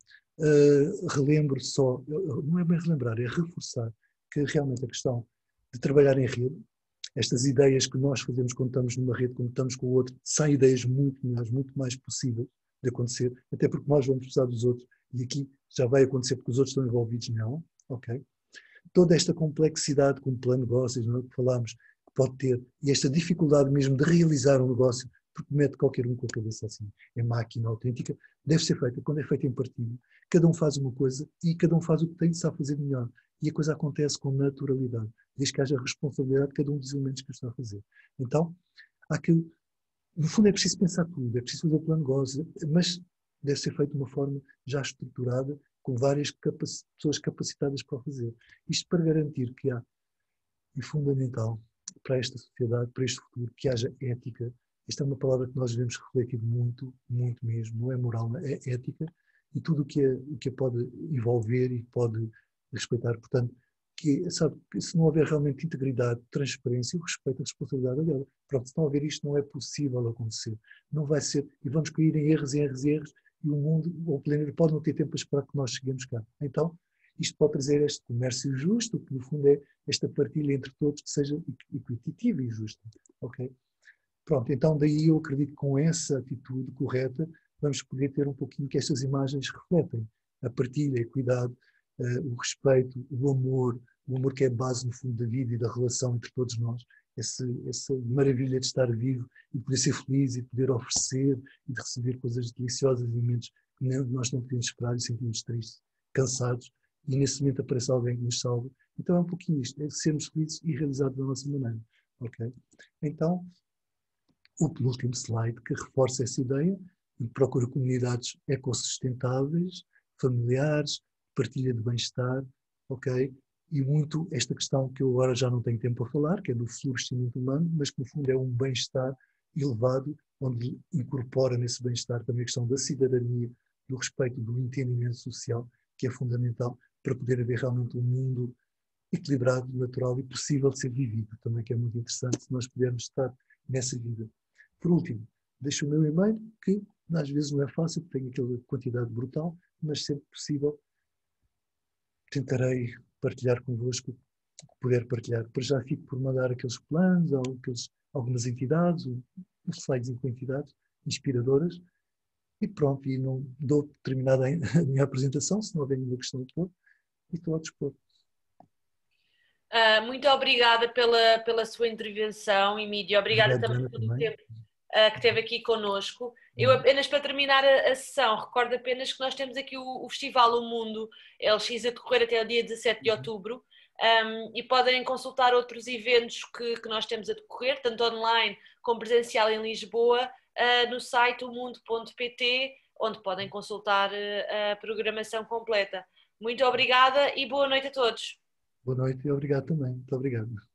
[SPEAKER 2] uh, relembro só, não é bem relembrar, é reforçar que realmente a questão de trabalhar em rede, estas ideias que nós fazemos quando estamos numa rede, quando estamos com o outro, são ideias muito melhores, muito mais possíveis de acontecer, até porque nós vamos precisar dos outros, e aqui já vai acontecer porque os outros estão envolvidos nela, ok? Toda esta complexidade com o plano de negócios, não é, que falámos, que pode ter, e esta dificuldade mesmo de realizar um negócio, porque mete qualquer um com a cabeça assim, é máquina autêntica, deve ser feita, quando é feita em partilha, cada um faz uma coisa e cada um faz o que tem e sabe fazer melhor, e a coisa acontece com naturalidade, desde que haja responsabilidade de cada um dos elementos que está a fazer. Então, há que, no fundo é preciso pensar tudo, é preciso fazer o plano de negócio, mas deve ser feito de uma forma já estruturada, com várias capac- pessoas capacitadas para fazer. Isto para garantir que há, e fundamental para esta sociedade, para este futuro, que haja ética. Esta é uma palavra que nós devemos refletir muito, muito mesmo, não é moral, é ética, e tudo o que a, o que a pode envolver e pode respeitar. Portanto, que, sabe, se não houver realmente integridade, transparência e respeito à responsabilidade dela, pronto, se não houver isto, não é possível acontecer. Não vai ser, e vamos cair em erros, em erros, em erros, e o mundo, ou o planeta, pode não ter tempo para esperar que nós cheguemos cá. Então, isto pode trazer este comércio justo, que no fundo é esta partilha entre todos que seja equitativa e justa. Ok? Pronto, então daí eu acredito que com essa atitude correta vamos poder ter um pouquinho que estas imagens refletem a partilha, a cuidado, uh, o respeito, o amor, o amor que é a base no fundo da vida e da relação entre todos nós, esse, essa maravilha de estar vivo e poder ser feliz e poder oferecer e de receber coisas deliciosas em momentos que nós não podíamos esperar e sentimos tristes, cansados, e nesse momento aparece alguém que nos salva. Então é um pouquinho isto, é sermos felizes e realizados da nossa maneira. Okay? Então, o penúltimo slide que reforça essa ideia, procura comunidades ecossustentáveis, familiares, partilha de bem-estar, ok? E muito esta questão que eu agora já não tenho tempo a falar, que é do florescimento humano, mas que no fundo é um bem-estar elevado, onde incorpora nesse bem-estar também a questão da cidadania, do respeito, do entendimento social, que é fundamental para poder haver realmente um mundo equilibrado, natural e possível de ser vivido, também que é muito interessante se nós pudermos estar nessa vida. Por último, deixo o meu e-mail, que às vezes não é fácil, porque tenho aquela quantidade brutal, mas sempre possível tentarei partilhar convosco o que puder partilhar. Para já fico por mandar aqueles planos, ou aqueles, algumas entidades, uns slides com entidades inspiradoras, e pronto, e não dou terminada a minha apresentação, se não houver nenhuma questão de pôr, e estou ao dispor.
[SPEAKER 1] Uh, muito obrigada pela, pela sua intervenção, Emílio. Obrigada
[SPEAKER 2] Obrigado,
[SPEAKER 1] também
[SPEAKER 2] Diana,
[SPEAKER 1] pelo
[SPEAKER 2] também.
[SPEAKER 1] tempo uh, que esteve aqui connosco. Eu apenas para terminar a, a sessão, recordo apenas que nós temos aqui o, o Festival O Mundo L X a decorrer até o dia dezassete de outubro, um, e podem consultar outros eventos que, que nós temos a decorrer, tanto online como presencial em Lisboa, uh, no site o mundo ponto pt, onde podem consultar uh, a programação completa. Muito obrigada e boa noite a todos.
[SPEAKER 2] Boa noite e obrigado também. Muito obrigado.